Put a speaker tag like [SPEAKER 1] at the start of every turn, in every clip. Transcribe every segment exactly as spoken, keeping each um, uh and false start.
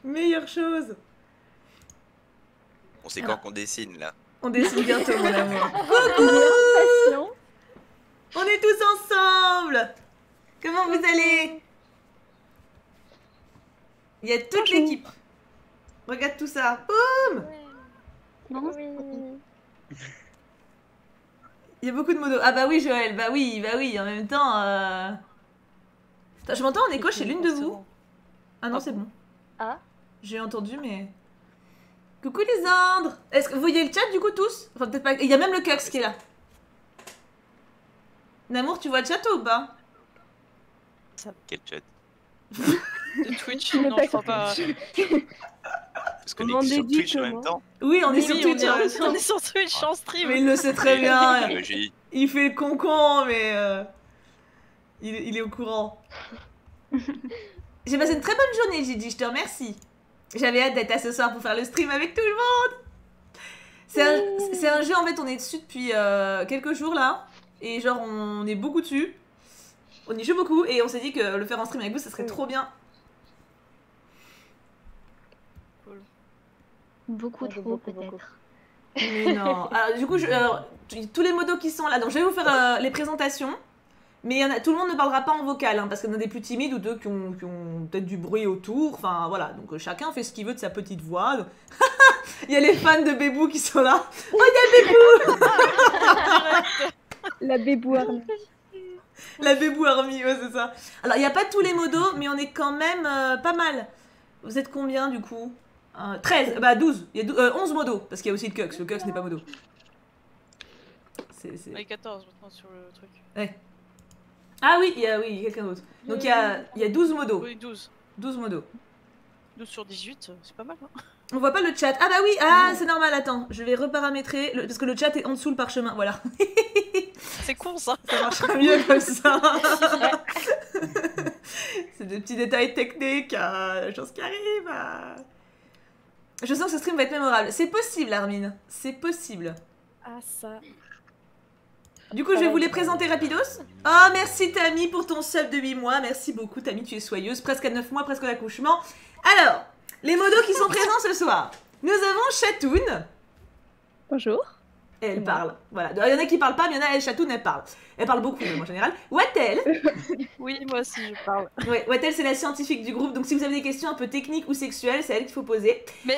[SPEAKER 1] Meilleure chose.
[SPEAKER 2] On sait quand qu'on dessine là.
[SPEAKER 1] On dessine bientôt, mon amour. Coucou. On est tous ensemble. Comment vous allez? Il y a toute l'équipe. Regarde tout ça. Boum.
[SPEAKER 3] Oui.
[SPEAKER 1] Il y a beaucoup de modos. Ah bah oui, Joël, bah oui, bah oui, en même temps... Euh... Attends, je m'entends en écho chez l'une de vous. Ah non, c'est bon.
[SPEAKER 3] Ah.
[SPEAKER 1] J'ai entendu, mais... Coucou les Indres. Est-ce que vous voyez le chat du coup tous? Enfin peut-être pas... Il y a même le Cux qui est là. Namour, tu vois le chat ou pas?
[SPEAKER 2] Quel chat?
[SPEAKER 4] De Twitch? Non, je crois pas.
[SPEAKER 2] Parce qu'on est sur Twitch en même temps.
[SPEAKER 1] Oui, on est sur
[SPEAKER 4] Oui,
[SPEAKER 1] Twitch.
[SPEAKER 4] on
[SPEAKER 1] en même
[SPEAKER 4] est,
[SPEAKER 1] temps.
[SPEAKER 4] on est sur Twitch en stream.
[SPEAKER 1] Mais il le sait très bien.
[SPEAKER 2] Technologie.
[SPEAKER 1] Il fait le concon, mais... Euh... Il, il est au courant. J'ai passé une très bonne journée, Gigi, je te remercie. J'avais hâte d'être là ce soir pour faire le stream avec tout le monde. C'est un, c'est un jeu, en fait, on est dessus depuis euh, quelques jours, là. Et genre, on est beaucoup dessus. On y joue beaucoup, et on s'est dit que le faire en stream avec vous, ça serait trop bien.
[SPEAKER 4] Cool.
[SPEAKER 3] Beaucoup trop, peut-être.
[SPEAKER 1] Mais non. Alors, du coup, je, euh, tous les modos qui sont là, donc je vais vous faire euh, les présentations. Mais y en a, tout le monde ne parlera pas en vocal, hein, parce qu'il y en a des plus timides ou d'autres qui ont, qui ont peut-être du bruit autour. Enfin, voilà. Donc, euh, chacun fait ce qu'il veut de sa petite voix. Il y a les fans de Bébou qui sont là. Oh, il y a Bébou.
[SPEAKER 5] La Bébou Army.
[SPEAKER 1] La Bébou Army, ouais, c'est ça. Alors, il n'y a pas tous les modos, mais on est quand même euh, pas mal. Vous êtes combien, du coup? euh, treize, bah douze. Il y a douze, euh, onze modos, parce qu'il y a aussi le Cux. Le Cux n'est pas modo. C'est...
[SPEAKER 4] On est quatorze maintenant sur le truc.
[SPEAKER 1] Ouais. Ah oui, il y a oui, quelqu'un d'autre. Donc il y a, il y a douze modos.
[SPEAKER 4] Oui, douze.
[SPEAKER 1] douze modos.
[SPEAKER 4] douze sur dix-huit, c'est pas mal. Hein.
[SPEAKER 1] On voit pas le chat. Ah bah oui, ah c'est normal, attends. Je vais reparamétrer, le... parce que le chat est en dessous le parchemin, voilà.
[SPEAKER 4] C'est con ça.
[SPEAKER 1] Ça marchera mieux comme ça. C'est des petits détails techniques, euh, chose qui arrive. Euh... Je sens que ce stream va être mémorable. C'est possible, Armin. C'est possible.
[SPEAKER 5] Ah ça...
[SPEAKER 1] Du coup, je vais vous les présenter rapidos. Oh, merci Tammy pour ton sub de huit mois. Merci beaucoup, Tammy, tu es soyeuse. Presque à neuf mois, presque à l'accouchement. Alors, les modos qui sont présents ce soir. Nous avons Chatoun.
[SPEAKER 5] Bonjour.
[SPEAKER 1] Et elle parle. Voilà. Il y en a qui parlent pas, mais il y en a, elle, Chatoun, elle parle. Elle parle beaucoup, même en général. Wattel.
[SPEAKER 4] Oui, moi aussi, je parle.
[SPEAKER 1] Ouais, Wattel, c'est la scientifique du groupe. Donc, si vous avez des questions un peu techniques ou sexuelles, c'est à elle qu'il faut poser.
[SPEAKER 4] Mais...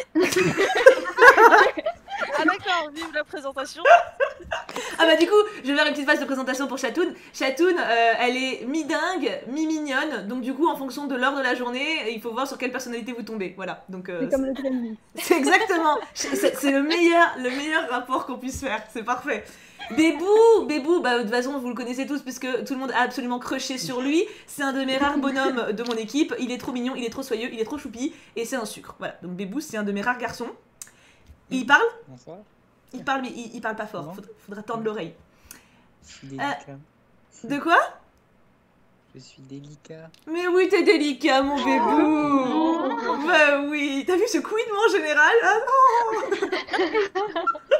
[SPEAKER 4] Ah d'accord, vive la présentation.
[SPEAKER 1] Ah bah du coup, je vais faire une petite phase de présentation pour Chatoun. Chatoun, euh, elle est mi-dingue, mi-mignonne, donc du coup, en fonction de l'heure de la journée, il faut voir sur quelle personnalité vous tombez, voilà. Donc euh,
[SPEAKER 5] c'est comme le Gremlin.
[SPEAKER 1] C'est exactement, c'est le meilleur, le meilleur rapport qu'on puisse faire, c'est parfait. Bébou, Bébou, bah de toute façon vous le connaissez tous puisque tout le monde a absolument crushé sur lui. C'est un de mes rares bonhommes de mon équipe, il est trop mignon, il est trop soyeux, il est trop choupi, et c'est un sucre, voilà. Donc Bébou, c'est un de mes rares garçons. Il parle?
[SPEAKER 6] Bonsoir.
[SPEAKER 1] Il parle, mais il, il parle pas fort. Faudra, faudra tendre l'oreille.
[SPEAKER 6] Je suis délicat.
[SPEAKER 1] Euh, de quoi?
[SPEAKER 6] Je suis délicat.
[SPEAKER 1] Mais oui, t'es délicat, mon bébou. Oh. Bah oui. T'as vu ce couinement en général? Ah non.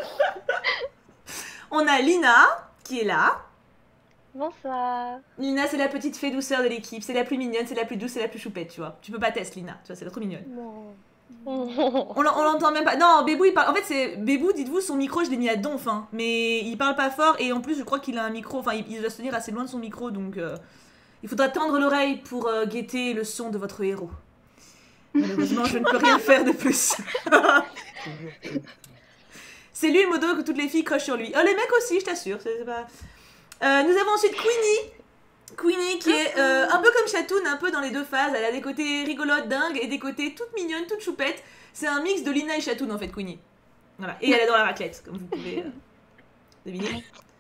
[SPEAKER 1] On a Lina, qui est là.
[SPEAKER 3] Bonsoir.
[SPEAKER 1] Lina, c'est la petite fée douceur de l'équipe. C'est la plus mignonne, c'est la plus douce, c'est la plus choupette, tu vois. Tu peux pas tester, Lina. Tu vois, c'est trop mignonne.
[SPEAKER 3] Non.
[SPEAKER 1] On l'entend même pas. Non, Bébou, il parle. En fait, c'est Bébou, dites-vous, son micro, je l'ai mis à donf, hein. Mais il parle pas fort et en plus, je crois qu'il a un micro. Enfin, il, il doit se tenir assez loin de son micro, donc euh, il faudra tendre l'oreille pour euh, guetter le son de votre héros. Malheureusement, je ne peux rien faire de plus. C'est lui, Modo, que toutes les filles crushent sur lui. Oh, les mecs aussi, je t'assure. Pas... Euh, nous avons ensuite Queenie. Queenie qui est euh, un peu comme Chatoun, un peu dans les deux phases. Elle a des côtés rigolotes, dingues, et des côtés toutes mignonnes, toutes choupettes. C'est un mix de Lina et Chatoun en fait, Queenie. Voilà. Et elle adore la raclette, comme vous pouvez euh, deviner.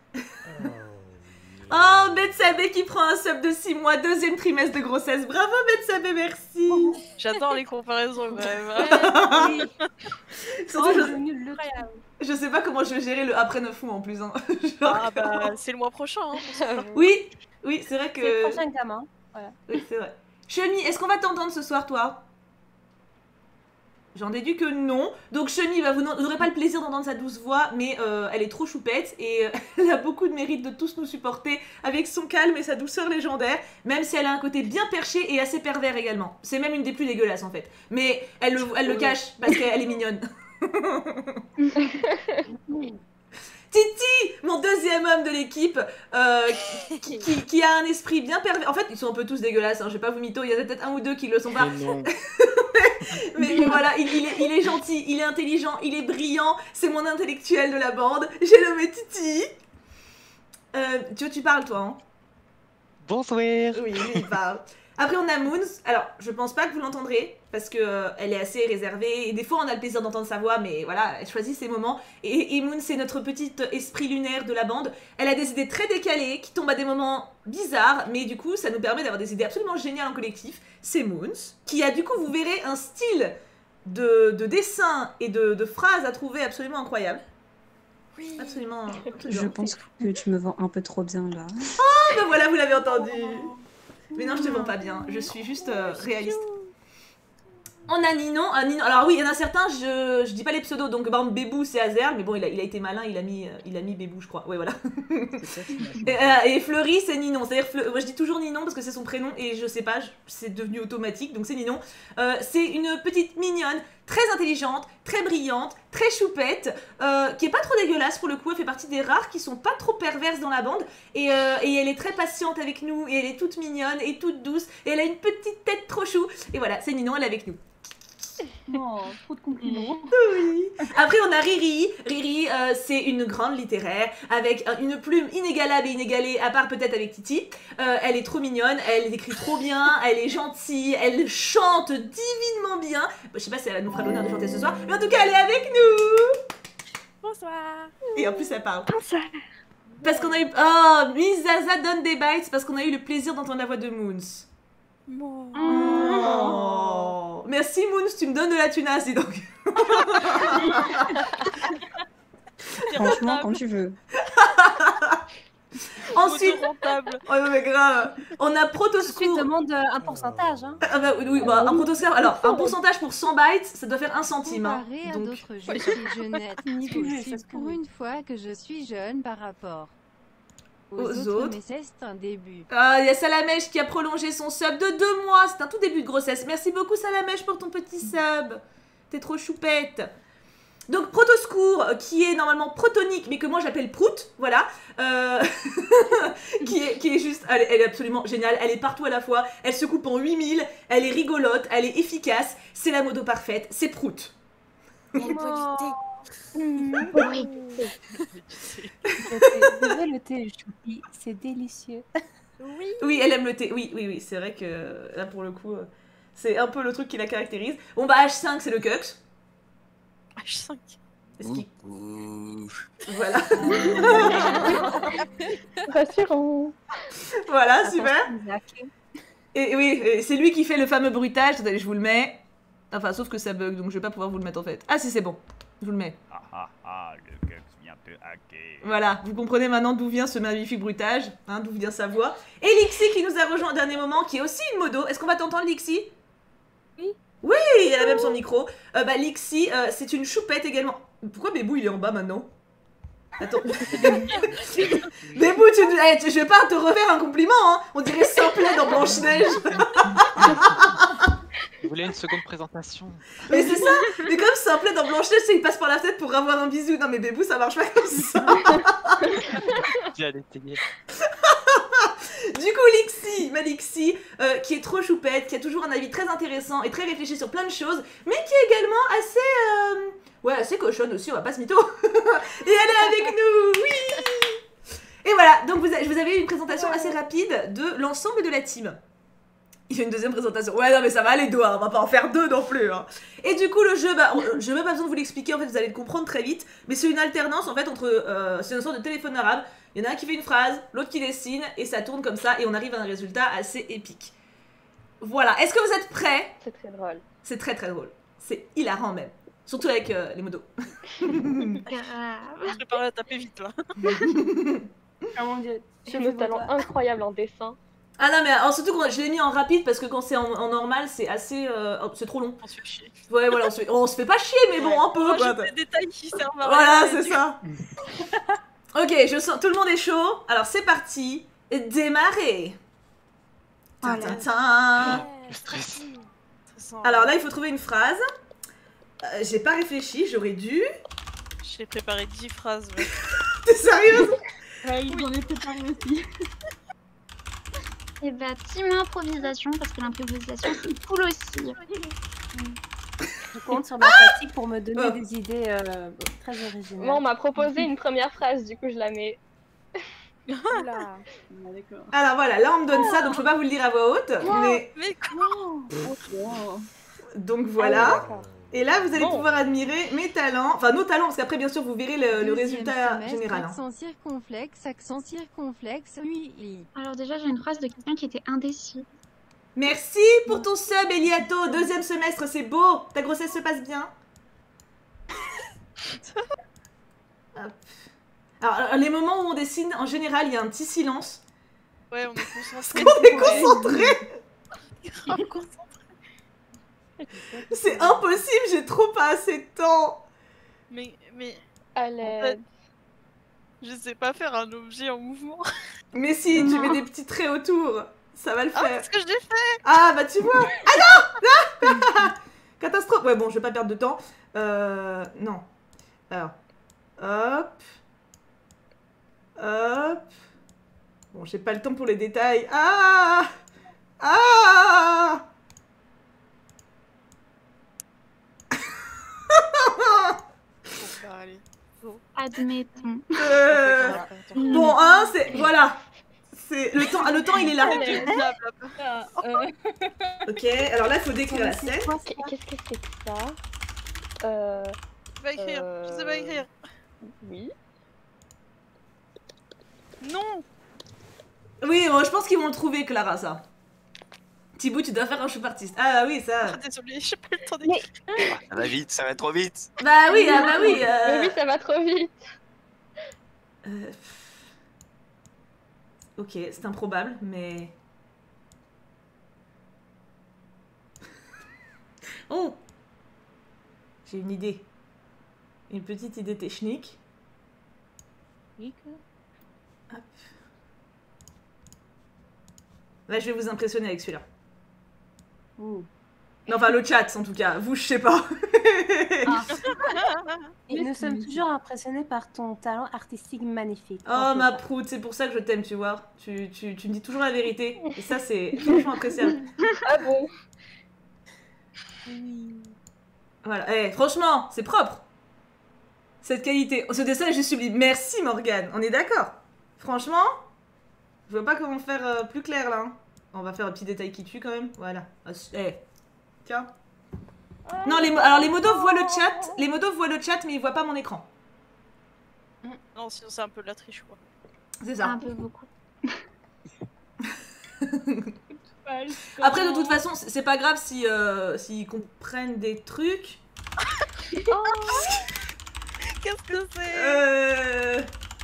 [SPEAKER 1] Oh, Betsabé qui prend un sub de six mois, deuxième trimestre de grossesse. Bravo Betsabé, merci.
[SPEAKER 4] J'adore les comparaisons quand même.
[SPEAKER 5] Oui.
[SPEAKER 1] Surtout,
[SPEAKER 5] Oh,
[SPEAKER 1] je,
[SPEAKER 5] le nul, le truc.
[SPEAKER 1] je sais pas comment je vais gérer le après neuf mois en plus. Hein. Genre,
[SPEAKER 4] Ah bah c'est le mois prochain. Hein,
[SPEAKER 1] oui, oui, c'est vrai que...
[SPEAKER 5] C'est le prochain gamin. Voilà.
[SPEAKER 1] Oui, c'est vrai. Chemi, est-ce qu'on va t'entendre ce soir, toi? J'en déduis que non. Donc Chenille, bah, vous n'aurez pas le plaisir d'entendre sa douce voix, mais euh, elle est trop choupette et euh, elle a beaucoup de mérite de tous nous supporter avec son calme et sa douceur légendaire, même si elle a un côté bien perché et assez pervers également. C'est même une des plus dégueulasses en fait. Mais elle le, elle le cache parce qu'elle est mignonne. Titi, mon deuxième homme de l'équipe, euh, qui, qui, qui a un esprit bien pervers. En fait, ils sont un peu tous dégueulasses, hein, je vais pas vous mytho, il y en a peut-être un ou deux qui le sont pas. mais, mais voilà, il, il, est, il est gentil, il est intelligent, il est brillant, c'est mon intellectuel de la bande. J'ai nommé Titi. Euh, tu vois, tu parles toi, hein?
[SPEAKER 6] Bonsoir.
[SPEAKER 1] Oui, il parle. Après, on a Moons. Alors, je pense pas que vous l'entendrez, parce que euh, elle est assez réservée. Et des fois, on a le plaisir d'entendre sa voix, mais voilà, elle choisit ses moments. Et, et Moons, c'est notre petit esprit lunaire de la bande. Elle a des idées très décalées, qui tombent à des moments bizarres, mais du coup, ça nous permet d'avoir des idées absolument géniales en collectif. C'est Moons, qui a du coup, vous verrez, un style de, de dessin et de, de phrases à trouver absolument incroyable.
[SPEAKER 4] Oui.
[SPEAKER 1] Absolument.
[SPEAKER 7] Je pense que tu me vends un peu trop bien, là.
[SPEAKER 1] Oh, ben voilà, vous l'avez entendu. Mais non, je te vends pas bien, je suis juste euh, réaliste. On a Ninon, un Ninon. Alors oui, il y en a certains, je, je dis pas les pseudos, donc par exemple Bébou c'est Azer, mais bon il a, il a été malin, il a mis, il a mis Bébou je crois, ouais voilà. et, euh, et Fleury c'est Ninon, c'est-à-dire, Fleu... moi je dis toujours Ninon parce que c'est son prénom et je sais pas, c'est devenu automatique, donc c'est Ninon. Euh, c'est une petite mignonne, très intelligente, très brillante, très choupette, euh, qui est pas trop dégueulasse pour le coup, elle fait partie des rares qui sont pas trop perverses dans la bande, et, euh, et elle est très patiente avec nous, et elle est toute mignonne et toute douce, et elle a une petite tête trop chou, et voilà, c'est Ninon, elle est avec nous.
[SPEAKER 5] Oh, trop de compliments.
[SPEAKER 1] Oui. Après on a Riri. Riri euh, c'est une grande littéraire avec une plume inégalable et inégalée, à part peut-être avec Titi. Euh, elle est trop mignonne, elle écrit trop bien, elle est gentille, elle chante divinement bien. Je sais pas si elle nous fera l'honneur de chanter ce soir, mais en tout cas elle est avec nous.
[SPEAKER 4] Bonsoir.
[SPEAKER 1] Et en plus elle parle.
[SPEAKER 3] Bonsoir.
[SPEAKER 1] Parce qu'on a eu... Oh, Miss Zaza donne des bites parce qu'on a eu le plaisir d'entendre la voix de Moons.
[SPEAKER 4] Bon.
[SPEAKER 1] Oh. Merci Moons, tu me donnes de la tunasse, dis donc.
[SPEAKER 7] Franchement, quand tu veux.
[SPEAKER 1] Ensuite,
[SPEAKER 4] Rentable.
[SPEAKER 1] oh non mais grave, on a
[SPEAKER 5] Ensuite,
[SPEAKER 1] Protoscour.
[SPEAKER 5] demande un pourcentage. Hein.
[SPEAKER 1] Ah bah oui, bah, un protoscope. Alors, un pourcentage pour cent bytes, ça doit faire un centime. Hein.
[SPEAKER 8] Comparé à
[SPEAKER 1] Donc,
[SPEAKER 8] d'autres jeux chez Jeunette,
[SPEAKER 5] Ni plus,
[SPEAKER 8] aussi
[SPEAKER 5] ça se
[SPEAKER 8] pour
[SPEAKER 5] connaît.
[SPEAKER 8] une fois que je suis jeune par rapport aux,
[SPEAKER 1] Aux
[SPEAKER 8] autres,
[SPEAKER 1] autres.
[SPEAKER 8] mais c'est un début.
[SPEAKER 1] ah, il y a Salamèche qui a prolongé son sub de deux mois. C'est un tout début de grossesse. Merci beaucoup Salamèche pour ton petit sub. T'es trop choupette. Donc Protoscour, qui est normalement protonique, mais que moi j'appelle Prout, voilà, euh, qui, est, qui est juste, elle, est- elle est absolument géniale, elle est partout à la fois, elle se coupe en huit mille, elle est rigolote, elle est efficace, c'est la modo parfaite, c'est Prout.
[SPEAKER 4] Il y a le poids
[SPEAKER 3] Oui.
[SPEAKER 5] C'est vrai, le thé choupi, c'est délicieux.
[SPEAKER 4] Oui.
[SPEAKER 1] Oui, elle aime le thé, oui, oui, oui, c'est vrai que là pour le coup, euh, c'est un peu le truc qui la caractérise. Bon bah H cinq c'est le Cux.
[SPEAKER 4] H cinq.
[SPEAKER 1] Est-ce qu'il-
[SPEAKER 2] Ouh.
[SPEAKER 1] Voilà,
[SPEAKER 5] Rassurant.
[SPEAKER 1] voilà, super.
[SPEAKER 5] Isaac.
[SPEAKER 1] Et oui, et c'est lui qui fait le fameux bruitage. Attendez, je vous le mets. Enfin, sauf que ça bug, donc je vais pas pouvoir vous le mettre en fait. Ah si, c'est bon. Je vous le mets.
[SPEAKER 2] Ah ah ah, le Cux vient te hacker.
[SPEAKER 1] Voilà, vous comprenez maintenant d'où vient ce magnifique bruitage, hein, d'où vient sa voix. Et Lixi qui nous a rejoint au dernier moment, qui est aussi une modo. Est-ce qu'on va t'entendre, Lixi?
[SPEAKER 5] Oui.
[SPEAKER 1] Oui, elle a même son micro. Euh, bah, Lixi, euh, c'est une choupette également. Pourquoi Bébou, il est en bas maintenant? Attends. Bébou, tu... eh, tu- je vais pas te refaire un compliment, hein. On dirait Simplet dans Blanche-Neige.
[SPEAKER 6] Vous voulez une seconde présentation?
[SPEAKER 1] Mais c'est ça. Mais comme Simplet dans Blanche-Neige, c'est il passe par la fenêtre pour avoir un bisou. Non mais Bébou, ça marche pas comme ça.
[SPEAKER 6] J'ai l'étayer.
[SPEAKER 1] Du coup, Lixi, ma Lixi, euh, qui est trop choupette, qui a toujours un avis très intéressant et très réfléchi sur plein de choses, mais qui est également assez... euh, ouais, assez cochonne aussi, on va pas se mytho. Et elle est avec nous, oui. Et voilà, donc vous, a- je vous avais eu une présentation assez rapide de l'ensemble de la team. Il y a une deuxième présentation. Ouais, non, mais ça va aller deux, hein, on va pas en faire deux non plus. Hein. Et du coup, le jeu, bah, on- je n'ai même pas besoin de vous l'expliquer, en fait, vous allez le comprendre très vite. Mais c'est une alternance, en fait, entre... euh, c'est une sorte de téléphone arabe. Il y en a un qui fait une phrase, l'autre qui dessine, et ça tourne comme ça, et on arrive à un résultat assez épique. Voilà, est-ce que vous êtes prêts?
[SPEAKER 3] C'est très drôle.
[SPEAKER 1] C'est très très drôle. C'est hilarant même. Surtout avec euh, les modos.
[SPEAKER 4] Je prépare à taper vite là.
[SPEAKER 5] Ah mon dieu.
[SPEAKER 3] J'ai le talent incroyable en dessin.
[SPEAKER 1] Ah non, mais alors, surtout que je l'ai mis en rapide parce que quand c'est en, en normal, c'est assez. Euh, oh, c'est trop long.
[SPEAKER 6] On se fait chier.
[SPEAKER 1] Ouais, voilà, on se fait, on se fait pas chier, mais bon, un peu.
[SPEAKER 4] On
[SPEAKER 1] Quoi.
[SPEAKER 4] rajoute des détails qui servent à rien.
[SPEAKER 1] Voilà,
[SPEAKER 4] et
[SPEAKER 1] c'est
[SPEAKER 4] du-
[SPEAKER 1] ça. Ok, je sens. Tout le monde est chaud. Alors, c'est parti. Démarrer.
[SPEAKER 3] Voilà.
[SPEAKER 1] Tin, tin, tin.
[SPEAKER 6] Le stress.
[SPEAKER 4] Ça sent-
[SPEAKER 1] Alors là, il faut trouver une phrase. Euh, J'ai pas réfléchi, j'aurais dû.
[SPEAKER 4] J'ai préparé dix phrases. Mais...
[SPEAKER 1] T'es sérieuse?
[SPEAKER 3] Ouais, ils en ont préparé aussi. Et bah, team improvisation, parce que l'improvisation, c'est cool aussi.
[SPEAKER 5] Je compte sur ma fatigue pour me donner
[SPEAKER 1] Oh.
[SPEAKER 5] des idées euh, très originales.
[SPEAKER 9] Moi, on m'a proposé une première phrase, du coup, je la mets.
[SPEAKER 5] Oula.
[SPEAKER 3] Ah, d'accord.
[SPEAKER 1] Alors voilà, là on me donne ça, donc je peux pas vous le dire à voix haute. Mais
[SPEAKER 4] Mais quoi?
[SPEAKER 1] donc
[SPEAKER 9] Ah,
[SPEAKER 1] voilà.
[SPEAKER 9] d'accord.
[SPEAKER 1] Et là, vous allez
[SPEAKER 9] Bon.
[SPEAKER 1] pouvoir admirer mes talents, enfin nos talents, parce qu'après, bien sûr, vous verrez le, le
[SPEAKER 8] Deuxième
[SPEAKER 1] résultat
[SPEAKER 8] semestre,
[SPEAKER 1] général. hein.
[SPEAKER 8] Accent circonflexe, accent circonflexe, oui, oui.
[SPEAKER 3] Alors déjà, j'ai une phrase de quelqu'un qui était indécis.
[SPEAKER 1] Merci pour ton sub, Eliato. Deuxième semestre, c'est beau. Ta grossesse se passe bien. Hop. Alors, les moments où on dessine, en général, il y a un petit silence.
[SPEAKER 4] Ouais, on est concentré.
[SPEAKER 1] On est concentré.
[SPEAKER 4] Grave concentré.
[SPEAKER 1] C'est impossible, j'ai trop pas assez de temps.
[SPEAKER 4] Mais, mais,
[SPEAKER 9] À
[SPEAKER 4] en fait,
[SPEAKER 9] l'aide.
[SPEAKER 4] je sais pas faire un objet en mouvement.
[SPEAKER 1] Mais si, tu mets des petits traits autour. Ça va le
[SPEAKER 4] Ah,
[SPEAKER 1] faire.
[SPEAKER 4] c'est ce que je l'ai fait.
[SPEAKER 1] Ah, bah tu vois. Ah non. Ah Catastrophe. Ouais, bon, je vais pas perdre de temps. Euh... Non. Alors. Hop. Hop. Bon, j'ai pas le temps pour les détails. Ah. Ah.
[SPEAKER 4] Bon, bah, allez.
[SPEAKER 3] Admettons.
[SPEAKER 1] Euh, Bon, hein, c'est... Voilà. C'est... Le temps, le temps, il est là.
[SPEAKER 4] Allez, bla, bla, bla.
[SPEAKER 1] Ok, alors là, il faut décrire la scène.
[SPEAKER 9] Qu'est-ce que c'est que ça Euh.
[SPEAKER 4] Je sais pas écrire. Je sais pas écrire.
[SPEAKER 9] Oui.
[SPEAKER 4] Non.
[SPEAKER 1] Oui, bon, je pense qu'ils vont le trouver, Clara, ça. Thibaut, tu dois faire un chou artiste. Ah oui, ça...
[SPEAKER 4] Ah, désolée, j'ai pas le temps d'écrire.
[SPEAKER 2] Ça va vite, ça va trop vite.
[SPEAKER 1] Bah oui, ah bah oui.
[SPEAKER 9] Mais
[SPEAKER 1] Euh...
[SPEAKER 9] oui, ça va trop vite.
[SPEAKER 1] euh, Ok, c'est improbable, mais... Oh! J'ai une idée. Une petite idée technique. Hop. Là, je vais vous impressionner avec celui-là.
[SPEAKER 5] Ouh.
[SPEAKER 1] Non, enfin, le chat, en tout cas. Vous, je sais pas.
[SPEAKER 5] Et nous sommes toujours impressionnés par ton talent artistique magnifique.
[SPEAKER 1] Oh, ma proute, c'est pour ça que je t'aime, tu vois. Tu, tu, tu me dis toujours la vérité. Et ça, c'est franchement appréciable.
[SPEAKER 9] Ah bon?
[SPEAKER 1] Voilà. Eh, franchement, c'est propre. Cette qualité. Ce dessin est juste sublime. Merci, Morgane. On est d'accord. Franchement, je vois pas comment faire euh, plus clair, là. On va faire un petit détail qui tue, quand même. Voilà. Ah, eh. Tiens. Non, les, mo- alors les modos voient le chat. Les modos voient le chat, mais ils voient pas mon écran.
[SPEAKER 4] Non, sinon c'est un peu de la triche, quoi.
[SPEAKER 1] C'est
[SPEAKER 3] Un
[SPEAKER 1] ça.
[SPEAKER 3] peu beaucoup.
[SPEAKER 1] Après, de toute façon, c'est c'est pas grave si euh, s'ils comprennent des trucs.
[SPEAKER 4] Qu'est-ce que c'est?
[SPEAKER 1] Euh...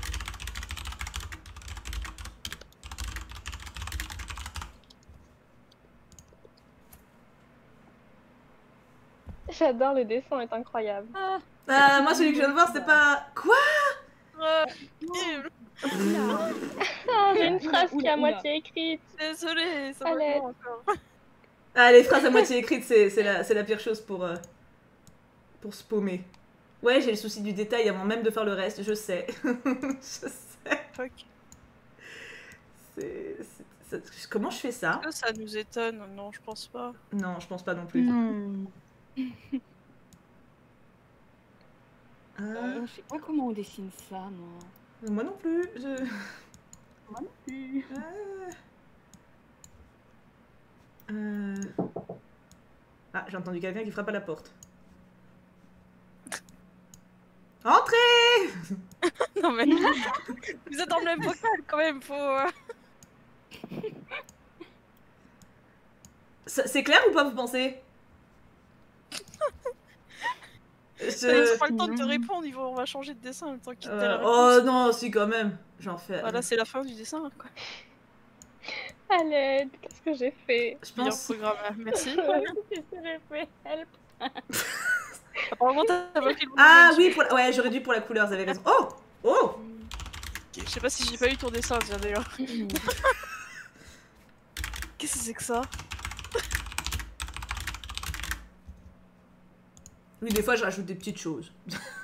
[SPEAKER 9] J'adore, le dessin est incroyable.
[SPEAKER 1] Ah, moi, celui que je viens de voir, c'est pas... Quoi?
[SPEAKER 4] Euh, nul.
[SPEAKER 9] Ah, j'ai une phrase qui est à moitié écrite.
[SPEAKER 4] Désolée, ça
[SPEAKER 9] À
[SPEAKER 4] va
[SPEAKER 9] l'aide.
[SPEAKER 4] pas encore.
[SPEAKER 1] Ah, les phrases à moitié écrites, c'est c'est la, c'est la pire chose pour, euh, pour se paumer. Ouais, j'ai le souci du détail avant même de faire le reste, je sais. Je sais.
[SPEAKER 4] Fuck.
[SPEAKER 1] C'est- c'est- c'est- Comment je fais ça?
[SPEAKER 4] Est-ce que ça nous étonne? Non, je pense pas.
[SPEAKER 1] Non, je pense pas non plus.
[SPEAKER 3] Non.
[SPEAKER 1] Ah,
[SPEAKER 5] Je sais pas comment on dessine ça, moi.
[SPEAKER 1] moi non plus. Je...
[SPEAKER 5] Moi non plus.
[SPEAKER 1] Ah. Euh... Ah, j'ai entendu quelqu'un qui frappe à la porte. Entrez!
[SPEAKER 4] Non mais vous êtes dans le même vocal quand même, faut. euh,
[SPEAKER 1] Ça- C'est clair ou pas, vous pensez?
[SPEAKER 4] T'as
[SPEAKER 1] Je...
[SPEAKER 4] pas le temps de te répondre, ils vont- on va changer de dessin en même temps qu'il te
[SPEAKER 1] Euh,
[SPEAKER 4] la
[SPEAKER 1] oh
[SPEAKER 4] réponse.
[SPEAKER 1] non, si quand même. J'en fais.
[SPEAKER 4] Voilà, c'est la fin du dessin quoi.
[SPEAKER 9] À l'aide, qu'est-ce que j'ai fait?
[SPEAKER 1] Je
[SPEAKER 4] Bien
[SPEAKER 1] pense.
[SPEAKER 4] programme, merci.
[SPEAKER 9] Qu'est-ce que j'ai fait? Help.
[SPEAKER 4] Apparemment, t'as bloqué le
[SPEAKER 1] Ah
[SPEAKER 4] mouvement,
[SPEAKER 1] oui, pour la- ouais, j'aurais dû pour la couleur, vous avez raison. Oh! Oh!
[SPEAKER 4] Je sais pas si j'ai pas eu ton dessin, tiens d'ailleurs. Qu'est-ce que c'est que ça?
[SPEAKER 1] Oui, des fois, je rajoute des petites choses.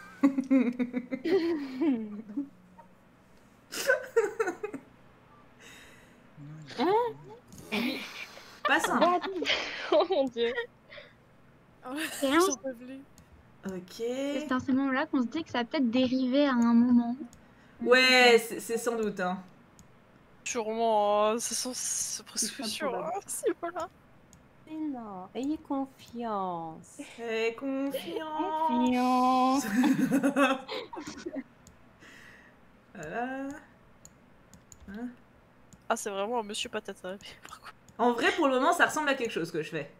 [SPEAKER 1] Pas ça.
[SPEAKER 9] Oh mon dieu.
[SPEAKER 3] Et là,
[SPEAKER 4] J'en peux plus.
[SPEAKER 1] Ok.
[SPEAKER 3] c'est dans ce moment-là qu'on se dit que ça a peut-être dérivé à un moment.
[SPEAKER 1] Ouais, c'est c'est sans doute. Hein.
[SPEAKER 4] Sûrement, hein, c'est sans- c'est presque
[SPEAKER 5] C'est
[SPEAKER 4] sûr.
[SPEAKER 5] improbable.
[SPEAKER 4] Hein, si, voilà.
[SPEAKER 5] Mais non, ayez confiance.
[SPEAKER 1] Fais confiance.
[SPEAKER 5] Confiance.
[SPEAKER 1] Voilà.
[SPEAKER 4] Ah, c'est vraiment un monsieur patate. Hein, par contre.
[SPEAKER 1] En vrai, pour le moment, ça ressemble à quelque chose que je fais.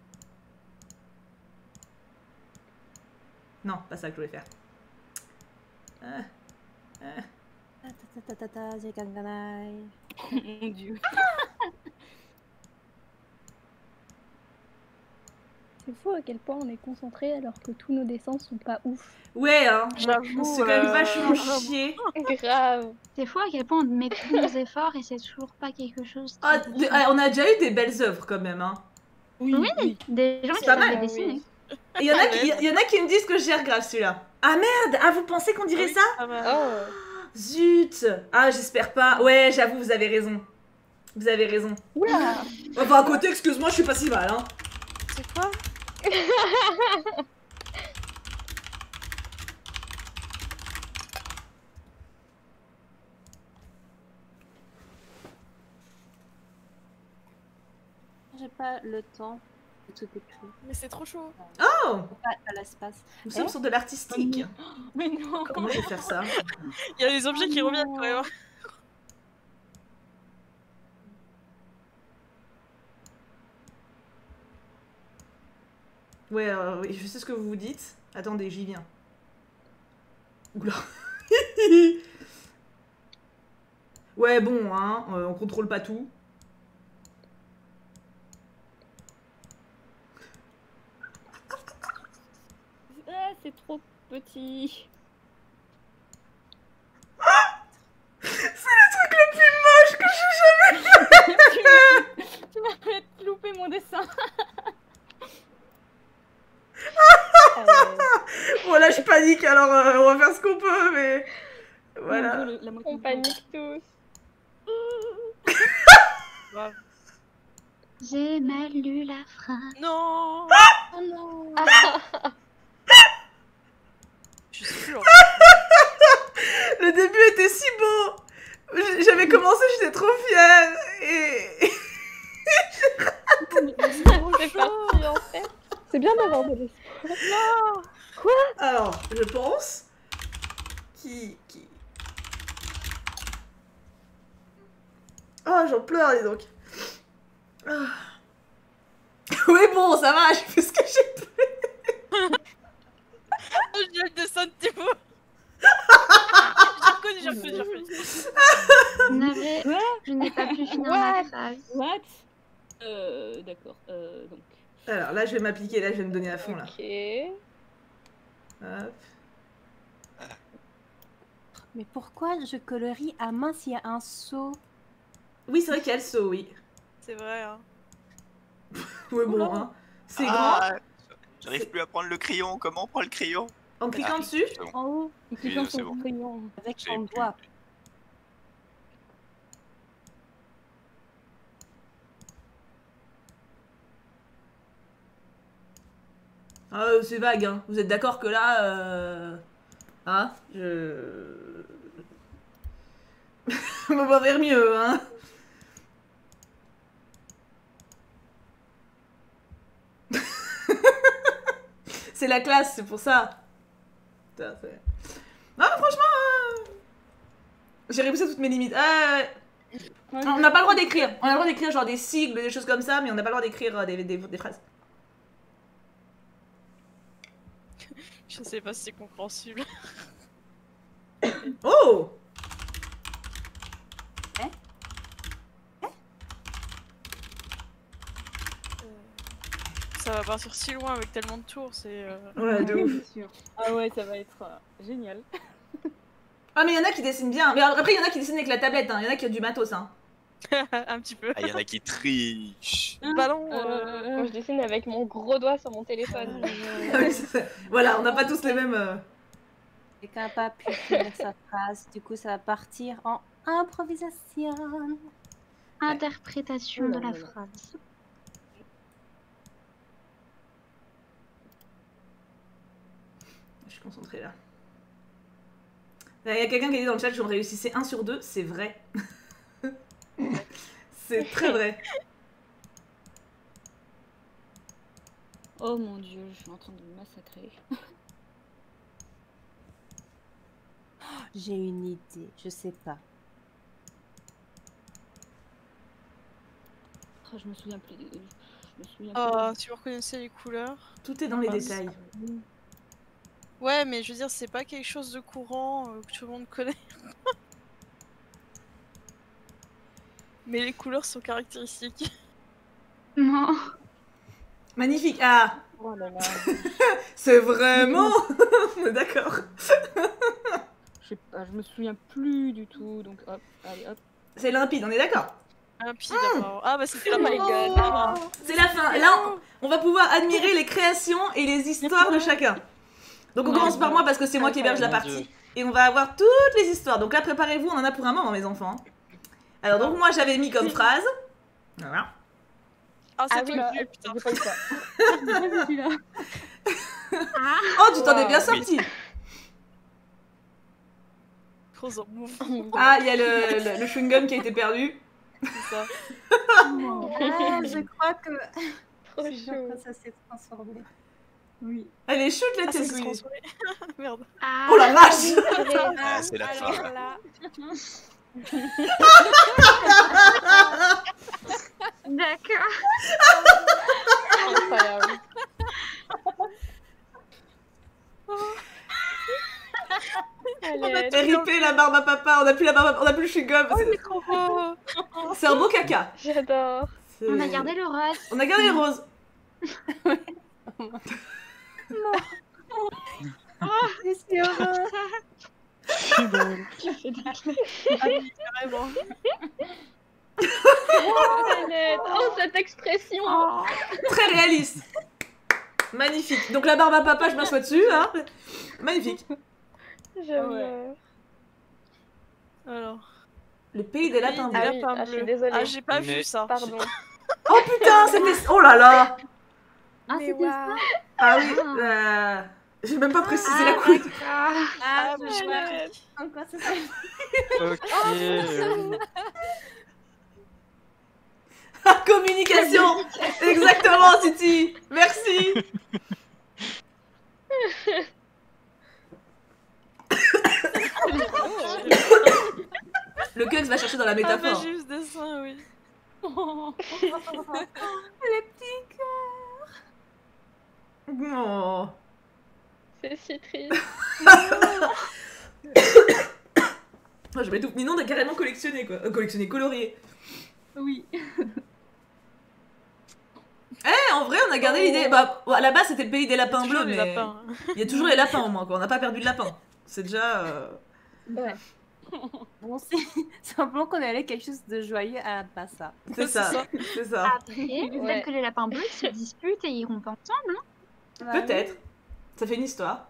[SPEAKER 1] Non, pas ça que je voulais faire. Ah. Ah.
[SPEAKER 5] Ta ta ta ta ta, j'ai ganganai.
[SPEAKER 9] Mon dieu. C'est fou à quel point on est concentré alors que tous nos dessins sont pas ouf.
[SPEAKER 1] Ouais, hein.
[SPEAKER 4] J'avoue.
[SPEAKER 1] On se fait quand même
[SPEAKER 4] euh,
[SPEAKER 1] vachement chier.
[SPEAKER 9] Grave.
[SPEAKER 3] C'est fou à quel point on met tous nos efforts et c'est toujours pas quelque chose. qui-
[SPEAKER 1] Ah, de- ah, on a déjà eu des belles œuvres quand même. Hein.
[SPEAKER 3] Oui, des gens
[SPEAKER 1] C'est
[SPEAKER 3] qui
[SPEAKER 1] pas
[SPEAKER 3] savaient
[SPEAKER 1] mal,
[SPEAKER 3] dessiner.
[SPEAKER 1] Il y, en a qui- y, y en a qui me disent que je gère grave celui-là. Ah merde! Ah, vous pensez qu'on
[SPEAKER 4] Ah
[SPEAKER 1] dirait
[SPEAKER 4] oui,
[SPEAKER 1] ça?
[SPEAKER 4] pas mal.
[SPEAKER 9] Oh.
[SPEAKER 1] Zut! Ah, j'espère pas. Ouais, j'avoue, vous avez raison. Vous avez raison.
[SPEAKER 9] Oula.
[SPEAKER 1] Enfin, à côté, excuse-moi, je suis pas si mal, hein.
[SPEAKER 4] C'est quoi?
[SPEAKER 5] J'ai pas le temps de tout écrire.
[SPEAKER 4] Mais c'est trop chaud.
[SPEAKER 1] Oh!
[SPEAKER 5] Pas à l'espace.
[SPEAKER 1] Nous sommes sur de l'artistique.
[SPEAKER 9] Mais non.
[SPEAKER 1] Comment je vais faire ça?
[SPEAKER 4] Il y a des objets qui reviennent quand même.
[SPEAKER 1] Ouais, euh, oui, je sais ce que vous vous dites. Attendez, j'y viens. Oula. Ouais, bon, hein, euh, on contrôle pas tout.
[SPEAKER 9] Ah, c'est trop petit.
[SPEAKER 1] C'est le truc le plus moche que j'ai jamais fait.
[SPEAKER 9] Tu m'as fait louper mon dessin. Euh,
[SPEAKER 1] Bon, là, je panique, alors euh, on va faire ce qu'on peut, mais...
[SPEAKER 9] mon
[SPEAKER 1] Voilà.
[SPEAKER 9] Dieu, le- la moitié
[SPEAKER 3] On
[SPEAKER 9] du
[SPEAKER 3] panique
[SPEAKER 9] tous.
[SPEAKER 4] Grave.
[SPEAKER 3] J'ai mal lu la phrase.
[SPEAKER 4] Non.
[SPEAKER 9] Oh non.
[SPEAKER 4] Je sais plus. En
[SPEAKER 1] Le début était si beau. J- J'avais commencé, j'étais trop fière. Et...
[SPEAKER 9] C'est parti en fait. C'est bien d'avoir de l'espoir.
[SPEAKER 1] Alors, je pense... Qui... qui... Oh, j'en pleure, dis donc. Ah. Oui, bon, ça va, j'ai fait ce que j'ai pu.
[SPEAKER 4] Oh, j'ai le dessin de Thibaut. J'ai reconnu, j'ai reconnu, j'ai reconnu.
[SPEAKER 3] Navré, je n'ai pas pu finir ma phrase.
[SPEAKER 9] What? Euh, d'accord. Euh, donc.
[SPEAKER 1] Alors là, je vais m'appliquer, là, je vais me donner à fond, là.
[SPEAKER 9] Ok.
[SPEAKER 1] Hop.
[SPEAKER 5] Mais pourquoi je colorie à main s'il y a un seau?
[SPEAKER 1] Oui, c'est vrai qu'il y a le saut, oui.
[SPEAKER 4] C'est vrai, hein.
[SPEAKER 1] Oui, bon, hein. C'est
[SPEAKER 2] Ah, j'arrive plus à prendre le crayon. Comment on prend le crayon?
[SPEAKER 1] grand. En cliquant dessus.
[SPEAKER 2] C'est bon.
[SPEAKER 5] En haut,
[SPEAKER 9] Il
[SPEAKER 2] Oui,
[SPEAKER 9] clique
[SPEAKER 2] c'est
[SPEAKER 9] sur
[SPEAKER 2] bon.
[SPEAKER 9] le crayon.
[SPEAKER 5] avec
[SPEAKER 2] J'ai
[SPEAKER 5] ton
[SPEAKER 2] plus.
[SPEAKER 5] doigt.
[SPEAKER 1] Ah, euh, c'est vague, hein. Vous êtes d'accord que là, euh... Hein, je... je me vois vers mieux, hein. C'est la classe, c'est pour ça. Putain, c'est- non, mais franchement... euh, j'ai repoussé toutes mes limites. Euh, On n'a pas le droit d'écrire. On a le droit d'écrire genre des sigles, des choses comme ça, mais on n'a pas le droit d'écrire euh, des, des, des phrases.
[SPEAKER 4] Je sais pas si c'est compréhensible.
[SPEAKER 1] Oh!
[SPEAKER 4] partir si loin avec tellement de tours, c'est... Euh...
[SPEAKER 1] Ouais, de ouf.
[SPEAKER 9] Ah ouais, ça va être euh, génial.
[SPEAKER 1] Ah mais il y en a qui dessinent bien. Mais après il y en a qui dessinent avec la tablette, hein. Il y en a qui ont du matos. Hein.
[SPEAKER 4] Un petit peu.
[SPEAKER 2] Ah, il y en a qui trichent.
[SPEAKER 4] Bah non,
[SPEAKER 9] Euh,
[SPEAKER 4] euh...
[SPEAKER 9] Moi je dessine avec mon gros doigt sur mon téléphone.
[SPEAKER 1] Voilà, on n'a pas tous les mêmes... Euh...
[SPEAKER 5] Quelqu'un n'a pas pu finir sa phrase, du coup ça va partir en improvisation.
[SPEAKER 3] Interprétation
[SPEAKER 9] Oh là
[SPEAKER 3] de la
[SPEAKER 9] là là.
[SPEAKER 3] phrase.
[SPEAKER 1] Je suis concentrée là. Il y a quelqu'un qui a dit dans le chat que je réussissais un sur deux, c'est vrai. C'est très vrai.
[SPEAKER 9] Oh mon dieu, je suis en train de me massacrer.
[SPEAKER 5] J'ai une idée, je sais pas.
[SPEAKER 9] Oh, je me souviens plus. de- Je me souviens plus.
[SPEAKER 4] Oh, si vous reconnaissez les couleurs...
[SPEAKER 1] Tout est dans les
[SPEAKER 4] Ah,
[SPEAKER 1] détails.
[SPEAKER 4] Ouais, mais je veux dire, c'est pas quelque chose de courant euh, que tout le monde connaît. Mais les couleurs sont caractéristiques.
[SPEAKER 3] Non.
[SPEAKER 1] Magnifique. Ah,
[SPEAKER 9] Oh là là.
[SPEAKER 1] c'est vraiment... On est d'accord.
[SPEAKER 9] Je sais pas, je me souviens plus du tout, donc hop, allez hop.
[SPEAKER 1] C'est limpide, on est d'accord.
[SPEAKER 4] Un pied d'abord. Ah bah c'était la
[SPEAKER 9] Oh my god.
[SPEAKER 4] Ah.
[SPEAKER 1] C'est la fin. Là, on, on va pouvoir admirer les créations et les histoires de chacun. Donc on
[SPEAKER 9] Non,
[SPEAKER 1] commence par
[SPEAKER 9] non.
[SPEAKER 1] moi parce que c'est moi qui héberge la
[SPEAKER 6] Mon
[SPEAKER 1] partie.
[SPEAKER 6] Dieu.
[SPEAKER 1] Et on va avoir toutes les histoires. Donc là, préparez-vous, on en a pour un moment, mes enfants. Alors donc moi, j'avais mis comme phrase... Voilà.
[SPEAKER 4] Ah, c'est
[SPEAKER 9] Ah
[SPEAKER 4] toi
[SPEAKER 9] oui, bah,
[SPEAKER 4] qui putain.
[SPEAKER 9] j'ai pas eu ça. J'ai pas vu celui-là.
[SPEAKER 1] Oh, tu t'en es bien
[SPEAKER 9] Wow.
[SPEAKER 1] sorti.
[SPEAKER 4] Gros en move,
[SPEAKER 1] Ah, il y a le, le, le chewing-gum qui a été perdu.
[SPEAKER 4] c'est ça.
[SPEAKER 5] Ah, je crois que
[SPEAKER 9] Trop
[SPEAKER 5] c'est sûr
[SPEAKER 9] chaud.
[SPEAKER 5] que ça s'est transformé. Oui.
[SPEAKER 1] Elle est chute, la
[SPEAKER 4] Ah, ça
[SPEAKER 1] tête.
[SPEAKER 4] s'est transformé. Merde.
[SPEAKER 3] Ah,
[SPEAKER 1] Oh la vache.
[SPEAKER 2] Ah, c'est la fin.
[SPEAKER 9] Alors là.
[SPEAKER 3] d'accord.
[SPEAKER 9] Incroyable.
[SPEAKER 4] On a
[SPEAKER 9] Allez,
[SPEAKER 1] R I P la barbe à papa, on a plus la barbe à... on a plus le chewing-gum.
[SPEAKER 4] Oh,
[SPEAKER 1] C'est-
[SPEAKER 4] c'est trop beau.
[SPEAKER 1] C'est un beau caca.
[SPEAKER 9] j'adore.
[SPEAKER 1] C'est-
[SPEAKER 3] On a gardé le rose.
[SPEAKER 1] On a gardé les roses.
[SPEAKER 5] C'est horreur.
[SPEAKER 4] Carrément.
[SPEAKER 9] Annette. Oh, cette expression.
[SPEAKER 1] Très réaliste. Magnifique. Donc la barbe à papa, je m'assois dessus. Hein. Magnifique.
[SPEAKER 9] J'aime.
[SPEAKER 5] Ouais.
[SPEAKER 9] euh,
[SPEAKER 4] Alors.
[SPEAKER 1] Le pays des lapins
[SPEAKER 4] Des
[SPEAKER 1] bleus.
[SPEAKER 9] Ah oui,
[SPEAKER 4] lapins
[SPEAKER 9] ah, je suis
[SPEAKER 4] bleus.
[SPEAKER 9] désolée.
[SPEAKER 4] Ah, j'ai pas
[SPEAKER 6] Mais-
[SPEAKER 4] vu ça.
[SPEAKER 9] Pardon.
[SPEAKER 1] Oh putain, c'était... Oh là là.
[SPEAKER 5] Ah,
[SPEAKER 4] Mais
[SPEAKER 5] c'était
[SPEAKER 4] waouh.
[SPEAKER 5] ça.
[SPEAKER 1] Ah oui. euh, J'ai même pas précisé la couleur.
[SPEAKER 3] Ah,
[SPEAKER 4] Ah,
[SPEAKER 5] je
[SPEAKER 4] mais j'ai
[SPEAKER 5] vois.
[SPEAKER 4] compris.
[SPEAKER 5] En quoi ça s'appelle?
[SPEAKER 6] Ok. euh,
[SPEAKER 1] Ah, communication. Exactement, Titi. Merci. Le Kux va chercher dans la
[SPEAKER 4] Ah, bah,
[SPEAKER 1] métaphore.
[SPEAKER 4] j'ai vu ce dessin, oui.
[SPEAKER 5] Les petits cœurs.
[SPEAKER 1] Oh.
[SPEAKER 9] C'est si triste.
[SPEAKER 1] Moi, je m'étouffe. Ninon a carrément collectionné, quoi. Euh, collectionné, colorié.
[SPEAKER 5] Oui.
[SPEAKER 1] Eh, en vrai, on a gardé l'idée. Bah, à la base, c'était le pays des lapins
[SPEAKER 4] Toujours
[SPEAKER 1] bleus,
[SPEAKER 4] les
[SPEAKER 1] mais
[SPEAKER 4] lapins.
[SPEAKER 1] il y a toujours les lapins au moins, quoi. On n'a pas perdu de lapin. C'est déjà. euh,
[SPEAKER 5] Ouais. Bon, c'est simplement qu'on allait quelque chose de joyeux à pas ça.
[SPEAKER 1] C'est ça. C'est ça.
[SPEAKER 3] après, peut-être
[SPEAKER 9] Ouais.
[SPEAKER 3] que les lapins bleus ils se disputent et ils iront pas ensemble. hein.
[SPEAKER 5] Bah,
[SPEAKER 1] Peut-être. Ça fait une histoire.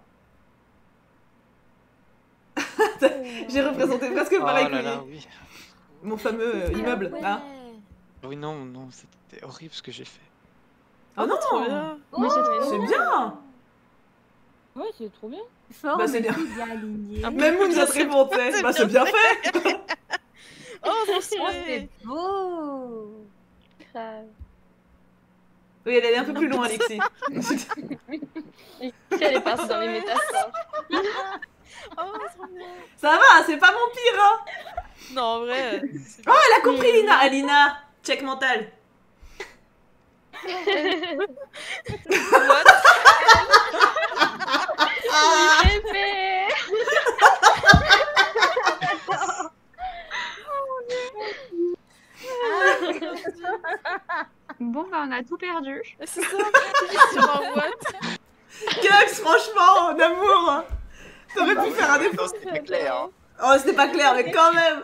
[SPEAKER 1] J'ai représenté presque
[SPEAKER 6] Oh
[SPEAKER 1] pareil que
[SPEAKER 6] là
[SPEAKER 1] lui.
[SPEAKER 6] là, oui.
[SPEAKER 1] Mon fameux euh, immeuble. Hein.
[SPEAKER 6] Oui, non, non, c'était horrible ce que j'ai fait.
[SPEAKER 1] Oh non,
[SPEAKER 4] Trop bien.
[SPEAKER 9] Mais c'est trop
[SPEAKER 1] c'est bien.
[SPEAKER 9] Ouais, c'est trop bien.
[SPEAKER 5] Fort,
[SPEAKER 1] Bah, c'est
[SPEAKER 5] mais
[SPEAKER 1] bien.
[SPEAKER 5] tout bien aligné.
[SPEAKER 4] Ah,
[SPEAKER 1] Même vous nous a
[SPEAKER 4] C'est-
[SPEAKER 1] répondu.
[SPEAKER 4] c'est
[SPEAKER 1] Bah, c'est bien fait.
[SPEAKER 4] Oh, trop
[SPEAKER 5] Oh,
[SPEAKER 4] stylé.
[SPEAKER 5] c'est beau.
[SPEAKER 9] Grave.
[SPEAKER 1] Oui, elle est un peu plus loin, Alexis.
[SPEAKER 9] Si elle est partie dans les métaphores.
[SPEAKER 4] Oh, trop bien.
[SPEAKER 1] Ça va, c'est pas mon pire, hein.
[SPEAKER 4] Non, en vrai. c'est
[SPEAKER 1] Oh, elle a compris, Lina. Alina, check mental.
[SPEAKER 4] What?
[SPEAKER 9] Bébé.
[SPEAKER 3] Bon, bah on a tout perdu.
[SPEAKER 4] C'est ça.
[SPEAKER 1] nuggets, franchement, d'amour. T'aurais
[SPEAKER 2] Bah
[SPEAKER 1] pu
[SPEAKER 2] ouais,
[SPEAKER 1] faire un
[SPEAKER 2] en même
[SPEAKER 1] effort.
[SPEAKER 2] temps, c'était pas clair. Hein.
[SPEAKER 1] Oh, c'était pas clair, mais quand même.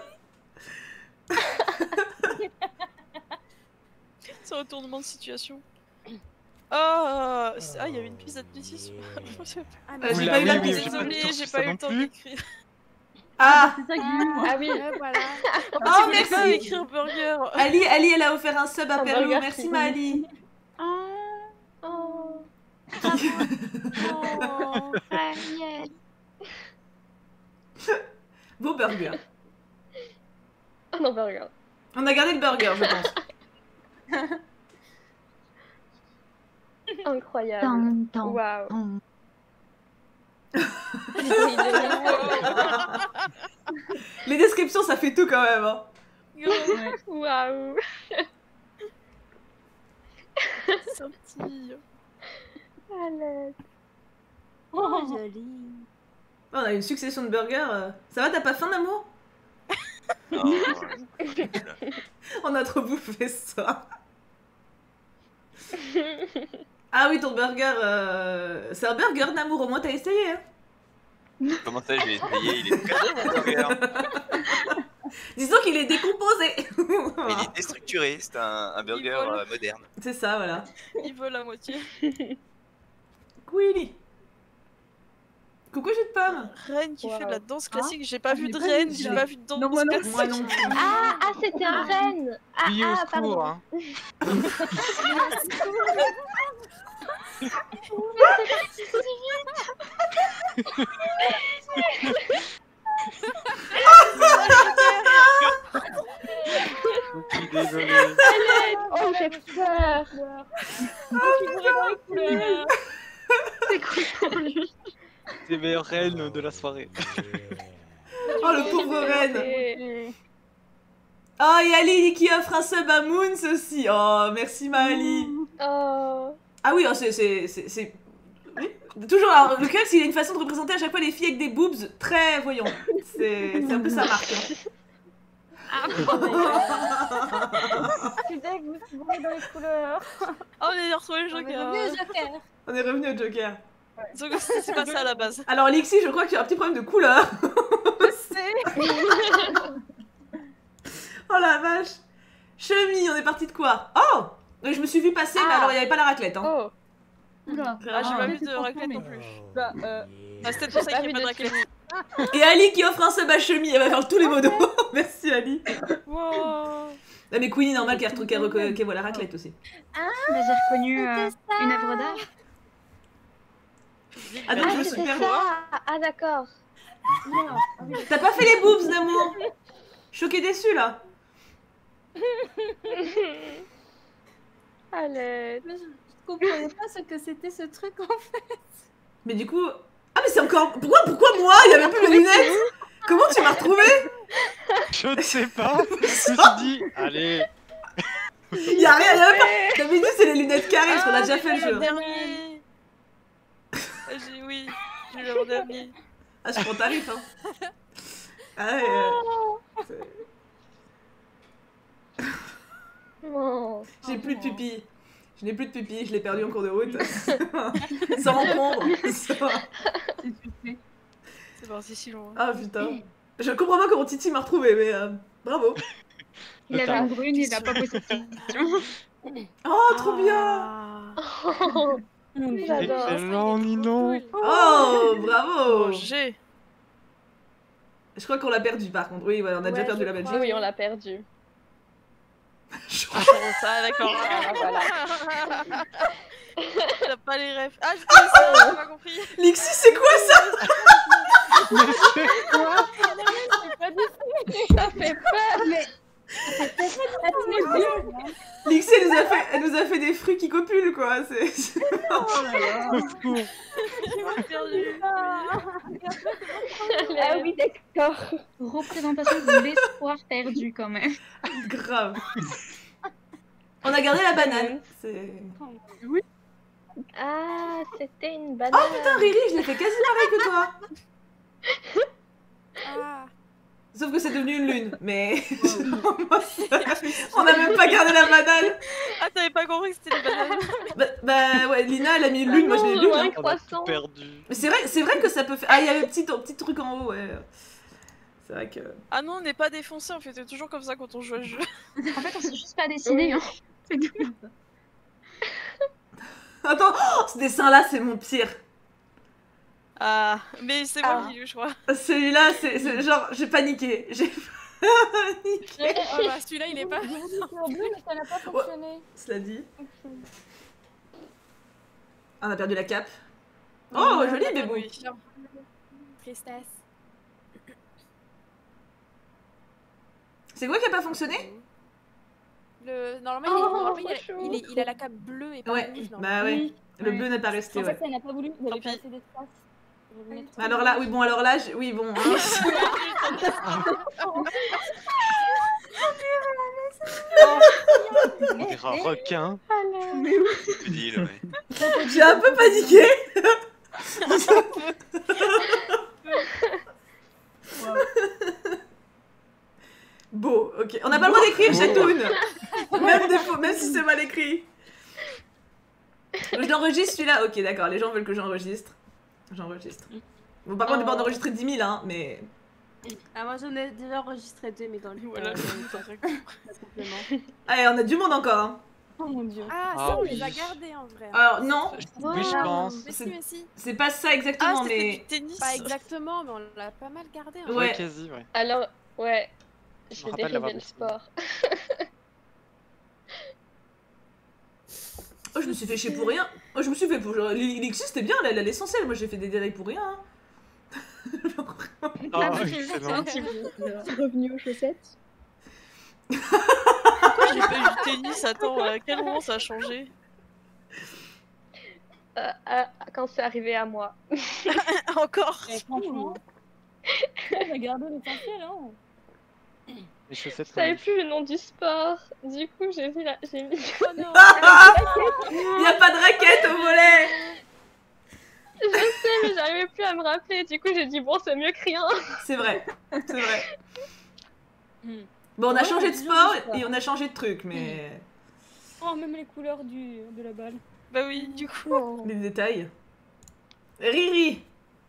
[SPEAKER 4] C'est un retournement de situation. Oh, c'est- ah, il y avait une piste d'athlétisme.
[SPEAKER 1] Euh, j'ai pas eu la piste.
[SPEAKER 4] Désolée, j'ai pas eu le temps d'écrire.
[SPEAKER 1] Ah,
[SPEAKER 3] C'est ça que j'ai eu, moi.
[SPEAKER 9] Ah oui.
[SPEAKER 4] voilà.
[SPEAKER 1] Oh,
[SPEAKER 4] Je voulais
[SPEAKER 1] merci.
[SPEAKER 4] pas écrire burger.
[SPEAKER 1] Ali, Ali, elle a offert un sub à
[SPEAKER 9] Un
[SPEAKER 1] Perlou.
[SPEAKER 9] burger
[SPEAKER 1] Merci,
[SPEAKER 9] qui-
[SPEAKER 1] ma Ali.
[SPEAKER 3] Oh,
[SPEAKER 9] Oh.
[SPEAKER 4] Oh.
[SPEAKER 3] Ariel.
[SPEAKER 1] Beau burger.
[SPEAKER 9] Oh non, bah regarde.
[SPEAKER 1] On a gardé le burger, je pense.
[SPEAKER 9] Incroyable.
[SPEAKER 3] Tant, tant,
[SPEAKER 9] Waouh.
[SPEAKER 3] tant.
[SPEAKER 1] Les descriptions, ça fait tout quand même. Hein.
[SPEAKER 9] Waouh.
[SPEAKER 4] Sorti.
[SPEAKER 9] Alex.
[SPEAKER 5] Oh, joli.
[SPEAKER 1] On a une succession de burgers. euh. Ça va, t'as pas faim, d'amour?
[SPEAKER 2] Non, ouais.
[SPEAKER 1] On a trop bouffé ça. Ah oui, ton burger, euh... c'est un burger d'amour, au moins t'as essayé. Hein.
[SPEAKER 2] Comment ça, j'ai essayé? Il est très bon, mon burger.
[SPEAKER 1] Disons qu'il est décomposé.
[SPEAKER 2] Mais il est déstructuré, c'est un, un burger
[SPEAKER 4] vole.
[SPEAKER 2] euh, moderne.
[SPEAKER 1] C'est ça, voilà.
[SPEAKER 4] Il vole à moitié.
[SPEAKER 1] Queenie. Coucou, jus de pomme.
[SPEAKER 4] Reine qui
[SPEAKER 9] Wow.
[SPEAKER 4] fait de la danse classique. J'ai pas
[SPEAKER 5] Ah,
[SPEAKER 4] vu
[SPEAKER 5] j'ai
[SPEAKER 4] de
[SPEAKER 5] pas
[SPEAKER 4] reine,
[SPEAKER 5] vu
[SPEAKER 4] j'ai
[SPEAKER 5] ça.
[SPEAKER 4] pas vu de danse
[SPEAKER 5] Non, moi non,
[SPEAKER 4] classique.
[SPEAKER 1] Moi non plus.
[SPEAKER 9] Ah, ah c'était un reine. Ah,
[SPEAKER 6] Oui, au
[SPEAKER 9] ah,
[SPEAKER 6] secours,
[SPEAKER 9] pardon.
[SPEAKER 6] hein. Je suis désolé.
[SPEAKER 9] Oh, j'ai peur.
[SPEAKER 3] C'est cool pour lui.
[SPEAKER 6] C'est meilleure reine de la soirée.
[SPEAKER 1] Oh, le pauvre reine.
[SPEAKER 9] Et-
[SPEAKER 1] Oh, et Ali qui offre un sub à Moons aussi. Oh, merci, ma Ali.
[SPEAKER 9] Oh.
[SPEAKER 1] Ah oui, oh, c'est... c'est- c'est- c'est- oui. Toujours, alors, le club, il a une façon de représenter à chaque fois les filles avec des boobs très voyants. C'est c'est un peu sa marque. Hein.
[SPEAKER 3] Ah,
[SPEAKER 9] Putain, vous vous voyez dans les couleurs.
[SPEAKER 4] Oh, on est retrouvé le
[SPEAKER 5] On est
[SPEAKER 4] joker.
[SPEAKER 5] revenu au Joker.
[SPEAKER 1] On est revenu au Joker.
[SPEAKER 4] Sauf que c'est c'est pas ça à la base.
[SPEAKER 1] Alors, Lixi, je crois que tu as un petit problème de couleur. Oh la vache. Chemi, on est parti de quoi? Oh, je me suis vu passer, mais
[SPEAKER 9] Ah.
[SPEAKER 1] alors il n'y avait pas la raclette. Hein.
[SPEAKER 9] Oh.
[SPEAKER 5] Oula.
[SPEAKER 4] Ah, j'ai pas vu de
[SPEAKER 5] c'est
[SPEAKER 4] raclette
[SPEAKER 5] mais-
[SPEAKER 4] non plus.
[SPEAKER 5] Bah, euh,
[SPEAKER 4] Ah, c'était pour ça
[SPEAKER 9] Pas
[SPEAKER 4] qu'il y
[SPEAKER 9] vu
[SPEAKER 4] a pas de
[SPEAKER 9] de
[SPEAKER 4] raclette.
[SPEAKER 1] Et Ali qui offre un sub à Chemi, elle va faire tous les modos. Merci Ali.
[SPEAKER 4] Wow.
[SPEAKER 1] Ah, mais Queenie, normal qu'elle retrouve- qu'elle reco- qu'elle voit la raclette aussi.
[SPEAKER 3] bah, j'ai reconnu euh, une œuvre d'art.
[SPEAKER 1] Ah non,
[SPEAKER 9] Ah,
[SPEAKER 1] je me suis
[SPEAKER 9] c'était
[SPEAKER 1] perdue.
[SPEAKER 9] ça. Ah, d'accord.
[SPEAKER 1] T'as pas fait les boobs d'amour? Choqué déçu là.
[SPEAKER 9] Alex.
[SPEAKER 5] mais je, je comprenais pas ce que c'était ce truc en fait.
[SPEAKER 1] Mais du coup... Ah mais c'est encore... Pourquoi, pourquoi moi? Il y avait plus mes lunettes. Comment tu m'as retrouvé?
[SPEAKER 6] Je ne sais pas. Je me suis dit, allez.
[SPEAKER 1] Il y a rien, il y a même pas... T'avais dit c'est les lunettes carrées, parce qu'on a déjà
[SPEAKER 4] Ah,
[SPEAKER 1] fait le
[SPEAKER 4] j'ai eu
[SPEAKER 1] jeu.
[SPEAKER 4] Dernier. Ah, j'ai- Oui, j'ai eu le dernier.
[SPEAKER 1] Ah, je prends tarif, hein. Ah ouais, euh, c'est-
[SPEAKER 9] Non.
[SPEAKER 1] j'ai plus de pupille. Je n'ai plus de pupille, je l'ai perdu en cours de route. Sans encombre. Sans-
[SPEAKER 4] C'est parti si loin.
[SPEAKER 1] Ah putain. Je comprends pas comment Titi m'a retrouvé, mais euh, bravo.
[SPEAKER 3] Il avait une brune, il a pas posé de questions.
[SPEAKER 1] Oh, trop bien.
[SPEAKER 4] Ah.
[SPEAKER 9] J'adore.
[SPEAKER 6] Excellent, Nino.
[SPEAKER 1] Oh, bravo.
[SPEAKER 4] Oh, j'ai.
[SPEAKER 1] Je crois qu'on l'a perdu par contre. Oui, ouais, on a déjà
[SPEAKER 9] Ouais,
[SPEAKER 1] perdu
[SPEAKER 9] je
[SPEAKER 1] la
[SPEAKER 9] crois.
[SPEAKER 1] Belgique.
[SPEAKER 9] Oui, on l'a perdu.
[SPEAKER 4] Ah, ça, d'accord.
[SPEAKER 9] Ah, voilà.
[SPEAKER 4] T'as pas les rêves. Ah, j'ai pas ça, j'ai pas compris.
[SPEAKER 1] Lixi, c'est quoi ça?
[SPEAKER 9] Ça fait peur.
[SPEAKER 5] Mais
[SPEAKER 1] Lixi, elle nous a fait, elle nous a fait des fruits qui copulent, quoi. C'est... c'est-
[SPEAKER 6] Au secours.
[SPEAKER 4] J'ai perdu.
[SPEAKER 9] Ah oui, d'accord.
[SPEAKER 3] Représentation de l'espoir perdu quand même.
[SPEAKER 1] grave. On a gardé la banane. C'est...
[SPEAKER 9] Ah, c'était une banane.
[SPEAKER 1] Oh putain, Riri, je l'ai fait quasi pareil que toi.
[SPEAKER 4] Ah.
[SPEAKER 1] Sauf que c'est devenu une lune, mais... On a même pas gardé la banane.
[SPEAKER 4] Ah, t'avais pas compris que c'était une banane.
[SPEAKER 1] Bah, bah ouais, Lina elle a mis une lune, moi j'ai une lune. Hein.
[SPEAKER 2] On a tout perdu.
[SPEAKER 1] Mais c'est vrai, c'est vrai que ça peut faire... Ah, il y avait le petit, petit truc en haut, ouais. C'est vrai que...
[SPEAKER 4] Ah non, on n'est pas défoncé, on fait toujours comme ça quand on joue à ce jeu.
[SPEAKER 3] En fait, on s'est juste pas décidé. Hein. C'est tout.
[SPEAKER 1] Attends, oh, ce dessin-là, c'est mon pire.
[SPEAKER 4] Ah, mais c'est
[SPEAKER 3] Ah.
[SPEAKER 4] moi qui joue, je crois.
[SPEAKER 1] Celui-là, c'est genre, j'ai paniqué. J'ai paniqué.
[SPEAKER 10] Oh bah celui-là il est pas...
[SPEAKER 9] En bleu, mais ça n'a pas fonctionné.
[SPEAKER 1] Cela dit. Ah, on a perdu la cape. Oh, joli bébou.
[SPEAKER 10] Tristesse.
[SPEAKER 1] C'est quoi qui a pas fonctionné?
[SPEAKER 10] Le... Normalement, il, est...
[SPEAKER 9] Oh,
[SPEAKER 10] normalement il, a...
[SPEAKER 9] trop
[SPEAKER 10] il, est... il a la cape bleue et pas
[SPEAKER 1] Ouais,
[SPEAKER 10] rouge.
[SPEAKER 1] bah ouais.
[SPEAKER 9] Oui.
[SPEAKER 1] Le
[SPEAKER 9] Ouais.
[SPEAKER 1] bleu n'est pas resté,
[SPEAKER 9] En
[SPEAKER 1] ouais.
[SPEAKER 9] fait, elle n'a pas voulu, il n'y avait
[SPEAKER 4] Tant
[SPEAKER 9] pas
[SPEAKER 4] pis.
[SPEAKER 9] assez d'espace. Je vais mettre-
[SPEAKER 1] Alors là, oui, bon, alors là, je- oui, bon. Hein.
[SPEAKER 6] On dirait un requin.
[SPEAKER 2] Tu dis, là, ouais.
[SPEAKER 1] J'ai un peu paniqué. Beau, ok. On n'a pas le droit d'écrire Chatoun. Même, des faux- même si c'est mal écrit. Je l'enregistre celui-là. Ok, d'accord. Les gens veulent que j'enregistre. J'enregistre. Bon, par contre, j'ai pas enregistré dix mille, hein, mais.
[SPEAKER 5] Ah, moi j'en ai déjà enregistré deux, mais dans le
[SPEAKER 4] Voilà,
[SPEAKER 5] euh,
[SPEAKER 4] je
[SPEAKER 5] dans le complément.
[SPEAKER 1] Allez, on a du monde encore, hein.
[SPEAKER 9] Oh mon dieu.
[SPEAKER 10] Ah,
[SPEAKER 6] Ah
[SPEAKER 10] ça on
[SPEAKER 6] oui.
[SPEAKER 10] les a gardés en vrai.
[SPEAKER 1] Alors, non,
[SPEAKER 6] Oui, je pense.
[SPEAKER 10] Mais si,
[SPEAKER 1] c'est-
[SPEAKER 10] mais si.
[SPEAKER 1] c'est pas ça
[SPEAKER 4] Ah,
[SPEAKER 1] exactement,
[SPEAKER 4] c'était
[SPEAKER 1] mais.
[SPEAKER 4] du tennis.
[SPEAKER 10] Pas exactement, mais on l'a pas mal gardé. Hein.
[SPEAKER 1] Ouais.
[SPEAKER 6] Ouais, quasi, ouais.
[SPEAKER 9] Alors, ouais.
[SPEAKER 6] Je
[SPEAKER 9] Je
[SPEAKER 6] me
[SPEAKER 9] vais
[SPEAKER 6] rappelle l'avoir
[SPEAKER 9] dériver le
[SPEAKER 6] dessiné.
[SPEAKER 9] sport.
[SPEAKER 1] Oh, je me suis fait chier pour rien. Oh, je me suis fait pour. Genre, Lixi, c'était bien, elle a l'essentiel. Moi, j'ai fait des détails pour rien. Hein.
[SPEAKER 6] Ah,
[SPEAKER 3] c'est
[SPEAKER 6] excellent.
[SPEAKER 3] gentil.
[SPEAKER 9] Je suis revenue aux chaussettes.
[SPEAKER 4] Pourquoi j'ai pas eu du tennis? Attends, à quel moment ça a changé?
[SPEAKER 9] Euh, à- quand c'est arrivé à moi.
[SPEAKER 4] Encore?
[SPEAKER 9] Et franchement, on a gardé l'essentiel, hein.
[SPEAKER 6] Les chaussettes,
[SPEAKER 9] Je
[SPEAKER 6] quand
[SPEAKER 9] savais
[SPEAKER 6] même.
[SPEAKER 9] plus le nom du sport. Du coup, j'ai vu la... j'ai mis...
[SPEAKER 10] Oh non.
[SPEAKER 1] Il y a pas de raquette au volet.
[SPEAKER 9] Je sais, mais j'arrivais plus à me rappeler. Du coup, j'ai dit, bon, c'est mieux que rien.
[SPEAKER 1] C'est vrai, c'est vrai.
[SPEAKER 5] Hmm.
[SPEAKER 1] Bon, on a
[SPEAKER 9] Ouais,
[SPEAKER 1] changé de
[SPEAKER 9] c'est
[SPEAKER 1] sport
[SPEAKER 9] bien, ça.
[SPEAKER 1] et on a changé de truc, mais.
[SPEAKER 9] Oh, même les couleurs du... de la balle.
[SPEAKER 4] Bah oui, du coup.
[SPEAKER 1] Les détails. Riri.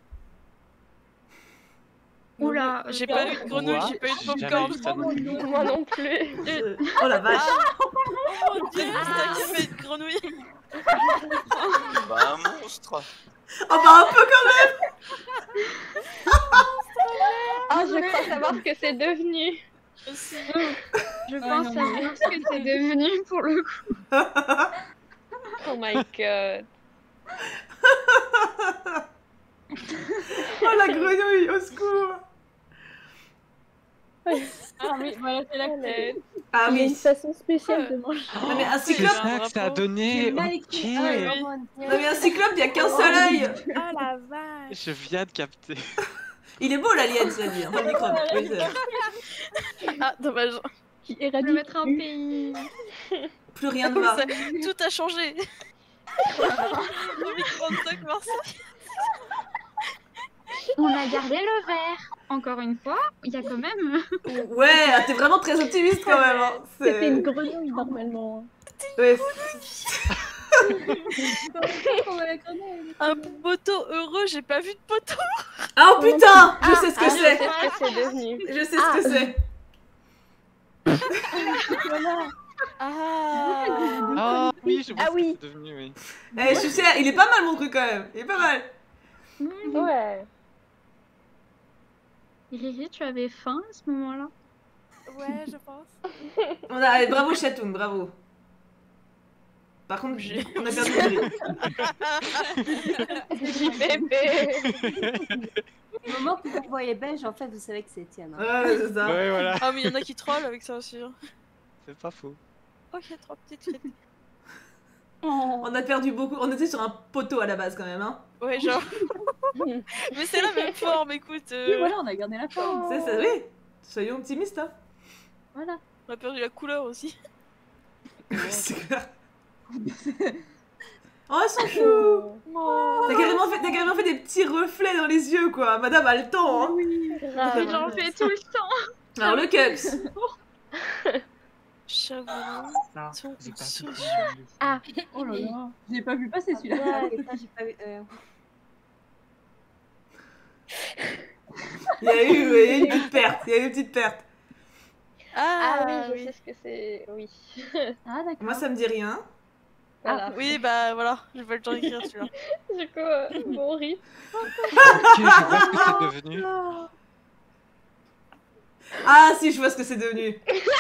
[SPEAKER 3] Oula,
[SPEAKER 4] J'ai pas eu de grenouille, j'ai pas eu de
[SPEAKER 6] J'ai jamais
[SPEAKER 4] popcorn.
[SPEAKER 6] vu ça non plus.
[SPEAKER 9] Moi non plus.
[SPEAKER 1] Euh, Oh la vache.
[SPEAKER 4] Oh mon dieu, c'est qui a fait une grenouille?
[SPEAKER 2] Bah, un monstre.
[SPEAKER 1] Oh bah un peu quand
[SPEAKER 9] Ah, je crois savoir ce que c'est devenu.
[SPEAKER 4] Aussi.
[SPEAKER 3] je
[SPEAKER 9] Ouais,
[SPEAKER 3] pense
[SPEAKER 9] non,
[SPEAKER 3] savoir ce que c'est devenu pour le coup.
[SPEAKER 9] Oh my god.
[SPEAKER 1] Oh la grenouille, au secours.
[SPEAKER 9] Ah oui, voilà, c'est la clé.
[SPEAKER 1] Ah
[SPEAKER 9] Il y a une
[SPEAKER 1] oui.
[SPEAKER 9] façon spéciale de manger.
[SPEAKER 1] Non mais un
[SPEAKER 6] C'est
[SPEAKER 1] cyclope.
[SPEAKER 6] ça que ça a donné.
[SPEAKER 5] Mal
[SPEAKER 6] Ok.
[SPEAKER 5] écrit.
[SPEAKER 9] Ah,
[SPEAKER 5] Ah,
[SPEAKER 9] oui.
[SPEAKER 5] vraiment,
[SPEAKER 1] Non mais un cyclope, il y a qu'un seul œil.
[SPEAKER 10] Ah la vache.
[SPEAKER 6] Je viens de capter.
[SPEAKER 1] Il est beau l'alien, cela dit. Enfin, le microbe. Oui, c'est vrai.
[SPEAKER 4] Ah, dommage.
[SPEAKER 9] Qui
[SPEAKER 3] Je vais
[SPEAKER 9] éradique.
[SPEAKER 3] mettre un pays.
[SPEAKER 1] Plus rien ne va.
[SPEAKER 4] Ça- Tout a changé. deux mille trente-cinq, Marseille.
[SPEAKER 3] On a gardé le vert. Encore une fois, il y a quand même.
[SPEAKER 1] Ouais, ah, t'es vraiment très optimiste quand même. Hein. C'est-
[SPEAKER 9] C'était une grenouille normalement.
[SPEAKER 1] Ouais.
[SPEAKER 9] On va la grenouille.
[SPEAKER 4] Un poteau heureux, j'ai pas vu de poteau.
[SPEAKER 1] Ah oh putain, je sais ce que
[SPEAKER 9] Ah,
[SPEAKER 1] c'est.
[SPEAKER 9] je sais ce que c'est devenu.
[SPEAKER 1] Je sais ce que c'est.
[SPEAKER 9] Voilà.
[SPEAKER 10] Ah.
[SPEAKER 6] Ah oui, je vois
[SPEAKER 5] Ah
[SPEAKER 6] ce que
[SPEAKER 5] oui.
[SPEAKER 6] c'est devenu, oui.
[SPEAKER 1] Eh, je suis sûr, il est pas mal mon truc quand même. Il est pas mal.
[SPEAKER 9] Ouais.
[SPEAKER 3] Riri, tu avais faim à ce moment-là?
[SPEAKER 10] Ouais, je pense.
[SPEAKER 1] On a, allez, bravo Chatoun, bravo. Par contre,
[SPEAKER 4] J'ai-
[SPEAKER 1] on a perdu le
[SPEAKER 9] Petit bébé.
[SPEAKER 5] Au moment que vous voyez belge, en fait, vous savez que c'est Étienne. hein.
[SPEAKER 1] Ouais, c'est ça.
[SPEAKER 6] Ouais, voilà.
[SPEAKER 4] Ah, mais il y en a qui trollent avec ça aussi. hein.
[SPEAKER 6] C'est pas faux.
[SPEAKER 4] Oh, il y a trois petites frites.
[SPEAKER 9] Oh.
[SPEAKER 1] On a perdu beaucoup. On était sur un poteau à la base quand même, hein.
[SPEAKER 4] Ouais, genre. Mais c'est la même forme, écoute. euh,
[SPEAKER 9] Oui, voilà, on a gardé la forme.
[SPEAKER 1] C'est ça, oui. Soyons optimistes, hein.
[SPEAKER 9] Voilà.
[SPEAKER 4] On a perdu la couleur aussi.
[SPEAKER 1] C'est clair. Oh, elles sont chou. T'as carrément, fait, carrément fait des petits reflets dans les yeux, quoi. Madame a le temps, hein.
[SPEAKER 3] Oui, j'en fais tout le temps.
[SPEAKER 1] Alors, le Cups.
[SPEAKER 4] J'avoue.
[SPEAKER 6] Ça,
[SPEAKER 4] Son-
[SPEAKER 6] j'ai pas
[SPEAKER 4] son-
[SPEAKER 6] vu.
[SPEAKER 3] Ah,
[SPEAKER 5] Oh là là. J'ai pas vu passer celui-là. Ouais, ça, j'ai pas vu. euh,
[SPEAKER 1] Il y a eu, il y a eu une petite perte. Il y a eu une petite perte.
[SPEAKER 9] Ah,
[SPEAKER 4] Ah,
[SPEAKER 9] oui, je
[SPEAKER 4] oui.
[SPEAKER 9] sais ce que c'est. Oui.
[SPEAKER 5] Ah d'accord.
[SPEAKER 1] Moi, ça me dit rien.
[SPEAKER 9] Voilà.
[SPEAKER 4] Oui, bah voilà, j'ai pas le temps d'écrire celui-là.
[SPEAKER 9] Du coup, euh, bon rip.
[SPEAKER 6] Ok, je vois ce que c'est devenu.
[SPEAKER 1] Ah, si, je vois ce que c'est devenu.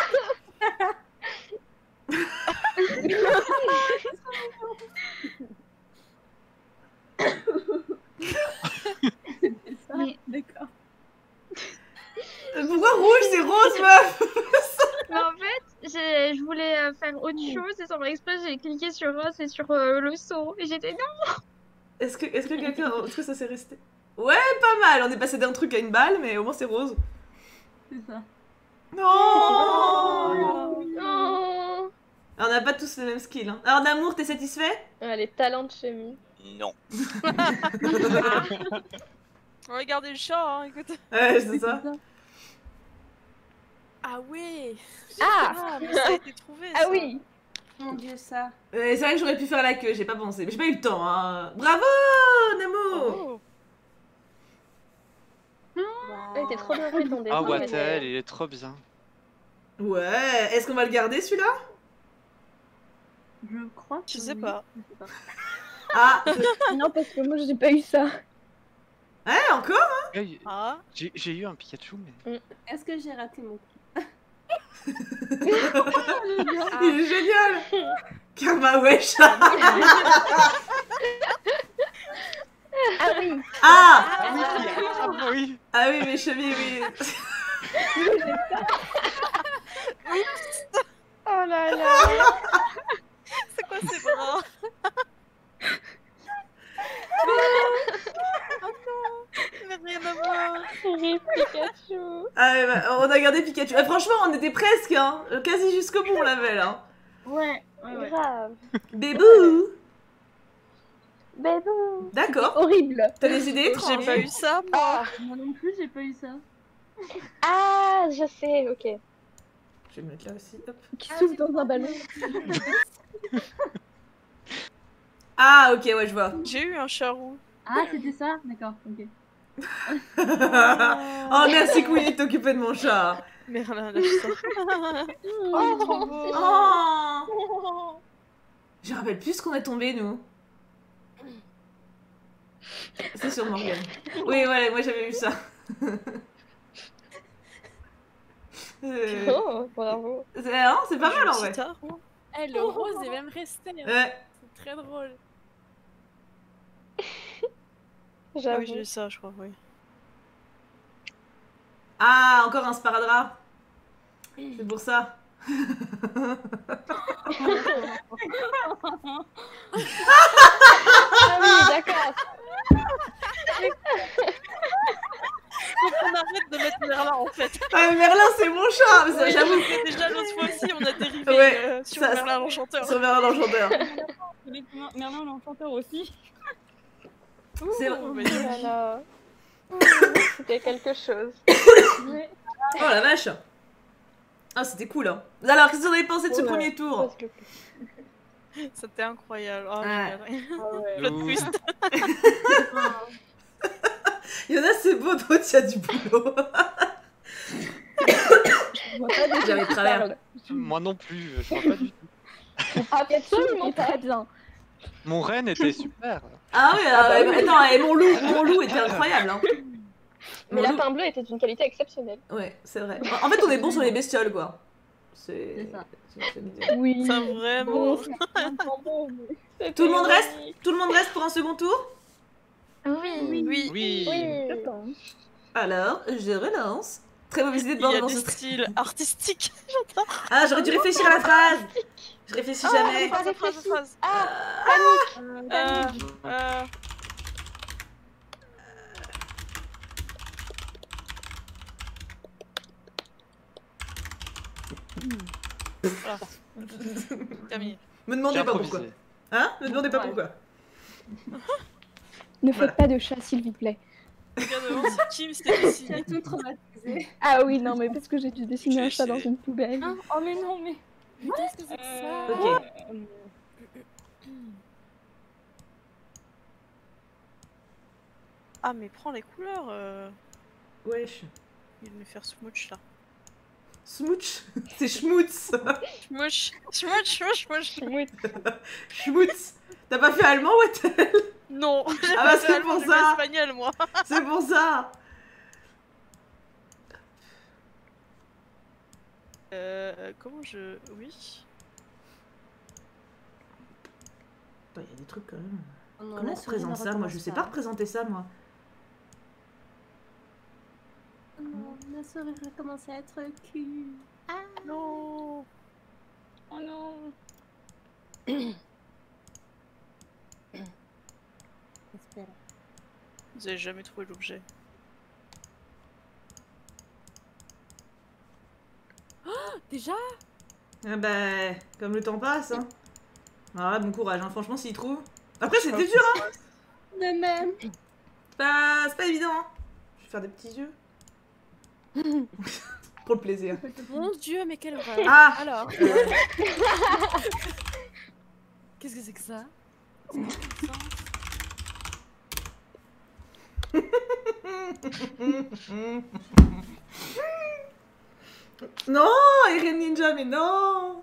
[SPEAKER 3] Mais-
[SPEAKER 5] D'accord.
[SPEAKER 1] Pourquoi rouge, c'est rose, meuf?
[SPEAKER 3] Mais en fait, j'ai- je voulais euh, faire autre chose et sans faire exprès, j'ai cliqué sur rose et sur euh, le saut. Et j'étais non.
[SPEAKER 1] Est-ce que, est-ce que quelqu'un... Est-ce que ça s'est resté? Ouais, pas mal. On est passé d'un truc à une balle, mais au moins c'est rose.
[SPEAKER 5] C'est ça.
[SPEAKER 1] Non.
[SPEAKER 9] Oh.
[SPEAKER 1] Alors, on n'a pas tous les mêmes skills. Hein. Alors, d'amour, t'es satisfait?
[SPEAKER 9] Ah, les talents de chimie.
[SPEAKER 2] Non.
[SPEAKER 4] On va garder le chat, hein, écoute.
[SPEAKER 1] Ouais, c'est ça.
[SPEAKER 10] Ah ouais.
[SPEAKER 9] Ah.
[SPEAKER 4] Ah, mais ça a été trouvé.
[SPEAKER 9] Ah
[SPEAKER 4] ça.
[SPEAKER 9] oui.
[SPEAKER 5] Mon dieu, ça.
[SPEAKER 1] Ouais, c'est vrai que j'aurais pu faire la queue, j'ai pas pensé. Mais j'ai pas eu le temps. Hein. Bravo, Namo.
[SPEAKER 4] Oh.
[SPEAKER 9] Il était trop bien fait ton dessin.
[SPEAKER 6] Ah,
[SPEAKER 9] mais-
[SPEAKER 6] Wattel, il est trop bien.
[SPEAKER 1] Ouais, est-ce qu'on va le garder celui-là?
[SPEAKER 5] Je crois que
[SPEAKER 4] Je sais
[SPEAKER 5] oui.
[SPEAKER 4] pas.
[SPEAKER 5] Je sais pas.
[SPEAKER 1] Ah,
[SPEAKER 9] Non, parce que moi, j'ai pas eu ça.
[SPEAKER 1] ouais, encore?
[SPEAKER 6] Hey,
[SPEAKER 4] Ah.
[SPEAKER 6] J'ai j'ai eu un Pikachu, mais.
[SPEAKER 5] Est-ce que j'ai raté mon coup?
[SPEAKER 1] Il est génial. Karma wesh.
[SPEAKER 9] Ah oui.
[SPEAKER 1] Ah,
[SPEAKER 6] Ah oui!
[SPEAKER 1] ah oui, mes chevilles, oui.
[SPEAKER 9] Oh là là.
[SPEAKER 4] C'est quoi ces bras? Oh non, mais rien à voir.
[SPEAKER 9] Rip Pikachu.
[SPEAKER 1] Ah, ouais, bah, on a gardé Pikachu. Ah, franchement, on était presque, hein. Quasi jusqu'au bout, on l'avait là.
[SPEAKER 5] Ouais, ouais, ouais.
[SPEAKER 9] Grave.
[SPEAKER 1] Bébou.
[SPEAKER 9] Bébou.
[SPEAKER 1] D'accord.
[SPEAKER 9] Horrible.
[SPEAKER 1] T'as des idées
[SPEAKER 4] J'ai
[SPEAKER 1] étranges?
[SPEAKER 4] pas eu ça, moi.
[SPEAKER 9] Ah.
[SPEAKER 5] Moi non plus, j'ai pas eu ça.
[SPEAKER 9] Ah, je sais, ok.
[SPEAKER 1] Je vais le mettre là aussi. Hop.
[SPEAKER 9] Qui souffle dans un ballon.
[SPEAKER 1] Ah, ok, ouais, je vois.
[SPEAKER 4] J'ai eu un charou.
[SPEAKER 5] Ah, c'était ça? D'accord, ok.
[SPEAKER 1] Oh, merci Queenie de t'occuper de mon chat.
[SPEAKER 4] Merlin, lâche ça. Oh, trop beau.
[SPEAKER 1] Oh. Je me rappelle plus ce qu'on est tombé, nous. C'est sur Morgane. Oui, voilà, moi j'avais vu ça. Euh,
[SPEAKER 9] Oh, bravo.
[SPEAKER 1] C'est hein, c'est pas mal en vrai.
[SPEAKER 4] Tard, moi.
[SPEAKER 10] Eh, le rose est même resté. hein.
[SPEAKER 1] Ouais.
[SPEAKER 10] C'est très drôle.
[SPEAKER 4] Ah
[SPEAKER 9] J'avoue.
[SPEAKER 4] oui, j'ai eu ça, je crois, oui.
[SPEAKER 1] Ah, encore un sparadrap. C'est pour ça.
[SPEAKER 9] Ah oui, d'accord.
[SPEAKER 4] Faut qu'on arrête de mettre Merlin en fait.
[SPEAKER 1] Ah, mais Merlin, c'est mon chat. Mais ça, j'avoue.
[SPEAKER 4] Déjà l'autre fois aussi, on a dérivé
[SPEAKER 1] Ouais,
[SPEAKER 4] euh, sur
[SPEAKER 1] ça-
[SPEAKER 4] Merlin l'enchanteur.
[SPEAKER 1] Sur Merlin l'enchanteur.
[SPEAKER 5] Merlin l'enchanteur aussi.
[SPEAKER 1] C'est
[SPEAKER 4] Oh, mais
[SPEAKER 9] Oh là là. C'était quelque chose.
[SPEAKER 1] Oh la vache. Ah, c'était cool. Hein. Alors, qu'est-ce que vous en avez pensé de ce
[SPEAKER 9] Ouais.
[SPEAKER 1] premier tour?
[SPEAKER 9] Parce que-
[SPEAKER 4] C'était incroyable. Oh,
[SPEAKER 1] Ouais.
[SPEAKER 4] génial.
[SPEAKER 9] Ah ouais.
[SPEAKER 4] Plot
[SPEAKER 6] Ouh.
[SPEAKER 4] twist.
[SPEAKER 1] Il y en a, c'est beau, d'autres, il y a du boulot.
[SPEAKER 9] Je vois pas de
[SPEAKER 1] J'avais
[SPEAKER 9] qui tu
[SPEAKER 1] travers.
[SPEAKER 9] parles.
[SPEAKER 6] Moi non plus, je vois pas du tout.
[SPEAKER 9] Absolument très bien.
[SPEAKER 6] Mon reine était super.
[SPEAKER 1] Ah oui,
[SPEAKER 9] Ah bah
[SPEAKER 1] euh,
[SPEAKER 9] oui.
[SPEAKER 1] attends, et mon loup, mon loup était incroyable. Hein.
[SPEAKER 9] Mais
[SPEAKER 1] Mon loup-
[SPEAKER 9] lapin bleu était d'une qualité exceptionnelle.
[SPEAKER 1] Ouais, c'est vrai. En fait, on est bon sur les bestioles, quoi. C'est
[SPEAKER 5] C'est ça.
[SPEAKER 1] c'est- c'est l'idée.
[SPEAKER 9] Oui.
[SPEAKER 4] Ça vraiment.
[SPEAKER 1] Tout le monde reste Tout le monde reste pour un second tour?
[SPEAKER 3] Oui.
[SPEAKER 4] Oui.
[SPEAKER 6] Oui.
[SPEAKER 9] Oui.
[SPEAKER 3] Je pense.
[SPEAKER 1] Alors, je relance. Très mauvaise idée de
[SPEAKER 4] Il y
[SPEAKER 1] bord
[SPEAKER 4] a
[SPEAKER 1] dans
[SPEAKER 4] des
[SPEAKER 1] ce...
[SPEAKER 4] styles artistiques.
[SPEAKER 1] Ah, j'aurais dû réfléchir à la phrase. Je réfléchis
[SPEAKER 9] Ah,
[SPEAKER 1] jamais.
[SPEAKER 9] pas
[SPEAKER 4] Phrase, phrase,
[SPEAKER 9] réfléchi.
[SPEAKER 4] phrase.
[SPEAKER 9] Ah,
[SPEAKER 4] Euh, euh, Voilà. Terminé.
[SPEAKER 1] Me
[SPEAKER 6] J'ai
[SPEAKER 1] demandez pas pourquoi.
[SPEAKER 6] improvisé.
[SPEAKER 1] Hein? Ne demandez pas pourquoi.
[SPEAKER 9] Ne faites
[SPEAKER 1] Voilà.
[SPEAKER 9] pas de chat, s'il vous plaît.
[SPEAKER 4] Regarde devant, c'est Kim, c'était dessiné.
[SPEAKER 5] tout traumatisé.
[SPEAKER 9] Ah oui, non, mais parce que j'ai dû dessiner un
[SPEAKER 2] J'ai
[SPEAKER 9] chat dans
[SPEAKER 2] essayé.
[SPEAKER 9] une poubelle.
[SPEAKER 10] Hein oh mais non mais. Qu'est-ce que c'est que ça?
[SPEAKER 1] Ok.
[SPEAKER 4] Ah mais prends les couleurs. Euh...
[SPEAKER 1] Wesh.
[SPEAKER 4] Il va me faire smooch là.
[SPEAKER 1] Smooch. C'est schmutz.
[SPEAKER 4] Smooch, smooch, smooch, smooch.
[SPEAKER 1] Schmutz. T'as pas fait allemand, Wattel?
[SPEAKER 4] Non, j'ai
[SPEAKER 1] Ah
[SPEAKER 4] pas
[SPEAKER 1] bah
[SPEAKER 4] fait
[SPEAKER 1] c'est
[SPEAKER 4] allemand,
[SPEAKER 1] pour
[SPEAKER 4] j'ai fait
[SPEAKER 1] ça.
[SPEAKER 4] espagnol moi.
[SPEAKER 1] C'est pour ça.
[SPEAKER 4] Euh, comment je... Oui.
[SPEAKER 1] Il y a des trucs quand même.
[SPEAKER 5] Oh non,
[SPEAKER 1] Comment
[SPEAKER 5] la
[SPEAKER 1] on
[SPEAKER 5] souris
[SPEAKER 1] représente
[SPEAKER 5] ne
[SPEAKER 1] ça? Moi je
[SPEAKER 5] recommence
[SPEAKER 1] sais
[SPEAKER 5] pas.
[SPEAKER 1] pas représenter ça moi.
[SPEAKER 5] Oh non, la souris recommence à être cul. Ah
[SPEAKER 4] Non.
[SPEAKER 10] Oh non.
[SPEAKER 5] Espère.
[SPEAKER 4] Vous avez jamais trouvé l'objet.
[SPEAKER 10] Déjà?
[SPEAKER 1] Ah bah, comme le temps passe, hein. Alors là, bon courage, hein. Franchement, s'il trouve. Après, c'était dur, hein.
[SPEAKER 5] De même.
[SPEAKER 1] C'est pas... c'est pas évident, hein. Je vais faire des petits yeux. Pour le plaisir.
[SPEAKER 10] Mon dieu, mais quelle horreur.
[SPEAKER 1] Ah.
[SPEAKER 10] Alors. Qu'est-ce que c'est que ça? Ça n'a aucun sens.
[SPEAKER 1] Non, Eren Ninja, mais non.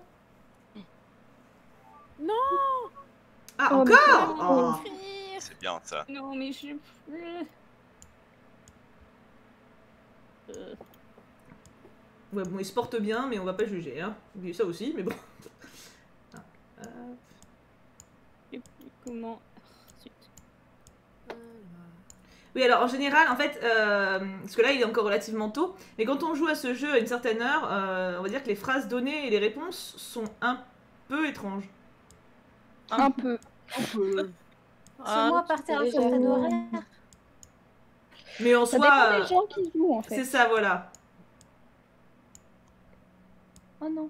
[SPEAKER 10] Non.
[SPEAKER 1] Ah,
[SPEAKER 9] Oh, mais
[SPEAKER 1] encore
[SPEAKER 9] ça-
[SPEAKER 1] oh.
[SPEAKER 2] C'est bien ça.
[SPEAKER 10] Non mais je...
[SPEAKER 1] Ouais, bon, il se porte bien, mais on va pas juger, hein. Oui, ça aussi, mais bon. Ah, hop.
[SPEAKER 10] Je sais plus comment... Zut.
[SPEAKER 1] Oui, alors en général, en fait, euh, parce que là il est encore relativement tôt, mais quand on joue à ce jeu à une certaine heure, euh, on va dire que les phrases données et les réponses sont un peu étranges.
[SPEAKER 9] Un peu.
[SPEAKER 5] On peut.
[SPEAKER 4] Ah,
[SPEAKER 5] Sûrement à partir d'un
[SPEAKER 9] déjà-
[SPEAKER 5] certain horaire.
[SPEAKER 1] Mais en
[SPEAKER 9] Ça
[SPEAKER 1] soi,
[SPEAKER 9] dépend
[SPEAKER 1] euh,
[SPEAKER 9] des gens qui jouent, en
[SPEAKER 1] c'est
[SPEAKER 9] fait.
[SPEAKER 1] ça, voilà.
[SPEAKER 9] Oh non.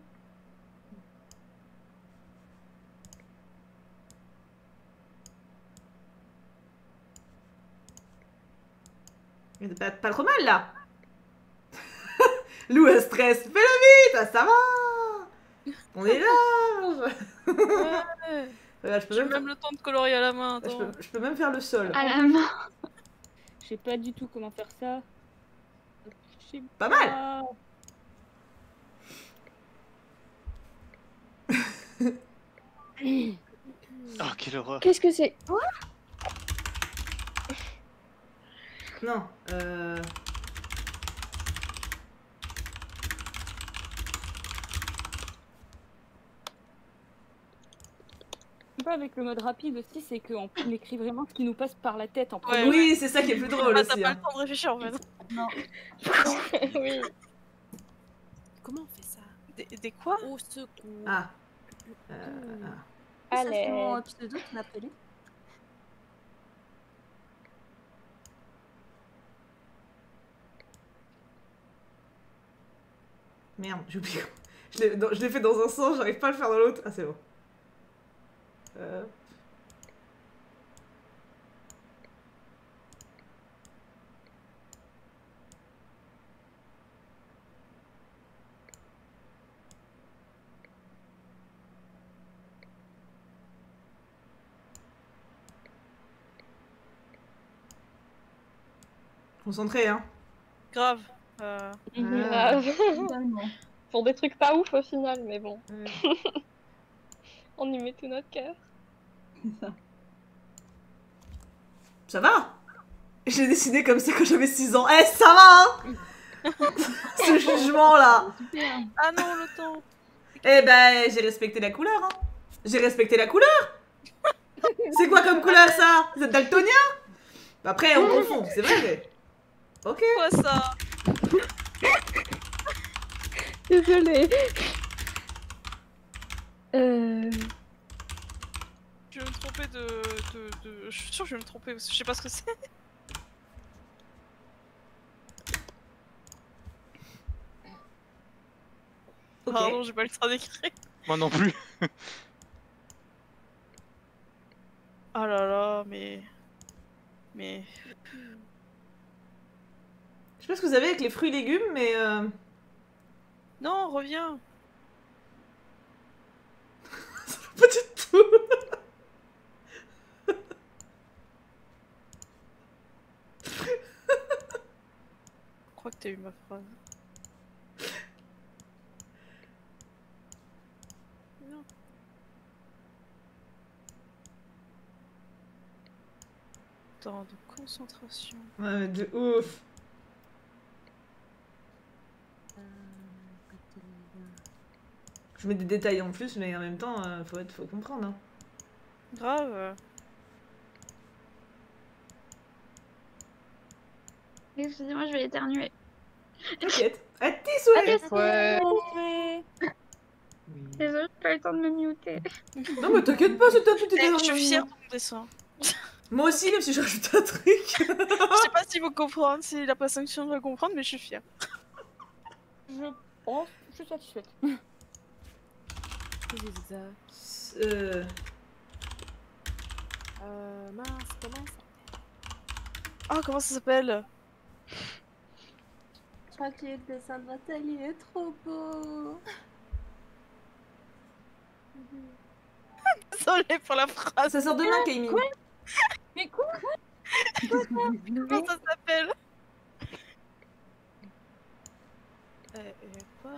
[SPEAKER 1] Mais pas, pas trop mal là. Lou a stress, fais-le vite, ah, ça va. On est large.
[SPEAKER 4] Ouais.
[SPEAKER 1] Voilà, je peux
[SPEAKER 4] J'ai
[SPEAKER 1] même,
[SPEAKER 4] même le temps de colorier à la main,
[SPEAKER 1] je
[SPEAKER 4] attends.
[SPEAKER 1] peux, je peux même faire le sol.
[SPEAKER 3] À la main.
[SPEAKER 10] Je sais pas du tout comment faire ça. Je sais
[SPEAKER 1] Pas mal.
[SPEAKER 6] Oh, quelle horreur.
[SPEAKER 9] Qu'est-ce que c'est?
[SPEAKER 1] Non, euh...
[SPEAKER 10] Pas avec le mode rapide aussi, c'est qu'on écrit vraiment ce qui nous passe par la tête en
[SPEAKER 4] Ouais,
[SPEAKER 10] premier.
[SPEAKER 1] oui, c'est ça qui est plus drôle
[SPEAKER 4] Ah, t'as
[SPEAKER 1] aussi.
[SPEAKER 4] pas
[SPEAKER 1] Hein.
[SPEAKER 4] le temps de réfléchir en fait.
[SPEAKER 5] Non.
[SPEAKER 3] Oui.
[SPEAKER 10] Comment on fait ça?
[SPEAKER 4] Des, des quoi?
[SPEAKER 10] Au secours.
[SPEAKER 1] Ah. Euh, ah.
[SPEAKER 5] Ça, c'est
[SPEAKER 9] Allez.
[SPEAKER 5] mon pseudo qui m'appelait.
[SPEAKER 1] Merde, j'ai oublié. Je l'ai dans- je l'ai fait dans un sens, j'arrive pas à le faire dans l'autre. Ah, c'est bon. Euh... Concentré, hein.
[SPEAKER 4] Grave. Euh...
[SPEAKER 1] Ah.
[SPEAKER 3] Grave. Pour des trucs pas ouf au final, mais bon.
[SPEAKER 1] Ouais.
[SPEAKER 3] On y met tout notre cœur.
[SPEAKER 1] Ça va? Je l'ai dessiné comme ça quand j'avais six ans. Eh, ça va, hein. Ce jugement là.
[SPEAKER 4] Ah non, le temps.
[SPEAKER 1] Eh ben, j'ai respecté la couleur, hein. J'ai respecté la couleur. C'est quoi comme couleur ça? Vous êtes daltonien? Après, on confond, c'est vrai, mais... Ok.
[SPEAKER 4] Quoi ça?
[SPEAKER 9] Désolée. Euh...
[SPEAKER 4] Je vais me tromper de, de, de... Je suis sûre que je vais me tromper parce que je sais pas ce que c'est.
[SPEAKER 1] Ok.
[SPEAKER 4] Pardon, j'ai pas le temps d'écrire.
[SPEAKER 6] Moi non plus.
[SPEAKER 4] Oh là là, mais... Mais...
[SPEAKER 1] Je sais pas ce que vous avez avec les fruits et légumes, mais... Euh...
[SPEAKER 4] Non, reviens.
[SPEAKER 1] Ça va pas du tout.
[SPEAKER 4] Je crois que t'as eu ma phrase. Non. Temps de concentration.
[SPEAKER 1] Ouais, mais de ouf. Je mets des détails en plus, mais en même temps, euh, faut, être, faut comprendre. Hein.
[SPEAKER 4] Grave.
[SPEAKER 3] Excusez-moi, je vais éternuer.
[SPEAKER 1] T'inquiète. À tes souhaits.
[SPEAKER 3] Ouais. Désolée, j'ai pas eu le temps de me muter.
[SPEAKER 1] Non, mais t'inquiète pas, c'était tout était
[SPEAKER 4] Eh,
[SPEAKER 1] dans
[SPEAKER 4] je suis
[SPEAKER 1] le
[SPEAKER 4] fière de mon dessin.
[SPEAKER 1] Moi aussi, même si je rajoute un truc.
[SPEAKER 4] Je sais pas s'il faut comprendre, s'il a pas sanction de le comprendre, mais je suis fière.
[SPEAKER 10] Je pense, je suis satisfaite.
[SPEAKER 1] Euh...
[SPEAKER 9] Euh, mince, comment ça?
[SPEAKER 4] Oh, comment ça s'appelle?
[SPEAKER 5] Je crois que le dessin de Nathalie est trop beau.
[SPEAKER 4] Désolée pour la phrase.
[SPEAKER 1] Ça sort demain, Kaimi.
[SPEAKER 10] Quoi? Mais quoi?
[SPEAKER 4] Comment ça s'appelle? Euh, euh, quoi?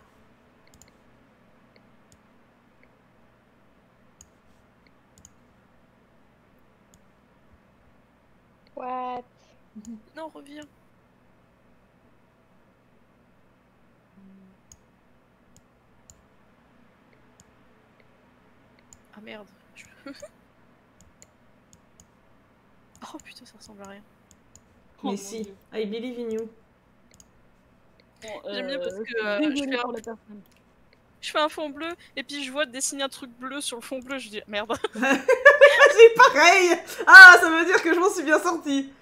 [SPEAKER 9] What?
[SPEAKER 4] Non, reviens. Ah merde. Je... oh putain, ça ressemble à rien.
[SPEAKER 1] Mais si, I believe in you.
[SPEAKER 10] Bon,
[SPEAKER 4] J'aime bien parce
[SPEAKER 10] euh,
[SPEAKER 4] que euh, je,
[SPEAKER 10] désolée
[SPEAKER 4] fais un...
[SPEAKER 10] pour la personne.
[SPEAKER 4] je fais un fond bleu et puis je vois dessiner un truc bleu sur le fond bleu, je dis merde.
[SPEAKER 1] J'ai pareil. Ah, ça veut dire que je m'en suis bien sortie.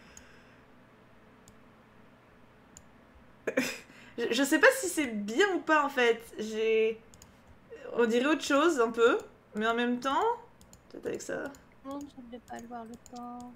[SPEAKER 1] je, je sais pas si c'est bien ou pas en fait. J'ai... On dirait autre chose un peu, mais en même temps... Peut-être avec ça.
[SPEAKER 5] Non, je ne vais pas le voir le temps.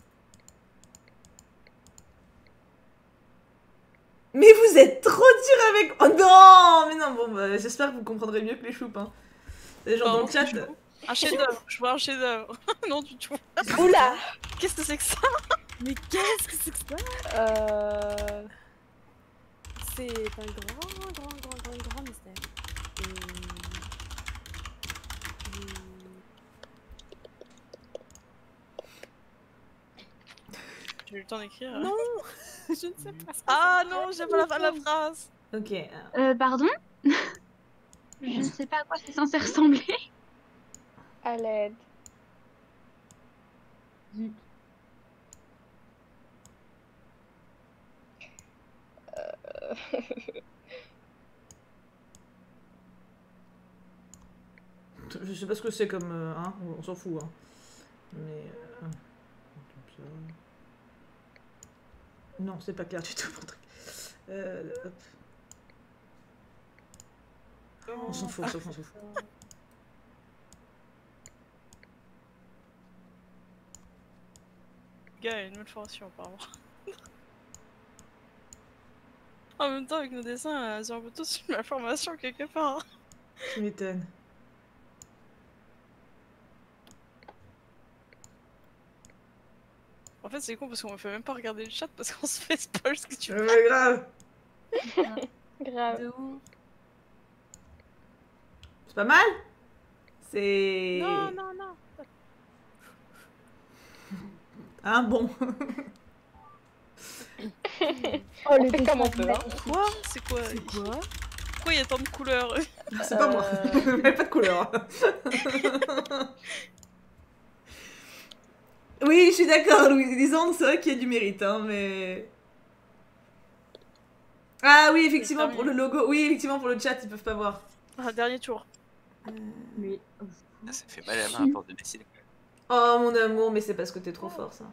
[SPEAKER 1] Mais vous êtes trop dur avec... Oh non. Mais non, bon, bah, j'espère que vous comprendrez mieux que les choupes. Hein. Les gens
[SPEAKER 4] Non,
[SPEAKER 1] dans le chat...
[SPEAKER 4] Un chef-d'œuvre, je vois un chef-d'œuvre. Non du tout.
[SPEAKER 9] Oula!
[SPEAKER 4] Qu'est-ce que c'est que ça?
[SPEAKER 9] Mais qu'est-ce que c'est que ça? Euh... C'est un grand, grand, grand, grand, grand mystère. Et...
[SPEAKER 4] J'ai eu le temps d'écrire.
[SPEAKER 9] Non. Je ne sais pas ce que
[SPEAKER 4] Ah
[SPEAKER 9] c'est.
[SPEAKER 4] non, j'ai pas la fin de la phrase.
[SPEAKER 1] Ok.
[SPEAKER 3] Euh, pardon? Je ne sais pas à quoi c'est censé ressembler.
[SPEAKER 9] À l'aide.
[SPEAKER 5] Zut.
[SPEAKER 9] Euh...
[SPEAKER 1] Je sais pas ce que c'est comme... Euh, hein, on, on s'en fout. Hein. Mais... Euh... Non, c'est pas clair du tout mon truc. Euh, hop. On s'en fout, on s'en fout, on s'en fout.
[SPEAKER 4] Le gars a une malformation apparemment. En même temps, avec nos dessins, ils ont un peu tous une malformation quelque part.
[SPEAKER 1] Tu m'étonnes.
[SPEAKER 4] En fait, c'est con parce qu'on me fait même pas regarder le chat parce qu'on se fait spoil ce que tu
[SPEAKER 1] Ouais,
[SPEAKER 4] veux.
[SPEAKER 1] mais grave.
[SPEAKER 9] Grave.
[SPEAKER 5] De ouf.
[SPEAKER 1] C'est pas mal. C'est...
[SPEAKER 9] Non, non, non.
[SPEAKER 1] Hein, bon.
[SPEAKER 9] Oh, le dessin on peut, hein.
[SPEAKER 4] Quoi? C'est quoi?
[SPEAKER 9] C'est quoi?
[SPEAKER 4] Pourquoi il y a tant de couleurs?
[SPEAKER 1] C'est pas moi. Il n'y a pas de couleur. Oui, je suis d'accord, Louis. Disons, c'est vrai qu'il y a du mérite, hein, mais... Ah oui, effectivement, pour le logo. Oui, effectivement, pour le chat, ils peuvent pas voir.
[SPEAKER 4] Ah, dernier tour.
[SPEAKER 1] Euh...
[SPEAKER 5] Oui.
[SPEAKER 2] Ah, ça fait mal à la main à force de dessiner.
[SPEAKER 1] Oh, mon amour, mais c'est parce que t'es trop fort, ça.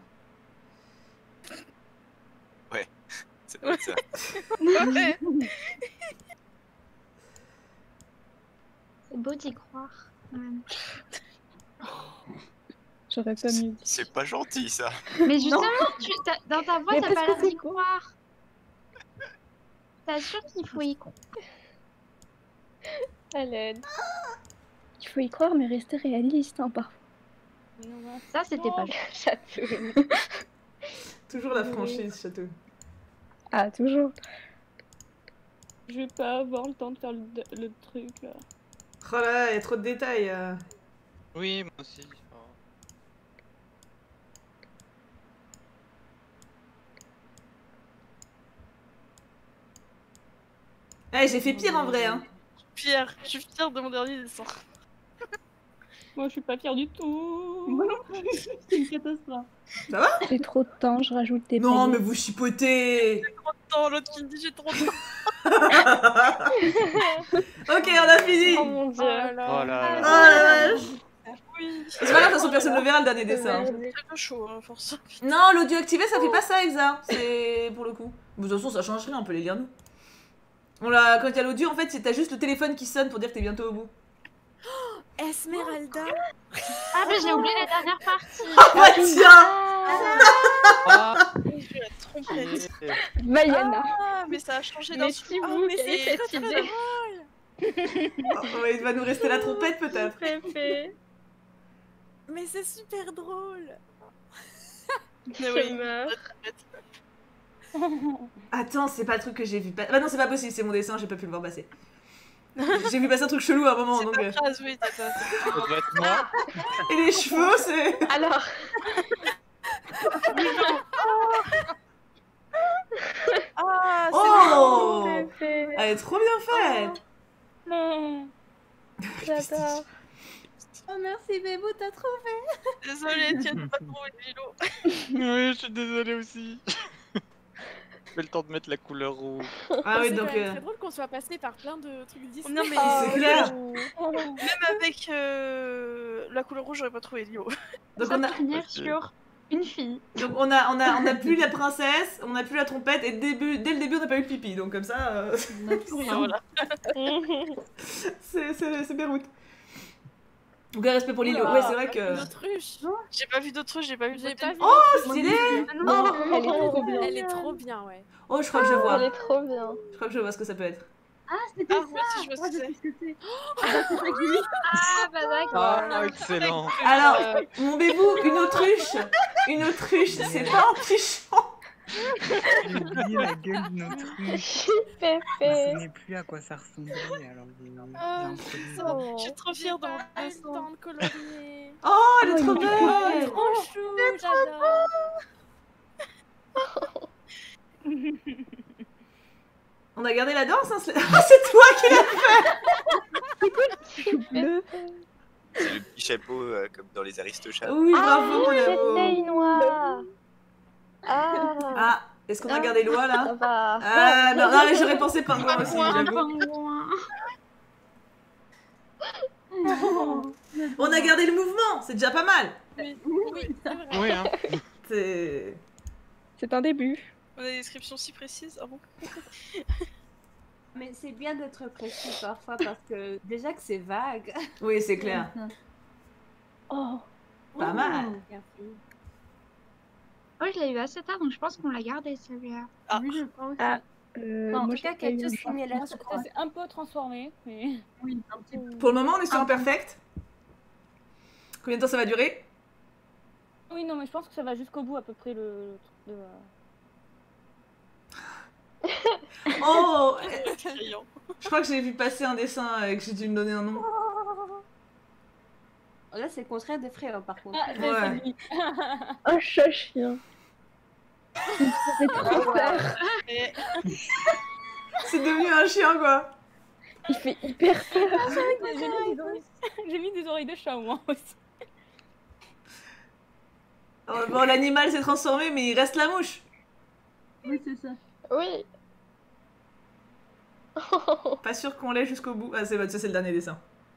[SPEAKER 2] Ouais, c'est pas ça.
[SPEAKER 4] Ouais.
[SPEAKER 3] C'est beau d'y croire. quand même.
[SPEAKER 10] J'aurais pas mieux dit.
[SPEAKER 2] C'est pas gentil ça.
[SPEAKER 3] Mais justement, tu, t'as- dans ta voix,
[SPEAKER 10] Mais
[SPEAKER 3] t'as
[SPEAKER 10] parce
[SPEAKER 3] pas
[SPEAKER 10] que
[SPEAKER 3] l'air
[SPEAKER 10] c'est
[SPEAKER 3] d'y croire. T'assures qu'il faut y croire.
[SPEAKER 9] À l'aide. Il faut y croire, mais rester réaliste, hein, parfois.
[SPEAKER 3] Ça, c'était pas
[SPEAKER 9] Château.
[SPEAKER 1] Toujours la franchise, Château.
[SPEAKER 9] Ah, toujours.
[SPEAKER 10] Je vais pas avoir le temps de faire le, le truc là.
[SPEAKER 1] Oh là là, il y a trop de détails. euh.
[SPEAKER 6] Oui, moi aussi. Oh.
[SPEAKER 1] Eh, j'ai fait pire en vrai, hein.
[SPEAKER 4] Pierre, je suis fière de mon dernier dessin.
[SPEAKER 10] Moi je suis pas fière du tout. Moi non plus. C'est une catastrophe.
[SPEAKER 1] Ça va?
[SPEAKER 9] J'ai trop de temps, je rajoute des
[SPEAKER 1] Non,
[SPEAKER 9] paillettes.
[SPEAKER 1] mais vous chipotez.
[SPEAKER 4] J'ai trop de temps, l'autre qui me dit j'ai trop de temps.
[SPEAKER 1] Ok, on a fini.
[SPEAKER 9] Oh mon dieu.
[SPEAKER 4] Oh là là.
[SPEAKER 6] Oh là
[SPEAKER 1] Oh
[SPEAKER 6] là.
[SPEAKER 1] la vache.
[SPEAKER 4] Oui.
[SPEAKER 1] C'est pas grave, de toute façon, personne ne le verra le dernier dessin.
[SPEAKER 4] C'est un peu chaud, hein, force.
[SPEAKER 1] Non, l'audio activé, ça fait pas ça, Exa. C'est pour le coup. De toute façon, ça change rien, on peut les lire nous. On l'a... Quand il y a l'audio, en fait, c'est t'as juste le téléphone qui sonne pour dire que t'es bientôt au bout.
[SPEAKER 9] Esmeralda.
[SPEAKER 3] Ah, mais j'ai oublié la dernière partie.
[SPEAKER 1] Ah bah tiens.
[SPEAKER 6] Ah,
[SPEAKER 4] Je vais la trompette.
[SPEAKER 9] Mayana.
[SPEAKER 4] Ah, mais ça a changé d'un
[SPEAKER 3] Mais
[SPEAKER 4] coup.
[SPEAKER 3] si
[SPEAKER 4] Ah,
[SPEAKER 3] vous,
[SPEAKER 4] mais
[SPEAKER 3] quelle est
[SPEAKER 4] c'est
[SPEAKER 3] cette
[SPEAKER 4] très, très
[SPEAKER 3] idée?
[SPEAKER 1] Oh, ouais, il va nous rester la trompette peut-être.
[SPEAKER 3] Préfet.
[SPEAKER 9] Mais c'est super drôle.
[SPEAKER 4] Mais oui.
[SPEAKER 3] Je meurs.
[SPEAKER 1] Attends, c'est pas le truc que j'ai vu passer. Bah non, c'est pas possible, c'est mon dessin, j'ai pas pu le voir passer. J'ai vu passer un truc chelou à un moment,
[SPEAKER 4] C'est
[SPEAKER 1] donc.
[SPEAKER 4] ta
[SPEAKER 1] euh,
[SPEAKER 4] phrase, oui, t'as pas.
[SPEAKER 6] ça doit être moi.
[SPEAKER 1] Et les cheveux, c'est.
[SPEAKER 3] Alors.
[SPEAKER 4] Ah, c'est
[SPEAKER 1] Oh!
[SPEAKER 3] Préfet.
[SPEAKER 1] Elle est trop bien faite!
[SPEAKER 10] Non.
[SPEAKER 9] J'adore. Oh merci Bébou, t'as trouvé.
[SPEAKER 4] désolée, tu n'as pas trouvé le vélo.
[SPEAKER 6] Oui, je suis désolé aussi. J'ai le temps de mettre la couleur rouge.
[SPEAKER 1] Ah oui,
[SPEAKER 9] C'est
[SPEAKER 1] donc.
[SPEAKER 9] quand même
[SPEAKER 1] euh,
[SPEAKER 9] très drôle qu'on soit passé par plein de trucs Disney.
[SPEAKER 4] Non, mais
[SPEAKER 1] C'est clair!
[SPEAKER 4] même avec euh, la couleur rouge, j'aurais pas trouvé Lio.
[SPEAKER 1] Donc
[SPEAKER 3] Ça
[SPEAKER 1] on a.
[SPEAKER 3] va finir sur une fille.
[SPEAKER 1] Donc on a, on a, on a plus la princesse, on a plus la trompette, et début, dès le début on n'a pas eu le pipi, donc comme ça, euh,
[SPEAKER 4] Enfin, voilà.
[SPEAKER 1] c'est c'est- c'est Beyrouth. Donc un respect pour Lilo,
[SPEAKER 9] Oula,
[SPEAKER 1] ouais c'est vrai que...
[SPEAKER 9] Une autruche.
[SPEAKER 4] J'ai pas vu d'autres, j'ai pas vu
[SPEAKER 9] J'ai
[SPEAKER 4] de
[SPEAKER 9] pas vu.
[SPEAKER 1] Oh
[SPEAKER 9] d'autruche.
[SPEAKER 1] stylé!
[SPEAKER 3] Non,
[SPEAKER 9] Elle est trop bien. Elle est trop bien, ouais.
[SPEAKER 1] Oh je crois que je vois,
[SPEAKER 3] Elle est trop bien.
[SPEAKER 1] je crois que je vois ce que ça peut être.
[SPEAKER 3] Ah, c'était
[SPEAKER 4] Ah, moi aussi, je vois ce que c'est.
[SPEAKER 3] Ah, bah d'accord.
[SPEAKER 6] Ah, excellent.
[SPEAKER 1] Alors,
[SPEAKER 4] Euh,
[SPEAKER 1] mon bébou, une autruche, une autruche, c'est pas en trichant.
[SPEAKER 11] J'ai oublié la gueule d'une autruche. Je
[SPEAKER 3] Préfet.
[SPEAKER 11] ne sais plus à quoi ça ressemblait, alors j'ai j'ai
[SPEAKER 4] Ah,
[SPEAKER 11] improvisé.
[SPEAKER 4] ça, je suis trop fière de mon
[SPEAKER 9] J'ai pas eu le
[SPEAKER 4] dessin.
[SPEAKER 9] temps de colorier.
[SPEAKER 1] Oh, elle est trop
[SPEAKER 9] Oh,
[SPEAKER 1] belle.
[SPEAKER 9] trop chou, j'adore.
[SPEAKER 1] On a gardé la danse, hein, c'est ah, c'est toi qui l'as fait.
[SPEAKER 2] C'est le petit chapeau euh, comme dans les Aristochats.
[SPEAKER 1] Oui, bravo mon amour.
[SPEAKER 3] C'était noir. Ah.
[SPEAKER 1] Ah, est-ce qu'on a gardé Loi là?
[SPEAKER 3] Ça va.
[SPEAKER 1] Ah non, non mais j'aurais pensé pingouin aussi, j'avoue. On a gardé le mouvement, c'est déjà pas mal.
[SPEAKER 9] Oui, oui, c'est vrai.
[SPEAKER 6] Oui, hein.
[SPEAKER 1] C'est...
[SPEAKER 9] C'est un début.
[SPEAKER 4] On a des descriptions si précises. Ah bon?
[SPEAKER 5] Mais c'est bien d'être précis parfois parce que déjà que c'est vague.
[SPEAKER 1] Oui, c'est clair.
[SPEAKER 9] Oh.
[SPEAKER 1] Pas mal.
[SPEAKER 5] Bien fait.
[SPEAKER 3] Oh, je l'ai eu assez tard, donc je pense qu'on l'a gardé celui-là.
[SPEAKER 4] Ah.
[SPEAKER 5] Oui, je pense.
[SPEAKER 9] Ah. Euh,
[SPEAKER 5] En
[SPEAKER 9] moi,
[SPEAKER 5] tout cas,
[SPEAKER 9] j'ai pas eu
[SPEAKER 5] quelque chose
[SPEAKER 9] le temps.
[SPEAKER 5] similaire, je
[SPEAKER 10] Ça
[SPEAKER 5] crois.
[SPEAKER 10] s'est un peu transformé, mais.
[SPEAKER 5] Oui, un petit peu.
[SPEAKER 1] Pour le moment, on est sur un perfect. Combien de temps ça va durer?
[SPEAKER 10] Oui, non, mais je pense que ça va jusqu'au bout à peu près le truc de.
[SPEAKER 1] Oh,
[SPEAKER 4] Criant.
[SPEAKER 1] je crois que j'ai vu passer un dessin et que j'ai dû me donner un nom.
[SPEAKER 5] Là, c'est le contraire de Fréo, par contre.
[SPEAKER 10] Ah,
[SPEAKER 1] Ouais.
[SPEAKER 10] c'est lui.
[SPEAKER 9] Un chat chien. C'est trop peur.
[SPEAKER 4] Et
[SPEAKER 1] C'est devenu un chien, quoi.
[SPEAKER 9] Il fait hyper peur.
[SPEAKER 10] J'ai mis, des oreilles... j'ai mis des oreilles de chat au moins aussi.
[SPEAKER 1] Oh, bon, l'animal s'est transformé, mais il reste la mouche.
[SPEAKER 5] Oui, c'est ça.
[SPEAKER 3] Oui.
[SPEAKER 1] Pas sûr qu'on l'ait jusqu'au bout. Ah, c'est ça, c'est le dernier dessin.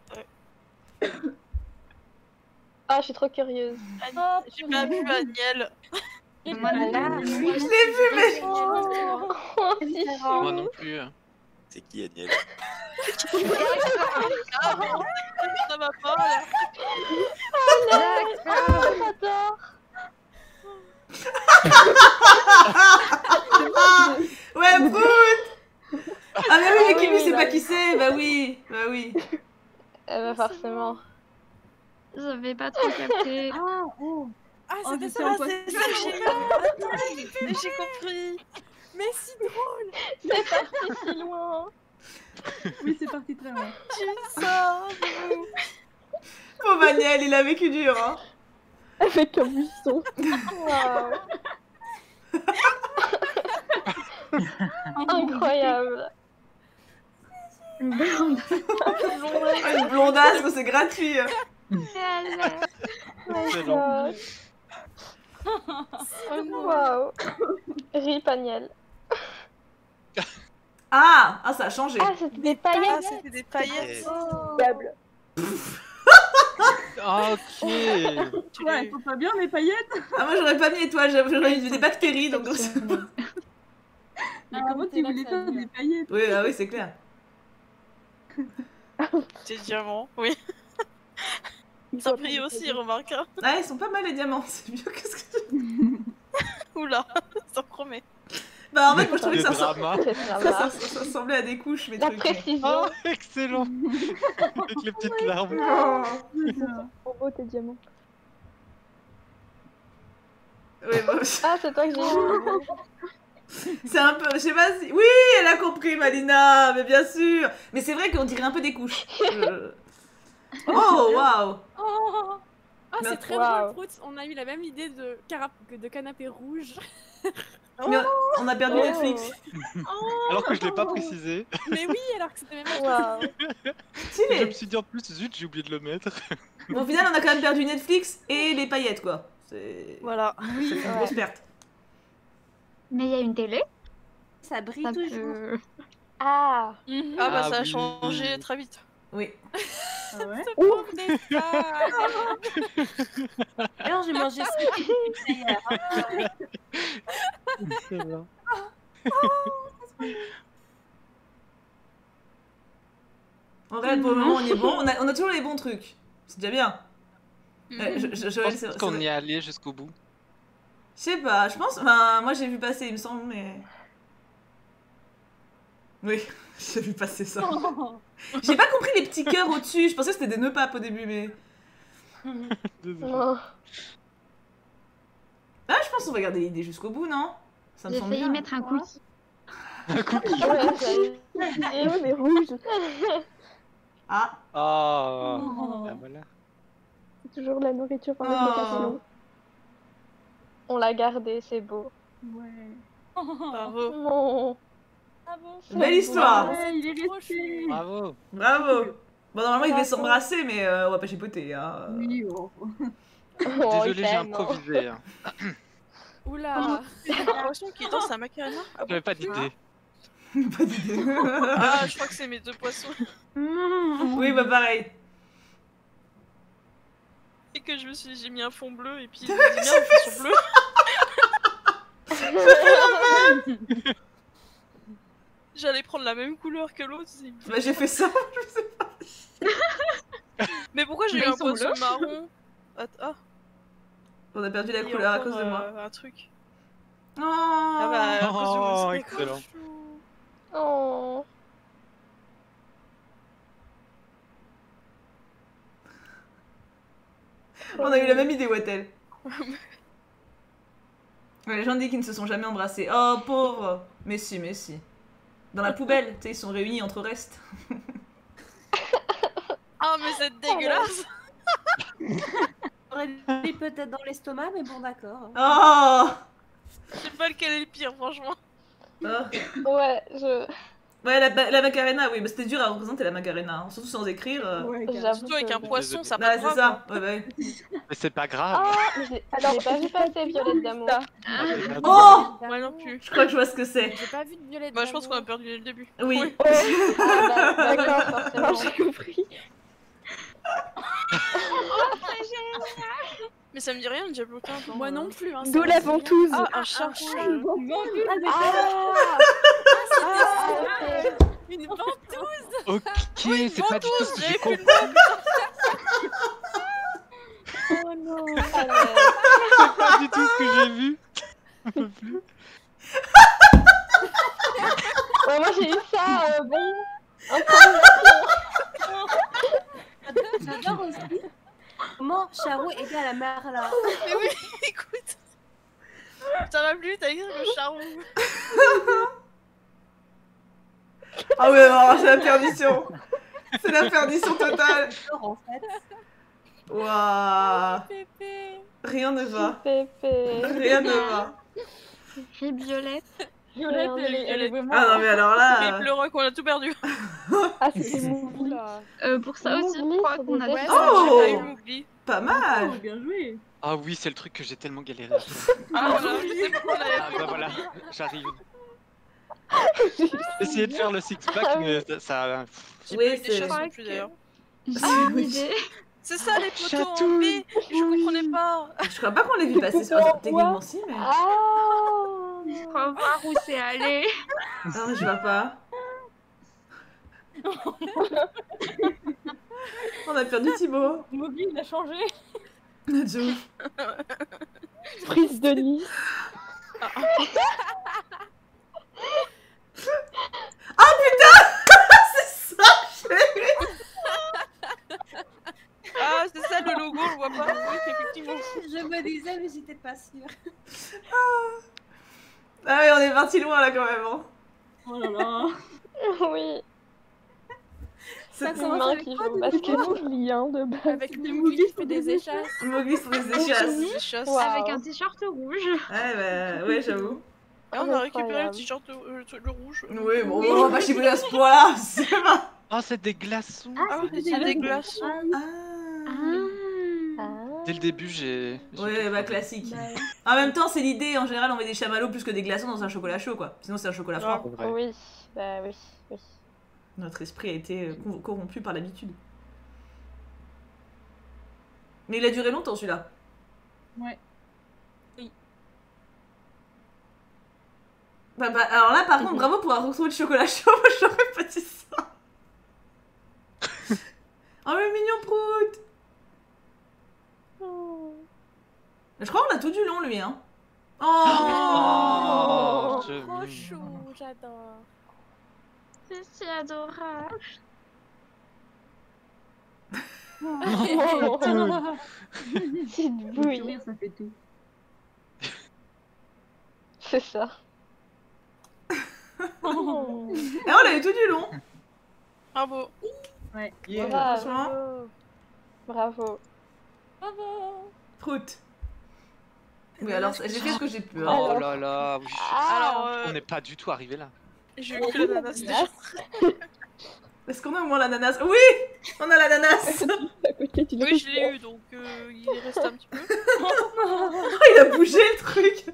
[SPEAKER 3] Ah, je suis trop curieuse.
[SPEAKER 10] Oh,
[SPEAKER 4] j'ai pas vu Agnel.
[SPEAKER 10] Et
[SPEAKER 5] Voilà.
[SPEAKER 1] Je l'ai vu, mais...
[SPEAKER 3] Oh, si
[SPEAKER 6] Moi non plus.
[SPEAKER 2] C'est qui, Agnel?
[SPEAKER 4] Ah bon, ça va pas là.
[SPEAKER 3] J'adore.
[SPEAKER 1] Ouais, Prout. Ah mais oui, mais Kimi sait pas qui c'est. Bah oui, bah oui.
[SPEAKER 3] Eh bah forcément. J'avais pas trop capté.
[SPEAKER 9] Ah, oh.
[SPEAKER 4] Ah,
[SPEAKER 10] Oh,
[SPEAKER 4] c'était
[SPEAKER 10] je
[SPEAKER 4] ça,
[SPEAKER 10] sais en
[SPEAKER 4] là,
[SPEAKER 10] quoi
[SPEAKER 4] c'est
[SPEAKER 10] c'est.
[SPEAKER 4] ça que j'ai eu. Attends, j'ai compris. Mais si drôle.
[SPEAKER 3] C'est parti si loin.
[SPEAKER 10] Oui, c'est parti très loin.
[SPEAKER 4] Tu sors.
[SPEAKER 1] Pauvre Maniel, il a vécu dur, hein.
[SPEAKER 3] Avec un buisson. Waouh. Incroyable.
[SPEAKER 1] Une blondasse, mais c'est gratuit.
[SPEAKER 6] Excellent.
[SPEAKER 3] Waouh. Rip Agnel.
[SPEAKER 1] Ah, ah, ça a changé.
[SPEAKER 3] Ah, c'était des paillettes.
[SPEAKER 4] Ah, c'était des paillettes.
[SPEAKER 3] Oh.
[SPEAKER 6] Ok.
[SPEAKER 4] Tu
[SPEAKER 10] Ouais, faut pas bien les paillettes.
[SPEAKER 1] Ah, moi j'aurais pas mis étoile, j'aurais eu des bactéries donc.
[SPEAKER 10] Mais comment tu voulais faire des paillettes?
[SPEAKER 1] Oui, ah oui, c'est clair.
[SPEAKER 4] Des diamants, oui. Ça brille aussi, remarque. Hein.
[SPEAKER 1] Ah, ils sont pas mal les diamants, c'est mieux que ce que tu...
[SPEAKER 4] Oula, ça promet.
[SPEAKER 1] Bah en fait, moi je trouvais que ça,
[SPEAKER 6] Le
[SPEAKER 1] ressemble...
[SPEAKER 6] drama.
[SPEAKER 1] ça, ça, ça ressemblait à des couches, mes
[SPEAKER 3] La
[SPEAKER 1] trucs.
[SPEAKER 3] précision.
[SPEAKER 6] Oh, excellent. Avec les petites larmes.
[SPEAKER 3] En beau tes diamants.
[SPEAKER 1] Oui, bah...
[SPEAKER 3] Ah, c'est toi que j'ai eu.
[SPEAKER 1] C'est un peu, je sais pas si... Oui, elle a compris, Malina, mais bien sûr. Mais c'est vrai qu'on dirait un peu des couches. Euh... Oh, waouh.
[SPEAKER 9] Oh ah, c'est
[SPEAKER 1] Mais-
[SPEAKER 9] très
[SPEAKER 3] Wow.
[SPEAKER 9] drôle, Prout. On a eu la même idée de, cara- de canapé rouge.
[SPEAKER 1] Mais on a perdu
[SPEAKER 3] Oh.
[SPEAKER 1] Netflix.
[SPEAKER 6] Alors que je l'ai pas précisé.
[SPEAKER 9] Mais oui, alors que c'était même
[SPEAKER 3] Waouh.
[SPEAKER 6] Je
[SPEAKER 1] Stylé.
[SPEAKER 6] me suis dit en plus, zut, j'ai oublié de le mettre.
[SPEAKER 1] Bon, au final, on a quand même perdu Netflix et les paillettes, quoi. C'est
[SPEAKER 4] Voilà.
[SPEAKER 1] c'est une grosse perte.
[SPEAKER 3] Mais il y a une télé.
[SPEAKER 5] Ça brille
[SPEAKER 3] Ça
[SPEAKER 5] toujours.
[SPEAKER 3] peut... Ah.
[SPEAKER 9] Mhm.
[SPEAKER 4] Ah bah
[SPEAKER 6] Ah
[SPEAKER 4] ça a
[SPEAKER 6] oui.
[SPEAKER 4] changé très vite.
[SPEAKER 1] Oui.
[SPEAKER 10] Ah ouais.
[SPEAKER 9] Ce pauvre détail.
[SPEAKER 5] Alors j'ai mangé ça hier.
[SPEAKER 6] Excellent.
[SPEAKER 1] En vrai, pour le moment, on y est bon. On a, on a toujours les bons trucs. C'est déjà bien. Euh, je, je,
[SPEAKER 6] Je
[SPEAKER 1] Joël,
[SPEAKER 6] pense
[SPEAKER 1] c'est-
[SPEAKER 6] qu'on
[SPEAKER 1] c'est-
[SPEAKER 6] y est allé jusqu'au bout.
[SPEAKER 1] Je sais pas, je pense. Enfin, moi j'ai vu passer, il me semble, mais. Oui, j'ai vu passer ça. J'ai pas compris les petits cœurs au-dessus. Je pensais que c'était des nœuds papes au début, mais.
[SPEAKER 6] Désolé.
[SPEAKER 3] Non.
[SPEAKER 1] Ah, je pense qu'on va garder l'idée jusqu'au bout, non? Ça me
[SPEAKER 3] J'ai
[SPEAKER 1] semble
[SPEAKER 3] failli
[SPEAKER 1] bien.
[SPEAKER 3] mettre un cookie.
[SPEAKER 6] Un cookie.
[SPEAKER 3] Ouais, j'avais dit, mais rouge.
[SPEAKER 1] Ah.
[SPEAKER 6] Ah,
[SPEAKER 10] Oh.
[SPEAKER 6] ah, voilà.
[SPEAKER 3] C'est toujours la nourriture avec
[SPEAKER 1] Oh.
[SPEAKER 3] des papillons. On l'a gardé, c'est beau.
[SPEAKER 10] Ouais.
[SPEAKER 4] Bravo.
[SPEAKER 3] Non.
[SPEAKER 9] Ah bon,
[SPEAKER 3] C'est
[SPEAKER 1] Belle
[SPEAKER 3] beau.
[SPEAKER 1] histoire.
[SPEAKER 10] Ouais, il est
[SPEAKER 9] trop
[SPEAKER 10] resté.
[SPEAKER 9] chou.
[SPEAKER 6] Bravo.
[SPEAKER 1] Bravo. Bon, normalement, ils devaient
[SPEAKER 3] Bravo.
[SPEAKER 1] s'embrasser, mais euh, on va pas chipoter. Hein.
[SPEAKER 10] Oui, oh.
[SPEAKER 3] Oh,
[SPEAKER 6] Désolé,
[SPEAKER 3] il
[SPEAKER 6] j'ai
[SPEAKER 3] t'aime, non.
[SPEAKER 6] improvisé. hein.
[SPEAKER 9] Oula.
[SPEAKER 4] J'ai l'impression qu'il danse à Macarena. Ah,
[SPEAKER 6] J'avais pas d'idée.
[SPEAKER 1] Pas d'idée.
[SPEAKER 4] ah, je crois que c'est mes deux poissons.
[SPEAKER 1] Oui, bah pareil.
[SPEAKER 4] Et que je me suis j'ai mis un fond bleu et puis je me dis bien un fond bleu. J'allais prendre la même couleur que l'autre. c'est-
[SPEAKER 1] Bah, j'ai fait ça.
[SPEAKER 4] Mais pourquoi j'ai
[SPEAKER 3] Mais
[SPEAKER 4] eu un
[SPEAKER 3] ils sont
[SPEAKER 4] poisson
[SPEAKER 3] bleus.
[SPEAKER 4] marron? Att- Ah,
[SPEAKER 1] On a perdu la
[SPEAKER 4] il y a
[SPEAKER 1] couleur à
[SPEAKER 4] encore,
[SPEAKER 1] cause de moi.
[SPEAKER 4] euh, un truc.
[SPEAKER 1] Oh.
[SPEAKER 4] Ah bah à cause de vous,
[SPEAKER 6] Oh,
[SPEAKER 4] c'est
[SPEAKER 6] excellent.
[SPEAKER 4] trop chou.
[SPEAKER 3] Oh.
[SPEAKER 1] On a eu la même idée, Wattel. Ouais, les gens disent qu'ils ne se sont jamais embrassés. Oh, pauvre. Mais si, mais si. Dans la poubelle, tu sais, ils sont réunis entre restes.
[SPEAKER 4] Ah mais c'est dégueulasse.
[SPEAKER 5] J'aurais dit peut-être dans l'estomac, mais bon d'accord.
[SPEAKER 1] Oh.
[SPEAKER 4] Je sais pas lequel est le pire franchement.
[SPEAKER 1] Oh.
[SPEAKER 3] Ouais, je...
[SPEAKER 1] Ouais, la, la Macarena, oui, mais c'était dur à représenter la Macarena, hein. Surtout sans écrire. euh.
[SPEAKER 10] Ouais, carrément.
[SPEAKER 3] J'avoue
[SPEAKER 4] Surtout avec
[SPEAKER 3] que-
[SPEAKER 4] un poisson, ça
[SPEAKER 1] Ouais,
[SPEAKER 4] pas
[SPEAKER 1] c'est
[SPEAKER 4] grave.
[SPEAKER 1] ça. Ouais, ouais.
[SPEAKER 6] Mais c'est pas grave.
[SPEAKER 3] Ah, mais j'ai j'ai pas vu passer Violette d'amour.
[SPEAKER 1] Oh.
[SPEAKER 4] Moi non plus.
[SPEAKER 1] Je crois que je vois ce que c'est.
[SPEAKER 9] J'ai pas vu de violette.
[SPEAKER 4] Moi je pense qu'on a perdu dès le début.
[SPEAKER 1] Oui.
[SPEAKER 3] Ah, bah, d'accord, forcément, j'ai compris.
[SPEAKER 4] Mais ça me dit rien, Diablo quinze.
[SPEAKER 9] Moi non plus. Hein,
[SPEAKER 3] D'où
[SPEAKER 9] ça
[SPEAKER 3] la
[SPEAKER 9] me dit rien.
[SPEAKER 3] ventouse.
[SPEAKER 4] Ah, un chat.
[SPEAKER 3] Ah, ah, ok.
[SPEAKER 4] Une ventouse.
[SPEAKER 6] Ok,
[SPEAKER 4] Oui,
[SPEAKER 6] c'est pas du tout ce que j'ai
[SPEAKER 4] ventouse,
[SPEAKER 6] compris.
[SPEAKER 9] Oh non.
[SPEAKER 6] C'est pas du tout ce que j'ai vu. J'en peux plus.
[SPEAKER 9] Ouais, moi j'ai eu ça, euh, bon.
[SPEAKER 5] J'adore aussi comment Charo était à la mer là.
[SPEAKER 4] Mais oui, écoute. T'en as plus, t'as écrit le charron.
[SPEAKER 1] Ah ouais, non, c'est la perdition. C'est la perdition totale.
[SPEAKER 5] En fait.
[SPEAKER 1] Waouh. Rien ne va.
[SPEAKER 9] Pépé.
[SPEAKER 1] Rien ne va.
[SPEAKER 3] Et Violette.
[SPEAKER 10] Violette, elle est, elle est vraiment...
[SPEAKER 1] Ah non mais alors
[SPEAKER 4] Et
[SPEAKER 1] là...
[SPEAKER 4] le rock, on a tout perdu.
[SPEAKER 9] Ah, c'était Mougli.
[SPEAKER 3] Euh, pour ça aussi, je crois qu'on a
[SPEAKER 4] Ouais,
[SPEAKER 3] tout
[SPEAKER 4] ça,
[SPEAKER 1] Oh.
[SPEAKER 4] j'ai pas eu Mougli.
[SPEAKER 1] Pas mal.
[SPEAKER 10] Oh, bien joué.
[SPEAKER 6] Ah oui, c'est le truc que j'ai tellement galéré à faire.
[SPEAKER 4] Ah voilà, je sais pourquoi on
[SPEAKER 6] Ah
[SPEAKER 4] avait
[SPEAKER 6] bah voilà, j'arrive. Essayez de faire le six-pack, mais ça... ça...
[SPEAKER 4] J'ai
[SPEAKER 1] Oui,
[SPEAKER 4] pas eu des
[SPEAKER 1] c'est-
[SPEAKER 4] chasses non plus d'ailleurs.
[SPEAKER 3] J'ai une idée.
[SPEAKER 4] C'est ça les poteaux en
[SPEAKER 6] Chatouille.
[SPEAKER 4] V, je comprenais pas.
[SPEAKER 1] Je crois pas qu'on l'ait vu passer sur... Attends, techniquement si, mais...
[SPEAKER 9] Ah.
[SPEAKER 3] Je crois voir où c'est allé.
[SPEAKER 1] Non, je vois pas. On a perdu Thibaut.
[SPEAKER 10] Mowgli, il a changé.
[SPEAKER 1] De ouf.
[SPEAKER 9] Prise de Nice.
[SPEAKER 1] Ah putain. C'est ça, j'ai vu.
[SPEAKER 4] Ah, c'est ça le logo, on le voit pas. Oui, effectivement.
[SPEAKER 5] Je me disais mais j'étais pas sûre.
[SPEAKER 1] Ah oui, on est parti loin là quand même. Hein.
[SPEAKER 10] Oh là là.
[SPEAKER 9] Oui.
[SPEAKER 1] C'est
[SPEAKER 5] Ça
[SPEAKER 9] C'est
[SPEAKER 5] commence
[SPEAKER 9] main
[SPEAKER 5] avec
[SPEAKER 9] qui
[SPEAKER 5] quoi,
[SPEAKER 9] joue
[SPEAKER 5] du
[SPEAKER 9] parce
[SPEAKER 5] coup
[SPEAKER 9] que Mougli, hein, de base.
[SPEAKER 4] Avec des Mougli qui fait des échasses.
[SPEAKER 1] Mowgli sur des
[SPEAKER 4] Des
[SPEAKER 1] échasses.
[SPEAKER 4] échasses.
[SPEAKER 9] Wow.
[SPEAKER 3] Avec un t-shirt rouge.
[SPEAKER 1] Ouais, bah, ouais, j'avoue.
[SPEAKER 4] Ah, on a récupéré le
[SPEAKER 9] Incroyable.
[SPEAKER 4] t-shirt euh, le rouge.
[SPEAKER 1] Oui, bon, on va pas chipoter à ce point-là. C'est pas...
[SPEAKER 6] Oh, c'est des glaçons.
[SPEAKER 4] Ah, oui, c'est des glaçons.
[SPEAKER 1] Ah.
[SPEAKER 9] Ah.
[SPEAKER 6] Dès le début, j'ai... j'ai
[SPEAKER 1] Ouais,
[SPEAKER 6] compris.
[SPEAKER 1] bah classique. En même temps, c'est l'idée. En général, on met des chamallows plus que des glaçons dans un chocolat chaud, quoi. Sinon, c'est un chocolat froid.
[SPEAKER 6] C'est vrai.
[SPEAKER 9] Oui, bah oui, oui.
[SPEAKER 1] Notre esprit a été euh, con- corrompu par l'habitude. Mais il a duré longtemps, celui-là.
[SPEAKER 10] Ouais.
[SPEAKER 1] Bah, bah, alors là, par contre, bravo pour avoir retrouvé le chocolat chaud. Moi, j'aurais pas dit ça. Oh, le mignon Prout. Je crois qu'on a tout du long, lui, hein. Oh,
[SPEAKER 6] Oh, je-
[SPEAKER 4] Trop chou, j'adore.
[SPEAKER 3] C'est si adorable.
[SPEAKER 9] Petite
[SPEAKER 10] Le
[SPEAKER 9] bouille.
[SPEAKER 10] sourire, ça fait tout.
[SPEAKER 9] C'est ça.
[SPEAKER 1] Et on a eu tout du long.
[SPEAKER 4] Bravo.
[SPEAKER 6] Yeah.
[SPEAKER 1] Franchement.
[SPEAKER 9] Bravo.
[SPEAKER 10] Bravo.
[SPEAKER 1] Prout. Oui, alors, j'ai fait ce que j'ai pu. hein.
[SPEAKER 6] Oh là là, oui.
[SPEAKER 4] Alors, euh,
[SPEAKER 6] On n'est pas du tout arrivé là.
[SPEAKER 4] j'ai eu que l'ananas déjà.
[SPEAKER 1] Est-ce qu'on a au moins l'ananas? Oui, on a l'ananas.
[SPEAKER 9] À côté du
[SPEAKER 4] Oui, je l'ai eu, donc euh, il reste un petit peu.
[SPEAKER 1] Oh, il a bougé le truc.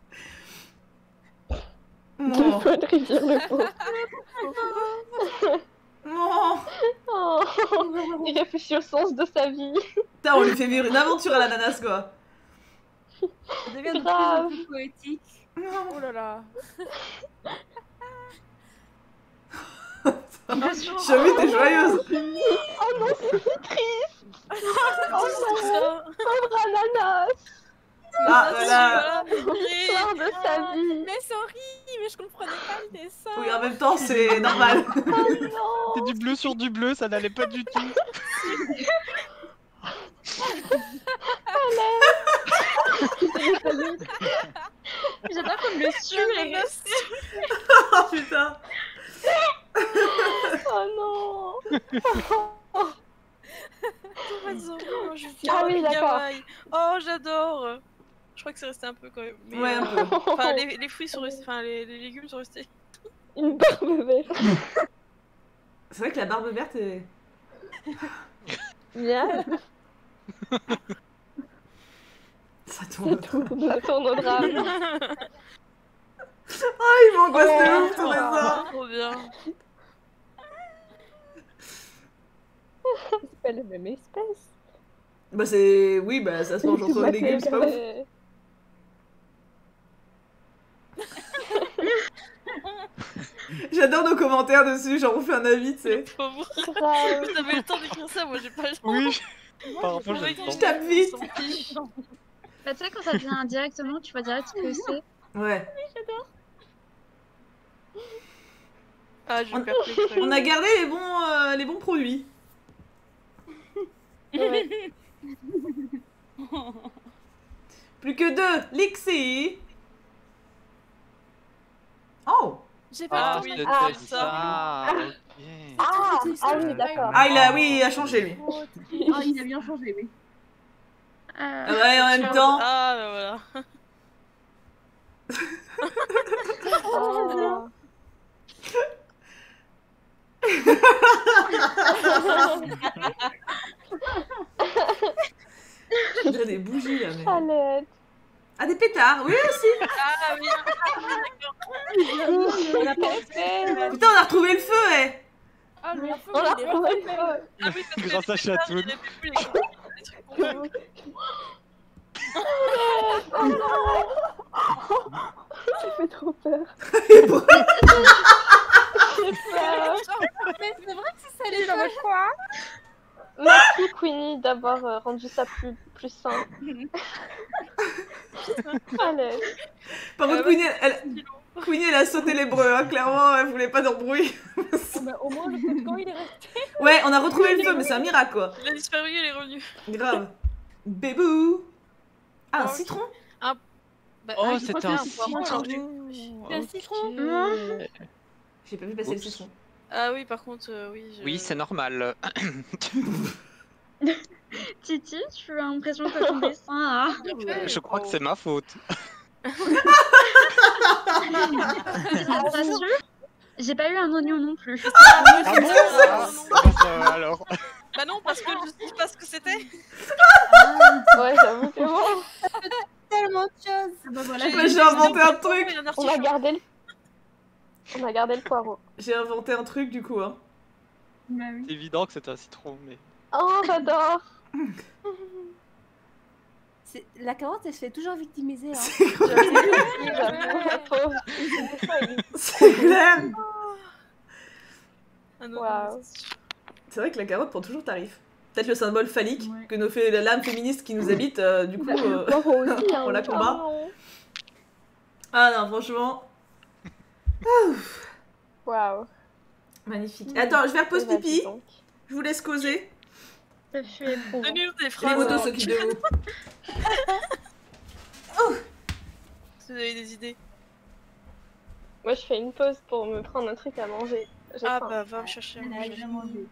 [SPEAKER 1] Non,
[SPEAKER 9] Bonne rivière le pauvre.
[SPEAKER 1] non.
[SPEAKER 9] Oh, il réfléchit au sens de sa vie.
[SPEAKER 1] Putain, on lui fait vivre une aventure à l'ananas, quoi.
[SPEAKER 5] Ça devient de plus
[SPEAKER 9] Grave.
[SPEAKER 5] en plus poétique.
[SPEAKER 4] Oh là là.
[SPEAKER 1] Chamie, t'es joyeuse.
[SPEAKER 9] Oh non, c'est triste. Oh
[SPEAKER 4] C'est
[SPEAKER 9] non,
[SPEAKER 4] ça.
[SPEAKER 9] pauvre ananas.
[SPEAKER 1] Ah, voilà.
[SPEAKER 9] L'histoire de sa vie.
[SPEAKER 4] Mais sorry, mais je comprenais pas le dessin.
[SPEAKER 1] Oui, en même temps, c'est normal.
[SPEAKER 9] Oh non.
[SPEAKER 6] C'est du bleu sur du bleu, ça n'allait pas du tout.
[SPEAKER 3] J'adore comme le sur est resté.
[SPEAKER 1] Oh putain.
[SPEAKER 9] Oh non.
[SPEAKER 4] Ah
[SPEAKER 9] oui, d'accord.
[SPEAKER 4] Oh, j'adore. Je crois que c'est resté un peu quand même. Mais,
[SPEAKER 1] Ouais, un
[SPEAKER 4] euh,
[SPEAKER 1] peu.
[SPEAKER 4] Enfin, les, les fruits sont restés. Enfin, les, les légumes sont restés.
[SPEAKER 9] Une barbe verte.
[SPEAKER 1] C'est vrai que la barbe verte est...
[SPEAKER 9] Bien.
[SPEAKER 1] Ça
[SPEAKER 9] Ça
[SPEAKER 1] tourne.
[SPEAKER 9] tourne, ça tourne au drame.
[SPEAKER 1] Ah, il m'angoisse de ouf, ton dessin.
[SPEAKER 4] Trop bien.
[SPEAKER 9] C'est pas la même espèce.
[SPEAKER 1] Bah c'est... Oui, bah ça se mange entre les légumes, c'est pas ouf. J'adore nos commentaires dessus, genre on fait un avis, tu sais.
[SPEAKER 4] Pauvre. Vous avez le temps d'écrire ça, moi j'ai pas le temps.
[SPEAKER 6] Oui. Parfois j'ai le
[SPEAKER 1] Je
[SPEAKER 6] temps.
[SPEAKER 1] tape vite.
[SPEAKER 3] Bah, tu sais, quand ça vient directement, tu vois direct ce que c'est.
[SPEAKER 1] Ouais.
[SPEAKER 3] Oui, j'adore.
[SPEAKER 4] Ah, je
[SPEAKER 1] On,
[SPEAKER 4] perds les feuilles.
[SPEAKER 1] on a gardé les bons, euh, les bons produits.
[SPEAKER 9] Ouais.
[SPEAKER 1] Plus que deux. Lixie. Oh.
[SPEAKER 4] J'ai
[SPEAKER 6] Ah,
[SPEAKER 4] pas le temps
[SPEAKER 6] c'était
[SPEAKER 4] d'écrire
[SPEAKER 6] ça.
[SPEAKER 4] ça.
[SPEAKER 6] Ah, ok.
[SPEAKER 9] Ah, ah oui, d'accord.
[SPEAKER 1] Ah, il a, oui, il a changé lui.
[SPEAKER 10] Ah, il a bien changé, oui.
[SPEAKER 3] Euh...
[SPEAKER 1] Ah ouais, en même temps.
[SPEAKER 4] Ah, bah voilà.
[SPEAKER 9] Oh.
[SPEAKER 1] Je dirais des bougies là. Mais...
[SPEAKER 9] Palette.
[SPEAKER 1] Ah, des pétards, oui aussi.
[SPEAKER 4] Ah oui,
[SPEAKER 9] On a pensé.
[SPEAKER 1] Putain, on a retrouvé le feu, eh.
[SPEAKER 10] Ah, le feu,
[SPEAKER 9] On a
[SPEAKER 10] il est
[SPEAKER 9] retrouvé le
[SPEAKER 10] refait.
[SPEAKER 9] feu.
[SPEAKER 4] Ah oui, parce que
[SPEAKER 6] Grâce à
[SPEAKER 4] les pétards,
[SPEAKER 6] Chatoun.
[SPEAKER 4] il y avait plus les trucs- les trucs qu'on veut.
[SPEAKER 9] Oh non. Ça fait trop peur.
[SPEAKER 1] Et bon,
[SPEAKER 9] J'ai peur.
[SPEAKER 5] Mais c'est vrai que c'est ça les
[SPEAKER 3] Dans
[SPEAKER 5] choses.
[SPEAKER 3] votre quoi?
[SPEAKER 9] Merci Queenie d'avoir euh, rendu ça plus, plus simple. Allez.
[SPEAKER 1] Par contre,
[SPEAKER 4] Ah ouais,
[SPEAKER 1] Queenie, elle, Queenie, elle a sauté les breux, hein. Clairement, elle voulait pas de bruit.
[SPEAKER 10] Oh, bah, au moins, le feu de camp, il est resté.
[SPEAKER 1] Ouais, on a retrouvé le feu, mais c'est un miracle quoi.
[SPEAKER 4] Il a disparu, il est revenu.
[SPEAKER 1] Grave. Bébou. Ah, un
[SPEAKER 4] Ah, ok.
[SPEAKER 1] citron.
[SPEAKER 4] Bah,
[SPEAKER 6] Oh,
[SPEAKER 4] ah,
[SPEAKER 6] c'était
[SPEAKER 4] j'ai
[SPEAKER 6] un
[SPEAKER 4] pas fait un poireau.
[SPEAKER 10] C'est un citron.
[SPEAKER 1] J'ai pas vu passer le
[SPEAKER 6] Oups.
[SPEAKER 1] citron.
[SPEAKER 4] Ah oui, par contre, euh, oui. Je...
[SPEAKER 6] Oui, c'est normal.
[SPEAKER 3] Titi, tu as l'impression que ton dessin a...
[SPEAKER 4] Bien fait.
[SPEAKER 6] Je crois que c'est ma faute.
[SPEAKER 3] Ça te rassure? J'ai pas eu un oignon non plus.
[SPEAKER 6] Ah bon Ah, bah, ça va, alors.
[SPEAKER 4] Bah non, parce que je sais pas ce que c'était.
[SPEAKER 9] Ouais, j'avoue que bon.
[SPEAKER 5] Tellement de choses.
[SPEAKER 10] Ah, bah voilà.
[SPEAKER 1] Bah, j'ai inventé un truc.
[SPEAKER 4] Il y a un
[SPEAKER 9] On a
[SPEAKER 4] artichaut.
[SPEAKER 9] gardé le... On a gardé le poireau.
[SPEAKER 1] J'ai inventé un truc du coup, hein.
[SPEAKER 10] Bah oui.
[SPEAKER 6] C'est évident que c'était un citron, mais.
[SPEAKER 9] Oh, j'adore.
[SPEAKER 5] C'est- La carotte, elle se fait toujours victimiser. Hein.
[SPEAKER 9] J'avoue, j'avoue, la pauvre.
[SPEAKER 1] C'est clair.
[SPEAKER 4] Ah non,
[SPEAKER 9] Waouh.
[SPEAKER 4] mais c'est sûr.
[SPEAKER 1] C'est vrai que la carotte prend toujours tarif. Peut-être le symbole phallique
[SPEAKER 10] Ouais.
[SPEAKER 1] que nous fait l'âme féministe qui nous habite, euh, du coup, euh,
[SPEAKER 9] Le poireau aussi, hein.
[SPEAKER 1] on la combat.
[SPEAKER 9] Oh.
[SPEAKER 1] Ah non, franchement,
[SPEAKER 9] Waouh.
[SPEAKER 1] magnifique. Attends, je vais repose
[SPEAKER 9] Vas-y
[SPEAKER 1] pipi.
[SPEAKER 9] donc.
[SPEAKER 1] Je vous laisse causer.
[SPEAKER 3] Je suis éprouvée.
[SPEAKER 4] Donnez-nous des
[SPEAKER 1] Les
[SPEAKER 4] phrases.
[SPEAKER 1] motos
[SPEAKER 4] alors.
[SPEAKER 1] s'occupent de vous.
[SPEAKER 4] Si vous avez des idées.
[SPEAKER 9] Moi, je fais une pause pour me prendre un truc à manger. J'ai
[SPEAKER 4] Ah
[SPEAKER 9] faim.
[SPEAKER 4] bah va me chercher à
[SPEAKER 10] Elle a
[SPEAKER 4] manger.
[SPEAKER 10] déjà mangé.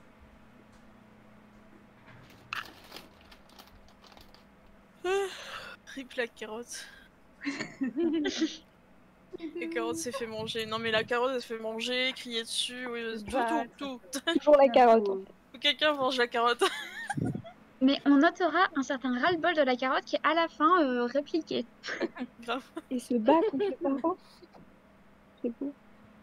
[SPEAKER 4] Rip la carotte. La carotte s'est fait manger. Non mais la carotte elle se fait manger, crier dessus, oui, tout,
[SPEAKER 9] Bah,
[SPEAKER 4] tout, tout.
[SPEAKER 9] Toujours la carotte.
[SPEAKER 4] Faut que quelqu'un mange la carotte.
[SPEAKER 3] Mais on notera un certain ras-le-bol de la carotte qui est à la fin euh, répliqué.
[SPEAKER 4] Grave.
[SPEAKER 9] Et se bat contre les parents. C'est beau.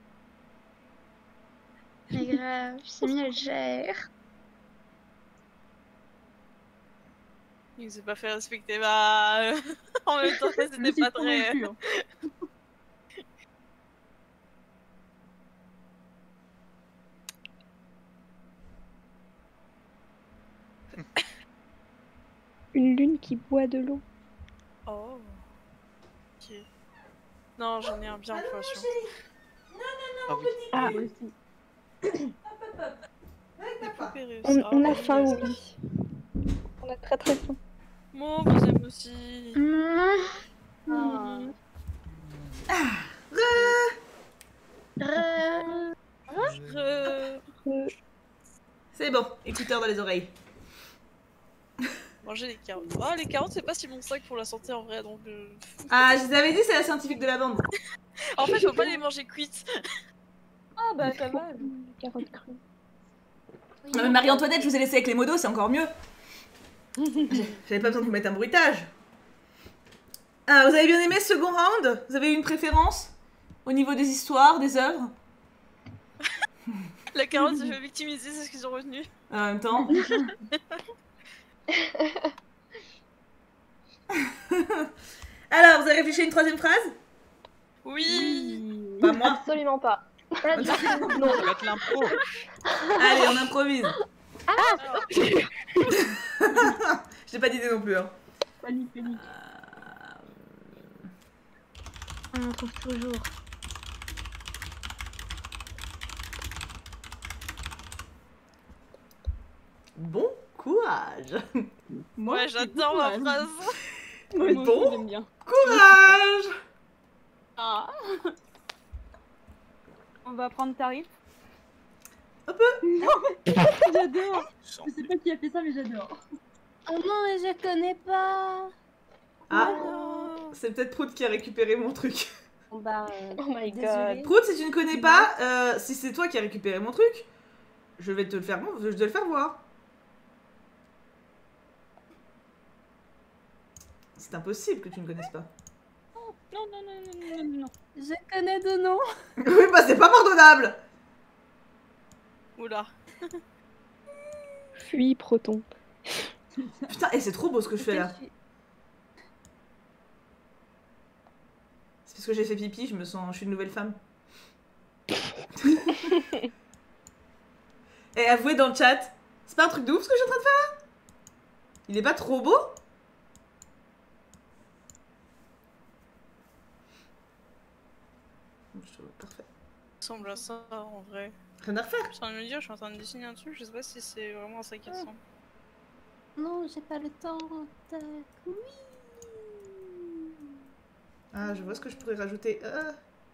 [SPEAKER 3] Mais grave, c'est mis elle gère.
[SPEAKER 4] Il s'est pas fait respecter. Bah euh, en même temps ça,
[SPEAKER 10] Je me
[SPEAKER 4] c'était
[SPEAKER 10] suis
[SPEAKER 4] pas très.
[SPEAKER 10] convaincue, hein.
[SPEAKER 9] Une lune qui boit de l'eau.
[SPEAKER 4] Oh. Ok. Non j'en ai un bien poisson.
[SPEAKER 6] Ah oui.
[SPEAKER 9] Ah,
[SPEAKER 10] Moi aussi.
[SPEAKER 4] Des poupées réussies.
[SPEAKER 9] on,
[SPEAKER 4] Ah,
[SPEAKER 9] on a
[SPEAKER 4] bah,
[SPEAKER 9] faim,
[SPEAKER 4] oui.
[SPEAKER 9] oui. On a très très faim.
[SPEAKER 4] Moi vous aime aussi.
[SPEAKER 3] Mmh.
[SPEAKER 4] Mhm.
[SPEAKER 3] Euh,
[SPEAKER 4] Euh,
[SPEAKER 1] C'est bon, écouteurs dans les oreilles.
[SPEAKER 4] Manger les carottes. Ah les carottes c'est pas si bon sac pour la santé en vrai donc. euh,
[SPEAKER 1] Ah, je vous avais dit, c'est la scientifique de la bande.
[SPEAKER 4] En fait faut pas les manger cuites.
[SPEAKER 10] Ah, bah ça va.
[SPEAKER 9] Les carottes crues.
[SPEAKER 1] Non, mais Marie-Antoinette, je vous ai laissé avec les modos, c'est encore mieux. J'avais pas besoin de vous mettre un bruitage. Ah, vous avez bien aimé ce second round? Vous avez eu une préférence au niveau des histoires, des œuvres?
[SPEAKER 4] La carotte se fait victimiser, c'est ce qu'ils ont retenu.
[SPEAKER 1] En même temps. Alors, vous avez réfléchi à une troisième phrase?
[SPEAKER 4] Oui.
[SPEAKER 1] Pas moi.
[SPEAKER 9] Absolument pas.
[SPEAKER 6] Non, on va mettre l'impro.
[SPEAKER 1] Allez, on improvise.
[SPEAKER 3] Ah
[SPEAKER 1] J'ai pas d'idée non plus. Hein.
[SPEAKER 10] Panique, panique.
[SPEAKER 3] On en trouve toujours.
[SPEAKER 1] Bon courage.
[SPEAKER 10] Moi,
[SPEAKER 4] Ouais, j'adore ma phrase.
[SPEAKER 10] Moi, moi
[SPEAKER 1] Bon
[SPEAKER 10] aussi, j'aime bien.
[SPEAKER 1] courage.
[SPEAKER 10] Ah.
[SPEAKER 5] On va prendre tarif.
[SPEAKER 1] Un peu.
[SPEAKER 10] J'adore. Je sais pas qui a fait ça, mais j'adore.
[SPEAKER 5] Oh non, mais je connais pas.
[SPEAKER 1] Ah, c'est peut-être Prout qui a récupéré mon truc.
[SPEAKER 5] Bah, euh,
[SPEAKER 9] Oh my
[SPEAKER 5] désolée.
[SPEAKER 9] god.
[SPEAKER 1] Prout, si tu ne connais pas, euh, si c'est toi qui as récupéré mon truc, je vais te le faire, je vais te le faire voir. C'est impossible que tu ne connaisses pas.
[SPEAKER 10] Non, non, non, non, non, non, non.
[SPEAKER 5] Je connais de nom.
[SPEAKER 1] Oui, bah c'est pas pardonnable.
[SPEAKER 4] Oula.
[SPEAKER 9] Fuis, Proton.
[SPEAKER 1] Putain, et c'est trop beau ce que je fais là. C'est parce que j'ai fait pipi, je me sens, je suis une nouvelle femme. Et avouez dans le chat, c'est pas un truc de ouf ce que je suis en train de faire là? Il est pas trop beau? Parfait.
[SPEAKER 4] Ça ressemble à ça en vrai.
[SPEAKER 1] Rien à refaire.
[SPEAKER 4] Je suis en train de me dire, je suis en train de dessiner un truc, je sais pas si c'est vraiment ça qui ressemble.
[SPEAKER 5] Non, j'ai pas le temps. Tac. Oui.
[SPEAKER 1] Ah, je vois ce que je pourrais rajouter. Euh...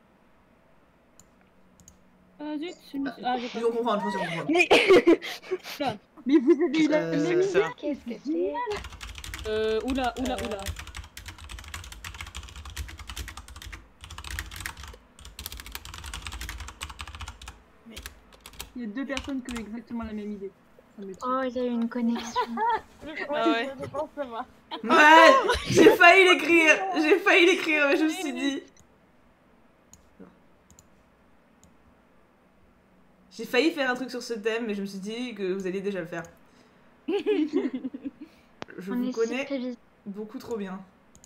[SPEAKER 10] Ah zut, je me suis... Ah, j'ai
[SPEAKER 1] Ils
[SPEAKER 10] pas...
[SPEAKER 1] vont comprendre, je pense qu'ils vont comprendre.
[SPEAKER 10] Mais... Mais vous avez eu la
[SPEAKER 1] Euh,
[SPEAKER 10] même idée.
[SPEAKER 6] ça.
[SPEAKER 9] Qu'est-ce que c'est?
[SPEAKER 10] Euh, oula, oula, oula.
[SPEAKER 4] Mais...
[SPEAKER 10] Il y a deux personnes qui ont exactement la même idée. Ça me tue.
[SPEAKER 3] Oh, il y a eu une connexion.
[SPEAKER 4] Ah ouais.
[SPEAKER 10] Je pense que moi.
[SPEAKER 1] Ouais, j'ai failli l'écrire. J'ai failli l'écrire, mais je me suis dit. J'ai failli faire un truc sur ce thème, mais je me suis dit que vous alliez déjà le faire. Je
[SPEAKER 3] On
[SPEAKER 1] vous
[SPEAKER 3] est
[SPEAKER 1] connais
[SPEAKER 3] si prévisible.
[SPEAKER 1] beaucoup trop bien.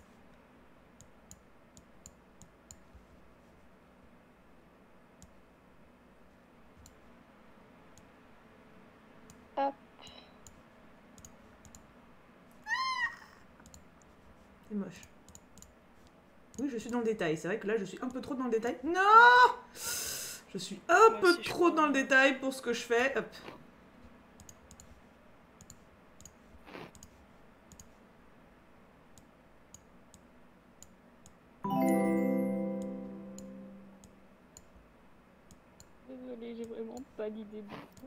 [SPEAKER 9] Hop.
[SPEAKER 1] C'est moche. Oui, je suis dans le détail. C'est vrai que là, je suis un peu trop dans le détail. Non! Je suis un
[SPEAKER 4] Moi
[SPEAKER 1] peu
[SPEAKER 4] aussi, je
[SPEAKER 1] trop
[SPEAKER 4] crois.
[SPEAKER 1] dans le détail pour ce que je fais. Hop.
[SPEAKER 10] Désolée, j'ai vraiment pas d'idée.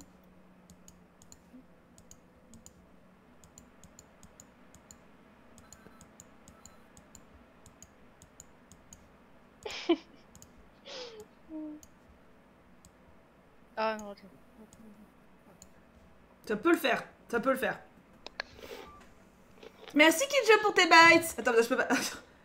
[SPEAKER 4] Ah non, attends.
[SPEAKER 1] Ça peut le faire. Ça peut le faire. Merci Kidjo pour tes bites. Attends, je peux pas.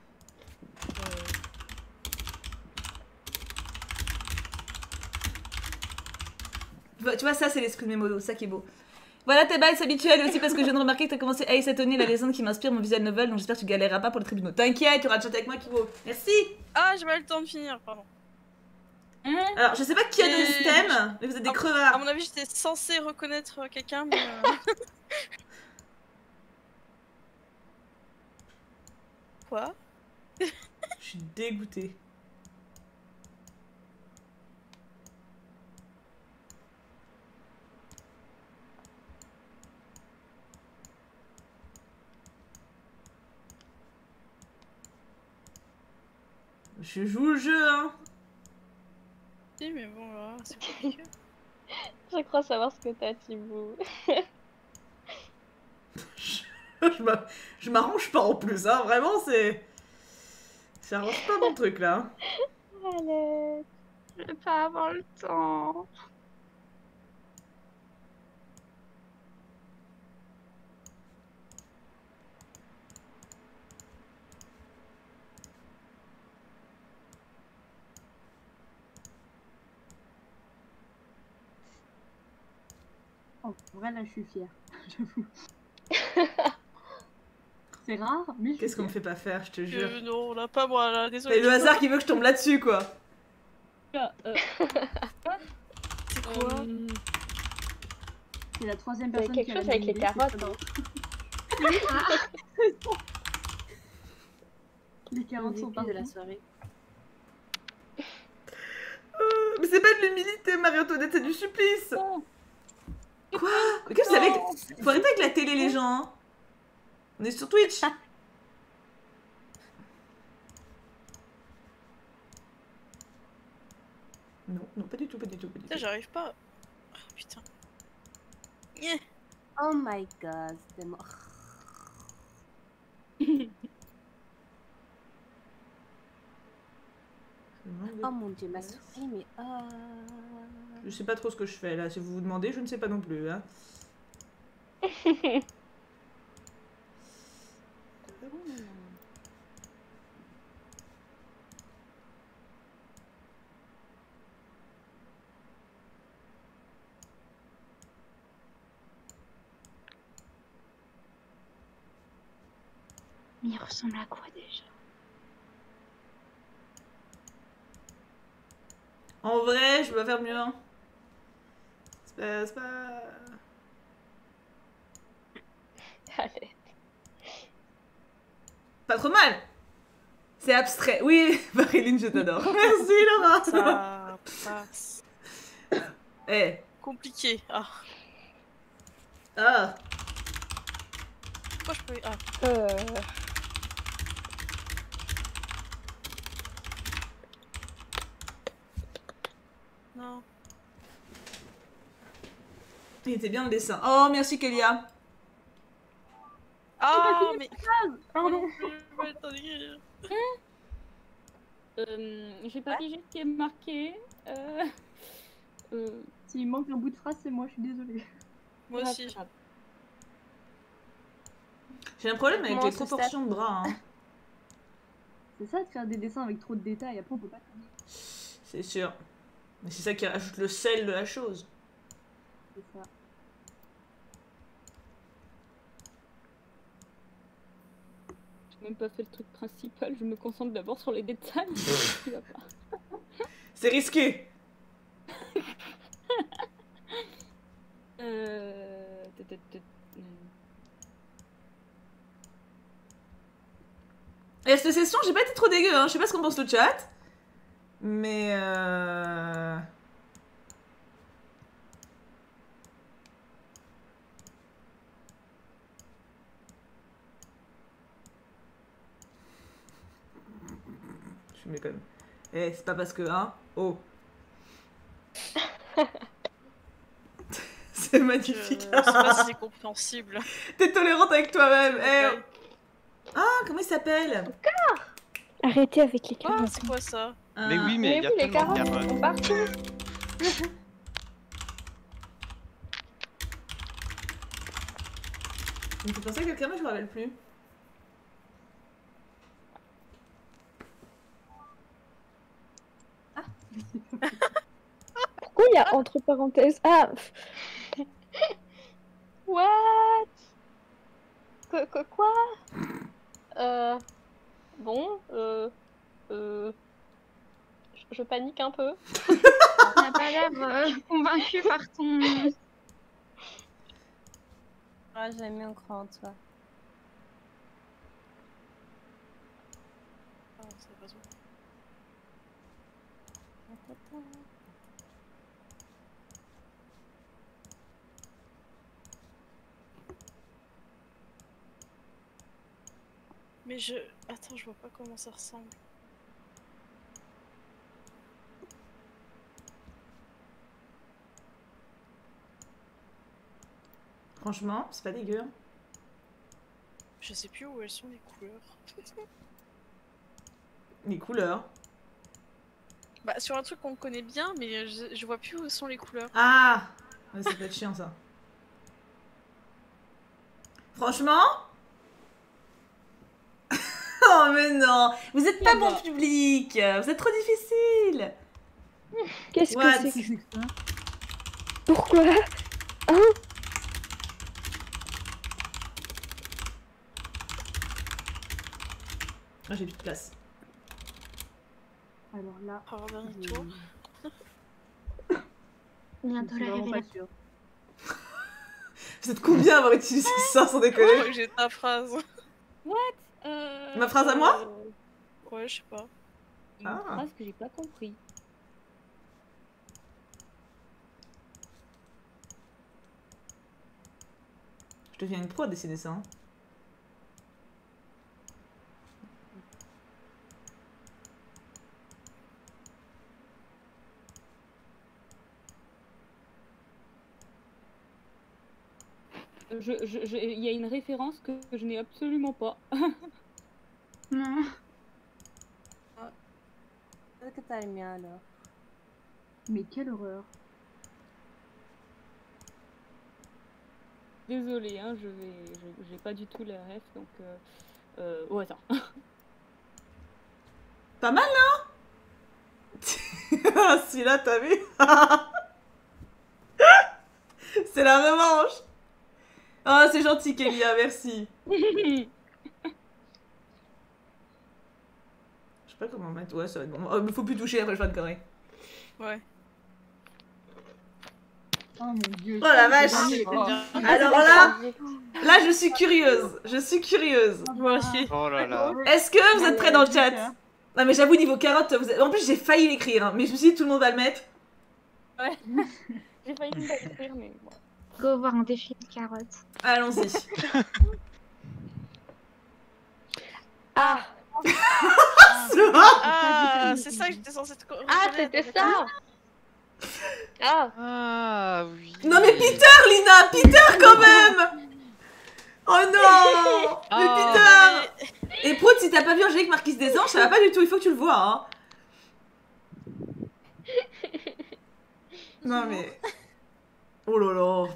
[SPEAKER 1] Tu vois, tu vois, ça c'est l'esprit de mes modos, ça qui est beau. Voilà tes bites habituels, aussi parce que je viens de remarquer que t'as commencé Ace Attorney, la légende qui m'inspire mon visual novel, donc j'espère que tu galéreras pas pour le tribunal. T'inquiète, tu auras chanté avec moi qui vaut. Merci.
[SPEAKER 4] Ah, j'ai pas le temps de finir, pardon.
[SPEAKER 1] Alors, je sais pas qui a donné ce
[SPEAKER 4] Et-
[SPEAKER 1] thème, mais vous êtes des
[SPEAKER 4] À
[SPEAKER 1] crevards.
[SPEAKER 4] mon avis, j'étais censée reconnaître quelqu'un, mais... euh, Quoi?
[SPEAKER 1] Je suis dégoûtée. Je joue le jeu, hein.
[SPEAKER 4] Si, mais bon, voilà, c'est compliqué.
[SPEAKER 9] Je crois savoir ce que t'as, Thibaut.
[SPEAKER 1] Je m'a- je m'arrange pas en plus, hein. Vraiment, c'est. Ça arrange pas mon truc là.
[SPEAKER 3] Allez, je vais pas avoir le temps.
[SPEAKER 10] En vrai, là, je suis fière. J'avoue. C'est rare, mais je suis
[SPEAKER 1] Qu'est-ce qu'on me
[SPEAKER 10] fière.
[SPEAKER 1] fait pas faire, je te jure.
[SPEAKER 4] Euh, non, là, pas moi, là, désolé.
[SPEAKER 1] C'est le hasard qui veut que je tombe là-dessus, quoi.
[SPEAKER 10] Ah, euh...
[SPEAKER 4] C'est quoi
[SPEAKER 10] euh... C'est la troisième
[SPEAKER 9] Il y a
[SPEAKER 10] personne
[SPEAKER 9] quelque
[SPEAKER 10] qui a
[SPEAKER 9] chose
[SPEAKER 10] la
[SPEAKER 9] avec
[SPEAKER 10] même
[SPEAKER 9] les
[SPEAKER 10] idée,
[SPEAKER 9] carottes.
[SPEAKER 10] c'est
[SPEAKER 9] Hein.
[SPEAKER 10] Les carottes sont
[SPEAKER 5] de la
[SPEAKER 10] partout.
[SPEAKER 5] soirée.
[SPEAKER 1] Euh, mais c'est pas de l'humilité, Marie-Antoinette, c'est du supplice.
[SPEAKER 10] Oh.
[SPEAKER 1] Quoi? Mais qu'est-ce que c'est avec... Faut arrêter avec la télé, les gens. Hein. On est sur Twitch. Non, non, pas du tout, pas du tout, pas du tout.
[SPEAKER 4] Putain, j'arrive pas. Oh, putain. Yeah.
[SPEAKER 5] Oh my god, c'est mort. Oh mon dieu, ma souris, mais oh...
[SPEAKER 1] Je sais pas trop ce que je fais là, si vous vous demandez, je ne sais pas non plus. Hein.
[SPEAKER 3] Mais il ressemble à quoi déjà?
[SPEAKER 1] En vrai, je peux pas faire mieux. Hein. C'est pas... C'est pas...
[SPEAKER 9] Allez.
[SPEAKER 1] Pas trop mal. C'est abstrait. Oui, Marilyn, je t'adore. Merci, Laura.
[SPEAKER 4] Ça passe.
[SPEAKER 1] Eh. Hey.
[SPEAKER 4] Compliqué. Ah.
[SPEAKER 1] Ah.
[SPEAKER 4] Pourquoi je peux... Ah.
[SPEAKER 9] Euh...
[SPEAKER 4] Non.
[SPEAKER 1] Il était bien le dessin. Oh, merci, Kélia.
[SPEAKER 4] Ah, mais...
[SPEAKER 10] Pardon.
[SPEAKER 4] Attendez.
[SPEAKER 10] Euh, j'ai pas pigé ce qui est marqué. Euh... Euh, S'il manque un bout de phrase, c'est moi, je suis désolée.
[SPEAKER 4] Moi aussi.
[SPEAKER 1] J'ai un problème avec
[SPEAKER 9] Comment
[SPEAKER 1] les
[SPEAKER 9] ce
[SPEAKER 1] proportions de bras. Hein.
[SPEAKER 10] C'est ça de faire des dessins avec trop de détails, après on peut pas faire.
[SPEAKER 1] C'est sûr. Mais c'est ça qui rajoute le sel de la chose.
[SPEAKER 10] C'est ça. J'ai même pas fait le truc principal, je me concentre d'abord sur les détails.
[SPEAKER 1] C'est risqué.
[SPEAKER 10] euh...
[SPEAKER 1] Et cette session, j'ai pas été trop dégueu, hein. Je sais pas ce qu'on pense le chat. Mais euh... Je mets quand même. Eh, c'est pas parce que, hein. Oh. C'est magnifique.
[SPEAKER 4] Je sais pas si c'est compréhensible.
[SPEAKER 1] T'es tolérante avec toi-même. Eh. Ah, comment il s'appelle?
[SPEAKER 9] Arrêtez avec les
[SPEAKER 4] Ah,
[SPEAKER 9] carottes.
[SPEAKER 4] c'est quoi ça?
[SPEAKER 1] Ah.
[SPEAKER 6] Mais oui, mais il y a
[SPEAKER 9] oui, les
[SPEAKER 6] tellement de
[SPEAKER 9] carottes
[SPEAKER 6] carottes.
[SPEAKER 9] sont partout.
[SPEAKER 1] Il me fait penser à quelqu'un, mais je me rappelle plus.
[SPEAKER 9] Pourquoi il y a entre parenthèses? Ah. What? Que, que quoi? Euh. Bon, euh. Euh. Je, je panique un peu.
[SPEAKER 3] T'as pas l'air euh, convaincu par ton...
[SPEAKER 5] Ah, j'ai mis en croix en toi.
[SPEAKER 4] Ah, c'est raison. Mais je... Attends, je vois pas comment ça ressemble.
[SPEAKER 1] Franchement, c'est pas dégueu.
[SPEAKER 4] Je sais plus où elles sont les couleurs.
[SPEAKER 1] Les couleurs.
[SPEAKER 4] Bah sur un truc qu'on connaît bien, mais je, je vois plus où sont les couleurs.
[SPEAKER 1] Ah, ouais, ça peut être chiant ça. Franchement. Oh mais non, vous êtes pas bon public, vous êtes trop difficile.
[SPEAKER 9] Qu'est-ce
[SPEAKER 1] What?
[SPEAKER 9] que c'est que ça? Pourquoi? Hein?
[SPEAKER 1] Ah, j'ai plus de place.
[SPEAKER 10] Alors là,
[SPEAKER 4] Alors, dernier tour.
[SPEAKER 3] Bientôt la révélation.
[SPEAKER 10] sûre.
[SPEAKER 1] Vous êtes combien à avoir utilisé ça sans déconner?
[SPEAKER 4] Je crois que j'ai ta phrase.
[SPEAKER 10] What euh...
[SPEAKER 1] Ma phrase à moi?
[SPEAKER 4] euh... Ouais, je sais pas.
[SPEAKER 10] Une
[SPEAKER 1] Ah.
[SPEAKER 10] phrase que j'ai pas compris.
[SPEAKER 1] Je deviens une pro à dessiner ça. Hein.
[SPEAKER 10] Je, je, je, il y a une référence que, que je n'ai absolument pas.
[SPEAKER 3] Non.
[SPEAKER 5] Peut-être que t'as le mien alors.
[SPEAKER 10] Mais quelle horreur. Désolée, hein, je vais, je- j'ai pas du tout la ref, donc euh, euh, oh attends.
[SPEAKER 1] Pas mal, non? Celui-là, t'as vu? C'est la revanche. Oh, c'est gentil, Kélia, merci. Je sais pas comment mettre. Ouais, ça va être bon. Oh, mais faut plus toucher après, je vais de carré.
[SPEAKER 4] Ouais.
[SPEAKER 10] Oh mon dieu.
[SPEAKER 1] Oh la vache. Alors là, là, je suis curieuse. Je suis curieuse.
[SPEAKER 4] Moi aussi.
[SPEAKER 6] Oh là là.
[SPEAKER 1] Est-ce que vous êtes prêts dans le chat? Non, mais j'avoue, niveau carotte, vous êtes... en plus, j'ai failli l'écrire, hein, mais je me suis dit, tout le monde va le mettre.
[SPEAKER 10] Ouais. J'ai failli l'écrire, mais bon.
[SPEAKER 3] Go voir un défi de carottes.
[SPEAKER 1] Allons-y.
[SPEAKER 3] Ah.
[SPEAKER 4] Ah, c'est ça que j'étais censée te corriger.
[SPEAKER 3] Ah, c'était ça. Ah.
[SPEAKER 6] Ah oui.
[SPEAKER 1] Non, mais Peter, Lina, Peter quand même. Oh non. Mais
[SPEAKER 6] Ah.
[SPEAKER 1] Peter. Et Prout, si t'as pas vu Angélique Marquise des Anges, ça va pas du tout, il faut que tu le vois, hein. Non mais... Oh là là.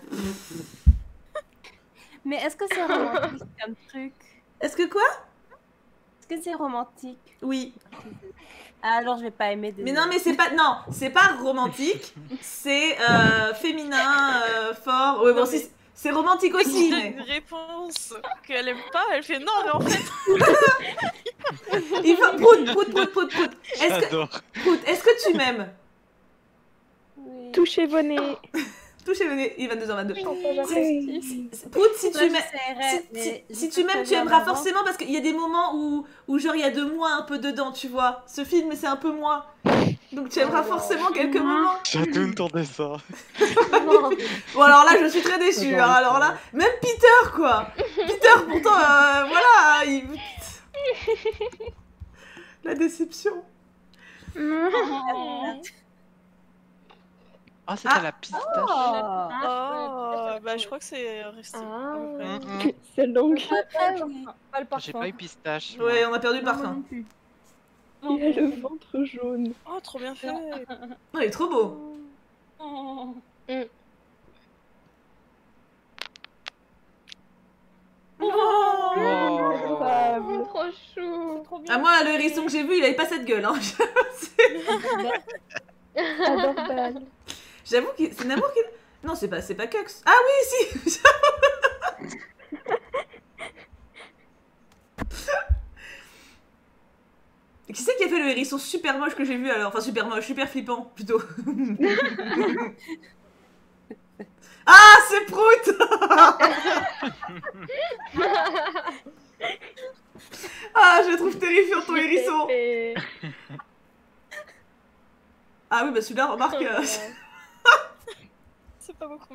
[SPEAKER 5] Mais est-ce que c'est romantique comme truc?
[SPEAKER 1] Est-ce que quoi?
[SPEAKER 5] Est-ce que c'est romantique?
[SPEAKER 1] Oui.
[SPEAKER 5] Ah, alors je vais pas aimer.
[SPEAKER 1] Mais non, mais c'est pas... Non, c'est pas romantique, c'est euh, féminin, euh, fort... Ouais, bon, si... C'est romantique aussi,
[SPEAKER 4] donne
[SPEAKER 1] mais...
[SPEAKER 4] une réponse qu'elle aime pas, elle fait non, mais en fait.
[SPEAKER 1] Il faut... Prout, Prout, Prout, Prout, Prout. Est-ce que...
[SPEAKER 6] J'adore.
[SPEAKER 1] Prout, est-ce que tu m'aimes?
[SPEAKER 5] Oui.
[SPEAKER 9] Touchez vos nez.
[SPEAKER 1] Touchez le nez, il est vingt-deux heures vingt-deux.
[SPEAKER 9] Oui.
[SPEAKER 1] Prout, si
[SPEAKER 5] Moi,
[SPEAKER 1] tu m'aimes...
[SPEAKER 5] j'essaierai,
[SPEAKER 1] Si,
[SPEAKER 5] mais
[SPEAKER 1] si-
[SPEAKER 5] je
[SPEAKER 1] si
[SPEAKER 5] sais
[SPEAKER 1] tu m'aimes,
[SPEAKER 5] très
[SPEAKER 1] tu
[SPEAKER 5] bien
[SPEAKER 1] aimeras
[SPEAKER 5] d'avance.
[SPEAKER 1] forcément parce qu'il y a des moments où, où genre il y a de moi un peu dedans, tu vois. Ce film, c'est un peu moi. Donc tu aimeras forcément quelques moments.
[SPEAKER 6] Chacun entendait ça.
[SPEAKER 1] Bon alors là, je suis très déçue. hein. Alors là, même Peter quoi. Peter, pourtant, euh, voilà. Il... La déception.
[SPEAKER 6] Ah, c'était
[SPEAKER 1] Ah.
[SPEAKER 6] la pistache.
[SPEAKER 5] Oh.
[SPEAKER 4] Oh, bah je crois que c'est resté.
[SPEAKER 3] Ah.
[SPEAKER 4] à peu près.
[SPEAKER 6] Mm, mm.
[SPEAKER 9] C'est longue.
[SPEAKER 5] Ah oui.
[SPEAKER 10] Pas le
[SPEAKER 6] J'ai
[SPEAKER 10] parfum.
[SPEAKER 6] pas eu pistache.
[SPEAKER 1] Ouais, on a perdu le
[SPEAKER 10] Non, moi
[SPEAKER 1] parfum.
[SPEAKER 10] non plus.
[SPEAKER 9] Il y a le ventre jaune.
[SPEAKER 4] Oh, trop bien fait.
[SPEAKER 1] Oh, il est trop beau.
[SPEAKER 10] Oh.
[SPEAKER 1] Oh.
[SPEAKER 6] Oh.
[SPEAKER 3] Trop chou.
[SPEAKER 10] Trop bien.
[SPEAKER 1] Ah moi, le hérisson que j'ai vu, il avait pas cette gueule. Hein.
[SPEAKER 9] Adorable.
[SPEAKER 1] J'avoue que c'est Namour qui... Non, c'est pas, c'est pas Cux. Ah oui, si. Qui c'est qui a fait le hérisson super moche que j'ai vu alors? Enfin, super moche, super flippant, plutôt. Ah, c'est Prout. Ah, je le trouve terrifiant, ton hérisson. Ah oui, bah celui-là, remarque... euh,
[SPEAKER 4] C'est pas beaucoup.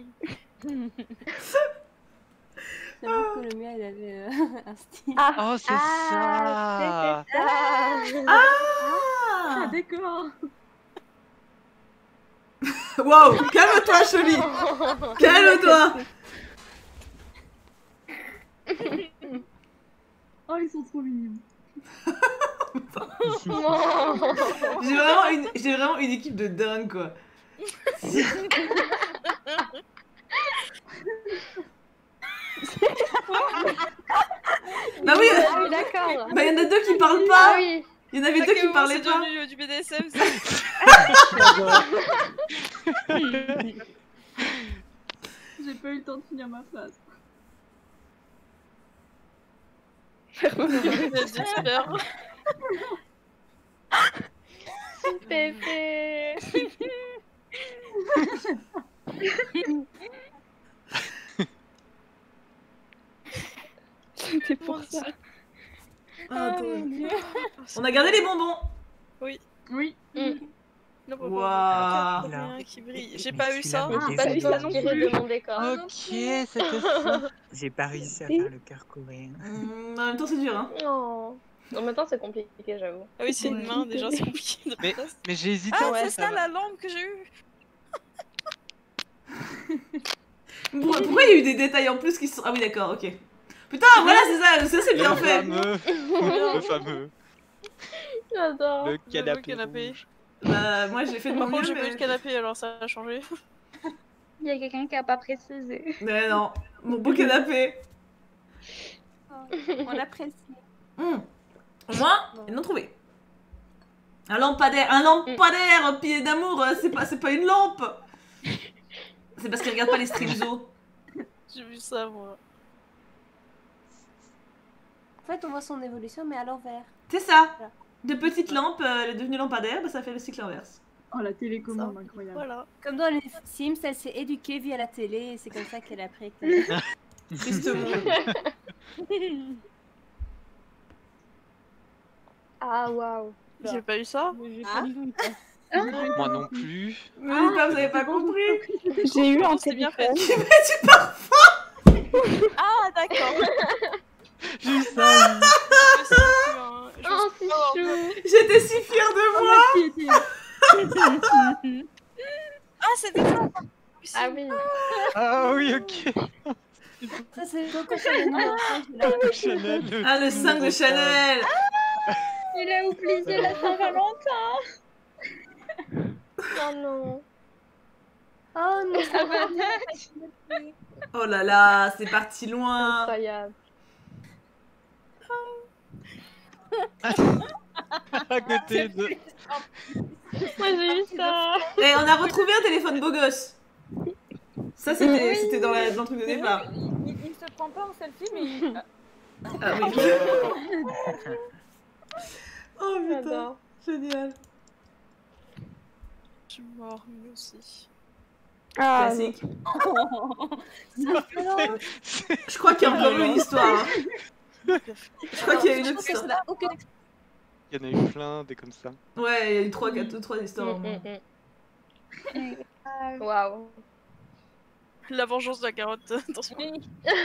[SPEAKER 5] J'avoue que le mien, il avait euh, un style.
[SPEAKER 6] Oh, c'est ça.
[SPEAKER 3] Ah,
[SPEAKER 1] Ah.
[SPEAKER 10] Ah, d'accord.
[SPEAKER 1] Wow, calme-toi, Chélie. Calme-toi.
[SPEAKER 10] Oh, ils sont trop mignons.
[SPEAKER 1] J'ai vraiment une, j'ai vraiment une équipe de dingue, quoi. Bah oui,
[SPEAKER 3] Ah oui, d'accord.
[SPEAKER 1] bah il y en a deux qui parlent
[SPEAKER 3] Ah
[SPEAKER 1] pas.
[SPEAKER 3] oui.
[SPEAKER 1] Il y en avait
[SPEAKER 4] À
[SPEAKER 1] deux
[SPEAKER 4] quel
[SPEAKER 1] qui
[SPEAKER 4] moment
[SPEAKER 1] parlaient
[SPEAKER 4] c'est
[SPEAKER 1] pas.
[SPEAKER 4] devenu euh, du B D S M ça
[SPEAKER 10] J'ai pas eu le temps de finir ma phrase.
[SPEAKER 4] J'espère.
[SPEAKER 3] Pépé.
[SPEAKER 9] C'était pour ça.
[SPEAKER 1] Ah, on a gardé les bonbons.
[SPEAKER 4] Oui.
[SPEAKER 10] Oui.
[SPEAKER 3] Mm.
[SPEAKER 1] Waouh.
[SPEAKER 4] Wow. Qui brille. J'ai pas eu ça.
[SPEAKER 3] J'ai pas du tout inspiré de mon décor.
[SPEAKER 11] Ok, c'était fou. J'ai pas réussi à faire le cœur coréen.
[SPEAKER 1] Mmh, en même temps, c'est dur, hein.
[SPEAKER 3] Non. En même temps, c'est compliqué, j'avoue.
[SPEAKER 4] Ah oui, c'est une main, déjà, c'est compliqué. De
[SPEAKER 6] Mais, mais j'ai hésité.
[SPEAKER 4] ah,
[SPEAKER 6] ouais,
[SPEAKER 4] c'est ça
[SPEAKER 6] va.
[SPEAKER 4] la lampe que j'ai eue.
[SPEAKER 1] Pourquoi pourquoi il y a eu des détails en plus qui sont... Ah oui, d'accord, ok. Putain, voilà, c'est ça, ça c'est bien
[SPEAKER 6] Le
[SPEAKER 1] fait.
[SPEAKER 6] fameux. Le fameux.
[SPEAKER 3] J'adore.
[SPEAKER 6] Le canapé.
[SPEAKER 4] Le canapé.
[SPEAKER 6] rouge.
[SPEAKER 1] Bah, moi j'ai fait de mon
[SPEAKER 4] Par contre,
[SPEAKER 1] mieux,
[SPEAKER 4] j'ai pas eu
[SPEAKER 1] mais...
[SPEAKER 4] le canapé, alors ça a changé.
[SPEAKER 3] Il y a quelqu'un qui a pas précisé.
[SPEAKER 1] Mais non, mon beau canapé.
[SPEAKER 5] On apprécie.
[SPEAKER 1] Mmh. Moi, ils l'ont trouvé. Un lampadaire, un lampadaire pied d'amour, c'est pas, c'est pas une lampe. C'est parce qu'ils regardent pas les streams zo.
[SPEAKER 4] J'ai vu ça, moi.
[SPEAKER 5] En fait, on voit son évolution, mais à l'envers.
[SPEAKER 1] C'est ça. De petites lampes, euh, elle est devenue lampadaire, bah ça fait le cycle inverse.
[SPEAKER 10] Oh, la télécommande, incroyable.
[SPEAKER 4] Voilà.
[SPEAKER 5] Comme dans les Sims, elle s'est éduquée via la télé et c'est comme ça qu'elle a appris. Que...
[SPEAKER 1] Tristement.
[SPEAKER 3] Ah, waouh.
[SPEAKER 4] J'ai pas eu ça.
[SPEAKER 9] Ah.
[SPEAKER 6] Moi non plus.
[SPEAKER 1] Mais ah, vous avez pas compris.
[SPEAKER 9] J'ai eu un
[SPEAKER 4] c'est bien fait.
[SPEAKER 1] Tu mets du parfum.
[SPEAKER 4] Ah, d'accord.
[SPEAKER 6] J'ai eu ça.
[SPEAKER 3] Oh, c'est chou.
[SPEAKER 1] J'étais si fière de moi.
[SPEAKER 4] Ah, c'était ça.
[SPEAKER 3] Ah oui.
[SPEAKER 6] Ah oui, ok.
[SPEAKER 5] Ça, c'est Coco Chanel.
[SPEAKER 6] Chanel.
[SPEAKER 1] Ah, le cinq de Chanel.
[SPEAKER 3] Il a oublié la Saint-Valentin. Oh non.
[SPEAKER 5] Oh non,
[SPEAKER 3] ça va.
[SPEAKER 1] Oh là là, c'est parti loin.
[SPEAKER 3] Incroyable.
[SPEAKER 6] À côté de...
[SPEAKER 3] Moi j'ai eu ça.
[SPEAKER 1] Et on a retrouvé un téléphone beau gosse. Ça c'était oui. dans, la, dans le truc de départ.
[SPEAKER 9] Il, il, il se prend pas en selfie mais il...
[SPEAKER 1] Ah oui. Oh putain, génial.
[SPEAKER 4] Je suis mort, lui aussi.
[SPEAKER 3] Ah,
[SPEAKER 1] classique. Je crois qu'il y a encore une histoire. Hein. Je crois qu'il y a une autre histoire.
[SPEAKER 6] Il y en a eu plein, des comme ça.
[SPEAKER 1] Ouais, il y a eu trois, quatre, trois histoires.
[SPEAKER 3] Waouh.
[SPEAKER 4] La vengeance de la carotte dans son...
[SPEAKER 1] Oui,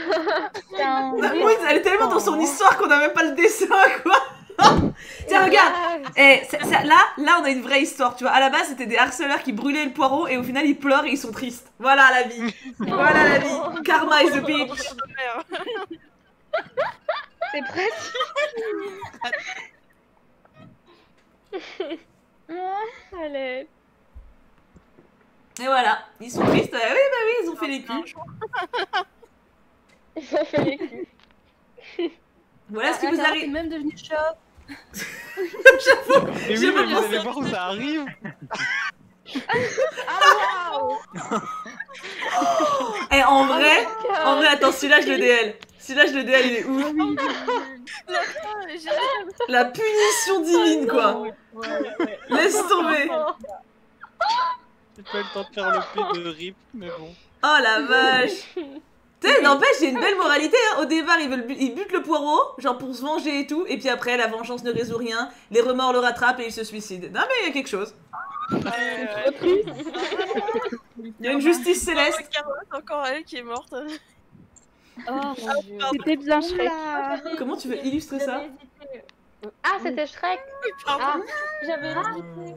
[SPEAKER 1] elle est tellement dans son histoire qu'on a même pas le dessin, quoi. Tiens, regarde. Et ça, ça, là, là, on a une vraie histoire, tu vois. À la base, c'était des harceleurs qui brûlaient le poireau et au final, ils pleurent et ils sont tristes. Voilà la vie. Voilà la vie. Karma is a bitch.
[SPEAKER 3] C'est pratique. Allez.
[SPEAKER 1] Et voilà, ils sont tristes. Euh, oui, bah oui, ils ont fait les culs.
[SPEAKER 3] Ils ont fait les culs.
[SPEAKER 1] Voilà ce qui vous arrive.
[SPEAKER 5] même devenu chauve.
[SPEAKER 1] J'avoue.
[SPEAKER 6] Mais oui, mais vous allez voir où ça arrive.
[SPEAKER 3] Ah waouh.
[SPEAKER 1] Et en vrai, en vrai, attends, celui-là je le D L. Celui-là je le D L, il est ouf. La punition divine, quoi. Laisse tomber.
[SPEAKER 6] J'ai pas eu le temps de faire le P de rip, mais bon.
[SPEAKER 1] Oh la vache. Tu sais, n'empêche, j'ai une belle moralité. Hein. Au départ, ils, veulent, ils butent le poireau, genre pour se venger et tout. Et puis après, la vengeance ne résout rien. Les remords le rattrapent et ils se suicident. Non, mais il y a quelque chose. Il y a une justice céleste.
[SPEAKER 4] C'est encore elle qui est morte.
[SPEAKER 9] Oh, c'était bien Shrek.
[SPEAKER 1] Comment tu veux illustrer ça?
[SPEAKER 3] Ah, c'était Shrek.
[SPEAKER 9] Ah, j'avais hésité.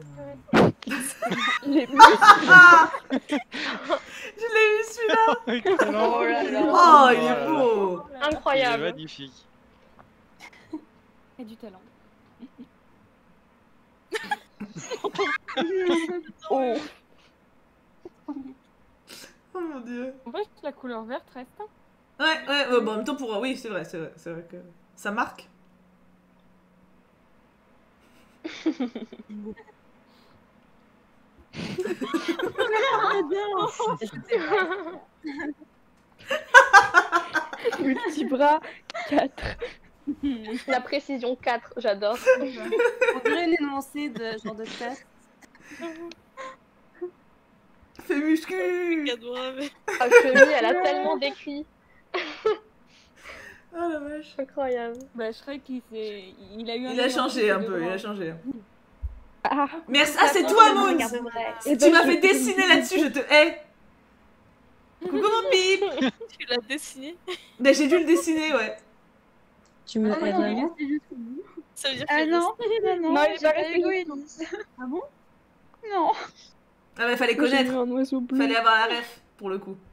[SPEAKER 1] Ah, je l'ai eu celui-là.
[SPEAKER 3] Oh là là.
[SPEAKER 1] Oh, il est beau.
[SPEAKER 3] Incroyable.
[SPEAKER 6] Il est magnifique.
[SPEAKER 9] Et du talent.
[SPEAKER 10] Oh.
[SPEAKER 1] Oh mon dieu.
[SPEAKER 10] En fait, la couleur verte reste.
[SPEAKER 1] Ouais, ouais, ouais bon, en même temps, pour. Oui, c'est vrai, c'est vrai, c'est vrai que ça marque.
[SPEAKER 9] Multibras quatre.
[SPEAKER 3] La précision quatre, j'adore.
[SPEAKER 5] On dirait une énoncée de genre de test.
[SPEAKER 1] Fais C'est muscu.
[SPEAKER 4] Adorable.
[SPEAKER 12] Ah, Chloé, elle a tellement décrit.
[SPEAKER 1] Oh la vache.
[SPEAKER 12] Incroyable.
[SPEAKER 10] Bah, Shrek, il, s'est- il a eu un.
[SPEAKER 1] Il a changé un peu, il a changé.
[SPEAKER 12] Ah,
[SPEAKER 1] Merci. Ah, c'est toi, Moons. Si tu m'as fait dessiner là-dessus, je te hais. Coucou mon pipe.
[SPEAKER 4] Tu l'as dessiné?
[SPEAKER 1] Bah, j'ai dû le dessiner, ouais.
[SPEAKER 7] Tu me
[SPEAKER 10] Ah,
[SPEAKER 7] hais
[SPEAKER 10] non, il est
[SPEAKER 7] vraiment?
[SPEAKER 10] resté jusqu'au bout.
[SPEAKER 4] Ça veut dire
[SPEAKER 3] Ah
[SPEAKER 4] que
[SPEAKER 3] non, non, non,
[SPEAKER 12] Non, il est
[SPEAKER 3] j'ai
[SPEAKER 12] pas
[SPEAKER 3] pas
[SPEAKER 12] resté
[SPEAKER 3] égoïste.
[SPEAKER 10] Ah bon?
[SPEAKER 3] Non.
[SPEAKER 1] Ah, bah, fallait
[SPEAKER 9] Moi, j'ai
[SPEAKER 1] connaître.
[SPEAKER 9] vu un oiseau bleu.
[SPEAKER 1] Fallait avoir la ref, pour le coup.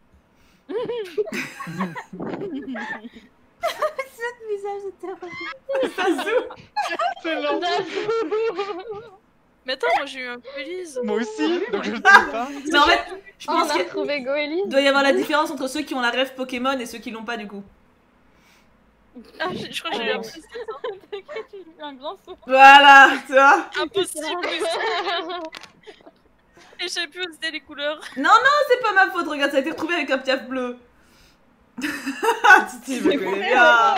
[SPEAKER 5] Ce visage est terrible.
[SPEAKER 1] Ça zoome.
[SPEAKER 6] Excellent.
[SPEAKER 4] Mais attends, moi j'ai eu un Goélise.
[SPEAKER 6] Moi aussi, donc je le sais pas.
[SPEAKER 1] Mais en fait, je
[SPEAKER 12] On
[SPEAKER 1] pense
[SPEAKER 12] a
[SPEAKER 1] qu'il
[SPEAKER 12] retrouvé Goélis.
[SPEAKER 1] doit y avoir la différence entre ceux qui ont la ref Pokémon et ceux qui l'ont pas, du coup.
[SPEAKER 4] Ah, je je crois que j'ai eu un plus
[SPEAKER 10] T'inquiète, j'ai eu un grand saut.
[SPEAKER 1] Voilà, tu vois.
[SPEAKER 4] impossible. Et je sais plus où c'était les couleurs.
[SPEAKER 1] Non, non, c'est pas ma faute, regarde, ça a été retrouvé avec un piaf bleu. Titi me connaît bien.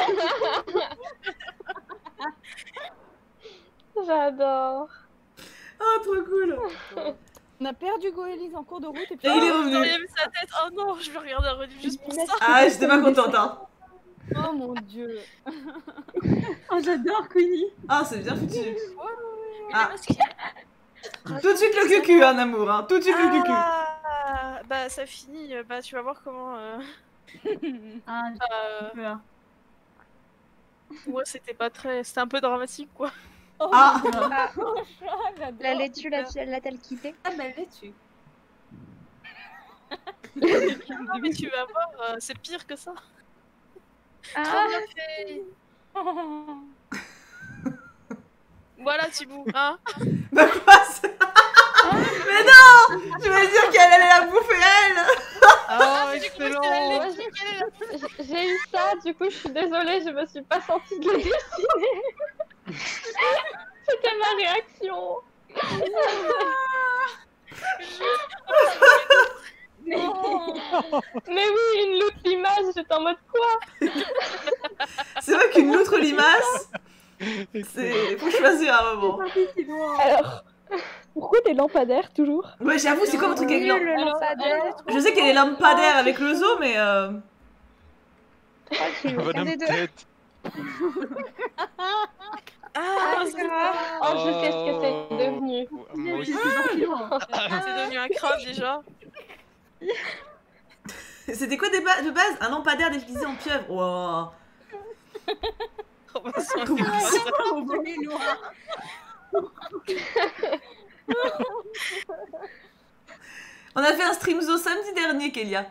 [SPEAKER 12] J'adore.
[SPEAKER 1] Oh, trop cool.
[SPEAKER 10] On a perdu Goélis en cours de route et puis.
[SPEAKER 1] Et il est
[SPEAKER 4] Vous
[SPEAKER 1] revenu.
[SPEAKER 4] auriez vu sa tête. Oh non, je vais regarder un rediff juste pour ça.
[SPEAKER 1] Ah, j'étais pas contente, hein.
[SPEAKER 10] Oh mon dieu. Oh, j'adore Queenie.
[SPEAKER 1] Ah, c'est bien foutu.
[SPEAKER 4] Mais
[SPEAKER 1] Ah.
[SPEAKER 4] les masques-
[SPEAKER 1] Tout de suite le cucu, hein, amour, hein. Tout de suite le cucu.
[SPEAKER 4] Ah, bah ça finit. euh, Bah tu vas voir comment. Euh...
[SPEAKER 10] Ah,
[SPEAKER 4] euh,
[SPEAKER 10] j'ai peur.
[SPEAKER 4] Ouais, c'était pas très. C'était un peu dramatique quoi.
[SPEAKER 10] Oh,
[SPEAKER 1] Ah.
[SPEAKER 3] Ah,
[SPEAKER 10] j'adore.
[SPEAKER 3] la laitue, la l'a-t-elle quitté?
[SPEAKER 5] Ah, bah, laitue.
[SPEAKER 4] Mais tu vas voir, euh, c'est pire que ça.
[SPEAKER 3] Ah,
[SPEAKER 4] Trop bien fait. Voilà Thibou, hein.
[SPEAKER 1] Bah quoi ça. Mais non. Je voulais dire qu'elle allait la bouffer, elle.
[SPEAKER 6] Ah,
[SPEAKER 4] j'ai cru que c'était la
[SPEAKER 6] excellent.
[SPEAKER 4] laitue, quelle est la-
[SPEAKER 12] J'ai- J'ai eu ça, du coup je suis désolée, je me suis pas sentie de le dessiner. C'était ma réaction. Mais oui, une loutre limace, j'étais en mode quoi?
[SPEAKER 1] C'est vrai qu'une loutre limace, c'est... faut choisir à un moment.
[SPEAKER 9] Alors, pourquoi des lampadaires toujours?
[SPEAKER 1] Ouais, j'avoue, c'est quoi votre truc avec
[SPEAKER 3] nul,
[SPEAKER 1] l'am-
[SPEAKER 3] le lampadaire.
[SPEAKER 1] Je sais qu'il y a les lampadaires avec le zoo, mais euh...
[SPEAKER 3] Oh, j'ai eu aucun
[SPEAKER 6] Bonhomme
[SPEAKER 3] des deux.
[SPEAKER 6] tête.
[SPEAKER 4] Ah,
[SPEAKER 3] Ah, c'est grave.
[SPEAKER 12] Oh, je sais ce que c'est devenu.
[SPEAKER 6] Moi aussi.
[SPEAKER 4] c'est devenu un crabe déjà.
[SPEAKER 1] C'était quoi des ba- de base? Un lampadaire déguisé en pieuvre. Wow.
[SPEAKER 4] Oh, bah, c'est
[SPEAKER 1] Comment
[SPEAKER 4] un-
[SPEAKER 1] ça On a fait un stream zoo samedi dernier, Kélia.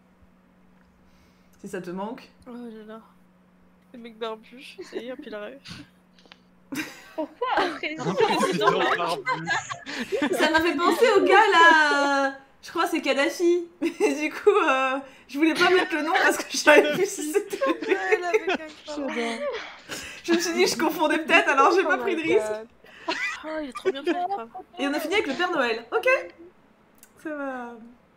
[SPEAKER 1] Si ça te manque.
[SPEAKER 4] Oh là là. Le mec barbu, ça y est, puis la rêve.
[SPEAKER 6] Président barbu.
[SPEAKER 1] Ça m'a fait penser au gars là. euh, Je crois que c'est Kadhafi. Mais du coup, euh, je voulais pas mettre le nom parce que je savais plus si c'était lui.
[SPEAKER 4] Elle avait quelqu'un.
[SPEAKER 1] Je me suis dit, je confondais peut-être, alors j'ai pas pris de risque.
[SPEAKER 4] Oh, il est trop bien fait, le crabe.
[SPEAKER 1] Et on a fini avec le Père Noël. Ok. Ça va.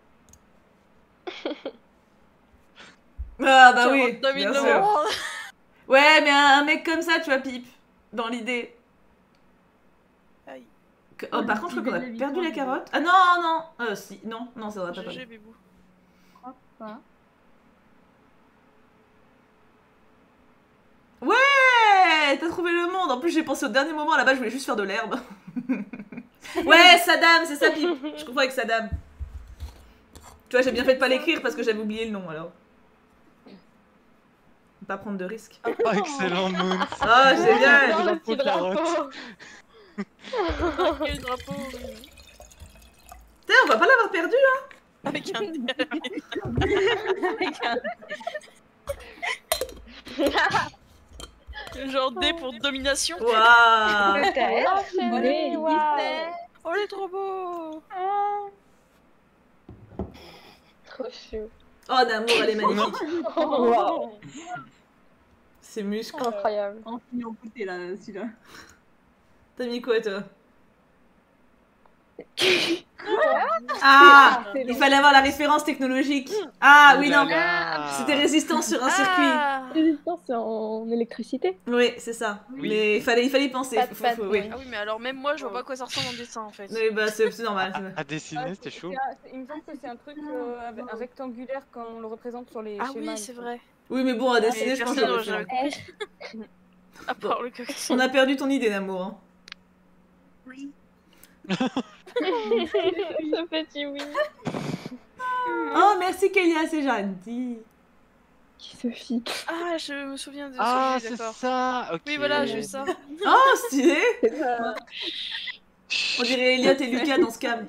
[SPEAKER 1] Ah bah oui,
[SPEAKER 4] David
[SPEAKER 1] bien
[SPEAKER 4] le
[SPEAKER 1] sûr.
[SPEAKER 4] Monde.
[SPEAKER 1] Ouais, mais un, un mec comme ça, tu vois, Pipe, dans l'idée.
[SPEAKER 4] Aïe.
[SPEAKER 1] Que- Oh, par contre, je crois qu'on a
[SPEAKER 10] Belle
[SPEAKER 1] perdu la
[SPEAKER 10] victoire.
[SPEAKER 1] carotte. Ah non, non. Euh, si, non, non, ça aurait pas
[SPEAKER 4] G G,
[SPEAKER 1] perdu.
[SPEAKER 4] bibou.
[SPEAKER 10] Pas.
[SPEAKER 1] Ouais, t'as trouvé le monde. En plus, j'ai pensé au dernier moment, là-bas, je voulais juste faire de l'herbe. Ouais, Saddam, c'est ça, Pipe. Je confonds avec Saddam. Tu vois, j'ai bien fait de pas l'écrire parce que j'avais oublié le nom, alors. Pas prendre de risques.
[SPEAKER 6] Oh, excellent, Moon.
[SPEAKER 1] Oh, génial.
[SPEAKER 12] Dans le
[SPEAKER 6] drapeau
[SPEAKER 12] petit
[SPEAKER 6] de carotte.
[SPEAKER 12] drapeau.
[SPEAKER 4] Quel drapeau.
[SPEAKER 1] Putain, on va pas l'avoir perdu, hein.
[SPEAKER 4] Avec un. Le genre D pour domination.
[SPEAKER 1] Waouh.
[SPEAKER 3] Peut-être.
[SPEAKER 12] Enchaîné, waouh.
[SPEAKER 4] Oh, il est trop beau.
[SPEAKER 12] Trop chou.
[SPEAKER 1] Oh, d'amour, elle est magnifique.
[SPEAKER 12] Waouh.
[SPEAKER 1] C'est muscle.
[SPEAKER 12] Incroyable.
[SPEAKER 10] En finit en beauté là, celui-là.
[SPEAKER 1] T'as mis quoi, toi? Ah,
[SPEAKER 12] C'est
[SPEAKER 1] il
[SPEAKER 12] long.
[SPEAKER 1] fallait avoir la référence technologique. Ah oui, non.
[SPEAKER 6] Oulala.
[SPEAKER 1] C'était résistant sur un circuit.
[SPEAKER 4] Ah,
[SPEAKER 12] Résistance, c'est en électricité.
[SPEAKER 1] Oui, c'est ça.
[SPEAKER 6] Oui.
[SPEAKER 1] Mais il fallait, il fallait y penser.
[SPEAKER 12] Pas de
[SPEAKER 1] Faut- faut-
[SPEAKER 12] patte,
[SPEAKER 1] faut- oui.
[SPEAKER 4] ah oui, mais alors même moi, je vois pas à quoi ça ressemble en dessin en fait.
[SPEAKER 1] Oui, bah, c'est c'est normal.
[SPEAKER 6] À,
[SPEAKER 1] c'est-
[SPEAKER 6] à dessiner, c'était chaud.
[SPEAKER 9] Il me semble que c'est un truc euh, avec- un rectangulaire quand on le représente sur les
[SPEAKER 4] Ah
[SPEAKER 9] schémas.
[SPEAKER 4] oui, c'est vrai.
[SPEAKER 1] Oui, mais bon, à dessiner,
[SPEAKER 4] Mais
[SPEAKER 1] je pense
[SPEAKER 4] personne
[SPEAKER 1] que
[SPEAKER 4] n'aurait jamais compris. À part le coxon.
[SPEAKER 1] on a perdu ton idée d'amour. Hein.
[SPEAKER 4] Oui.
[SPEAKER 12] Ce petit oui.
[SPEAKER 1] Oh, merci Kélia, c'est gentil.
[SPEAKER 12] Qui se fixe.
[SPEAKER 4] Ah, je me souviens de
[SPEAKER 6] Ah,
[SPEAKER 4] celui,
[SPEAKER 6] c'est
[SPEAKER 4] d'accord.
[SPEAKER 6] ça. Ok.
[SPEAKER 4] Oui, voilà, j'ai vu ça.
[SPEAKER 1] Oh, stylé.
[SPEAKER 12] C'est ça.
[SPEAKER 1] On dirait Elliot et Lucas dans ce cam.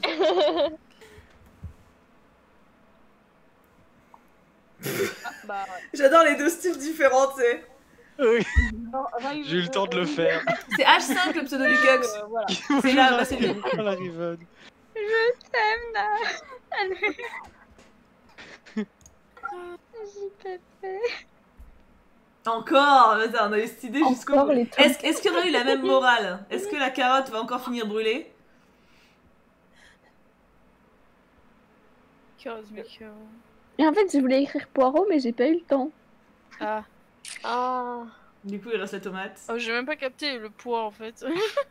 [SPEAKER 9] Bah,
[SPEAKER 1] J'adore les deux styles différents, tu sais.
[SPEAKER 6] Oui.
[SPEAKER 9] non, Riven,
[SPEAKER 6] J'ai eu le temps de le faire.
[SPEAKER 1] C'est H cinq le pseudo du Cux.
[SPEAKER 9] euh, voilà.
[SPEAKER 1] C'est là, bah, c'est lui.
[SPEAKER 6] Ah, la Riven.
[SPEAKER 12] Je t'aime là. J P P.
[SPEAKER 1] Encore, vas-y, on a eu cette idée jusqu'au
[SPEAKER 12] Encore
[SPEAKER 1] bout.
[SPEAKER 12] les trucs.
[SPEAKER 1] Est-ce est-ce qu'il y aurait eu la même morale? Est-ce que la carotte va encore finir brûlée?
[SPEAKER 4] Cosmic. euh,
[SPEAKER 12] Et en fait, je voulais écrire poireau, mais j'ai pas eu le temps.
[SPEAKER 4] Ah.
[SPEAKER 12] Ah.
[SPEAKER 1] Du coup, il reste la tomate.
[SPEAKER 4] Oh, j'ai même pas capté le poids en fait.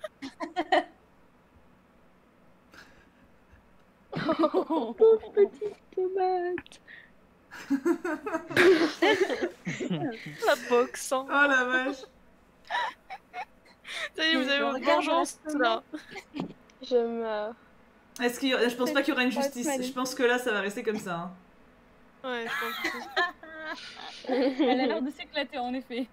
[SPEAKER 12] Pauvre petite tomate.
[SPEAKER 4] La boxe. Hein.
[SPEAKER 1] Oh la vache.
[SPEAKER 4] Ça y est, vous avez votre
[SPEAKER 9] Regarde
[SPEAKER 4] vengeance là.
[SPEAKER 12] Je meurs.
[SPEAKER 1] Est-ce qu'il y aura- Je pense pas qu'il y aura une
[SPEAKER 12] Ouais,
[SPEAKER 1] justice.
[SPEAKER 12] c'est mal.
[SPEAKER 1] Je pense que là, ça va rester comme ça. Hein.
[SPEAKER 4] Ouais, je pense que
[SPEAKER 10] Elle a l'air de s'éclater en effet.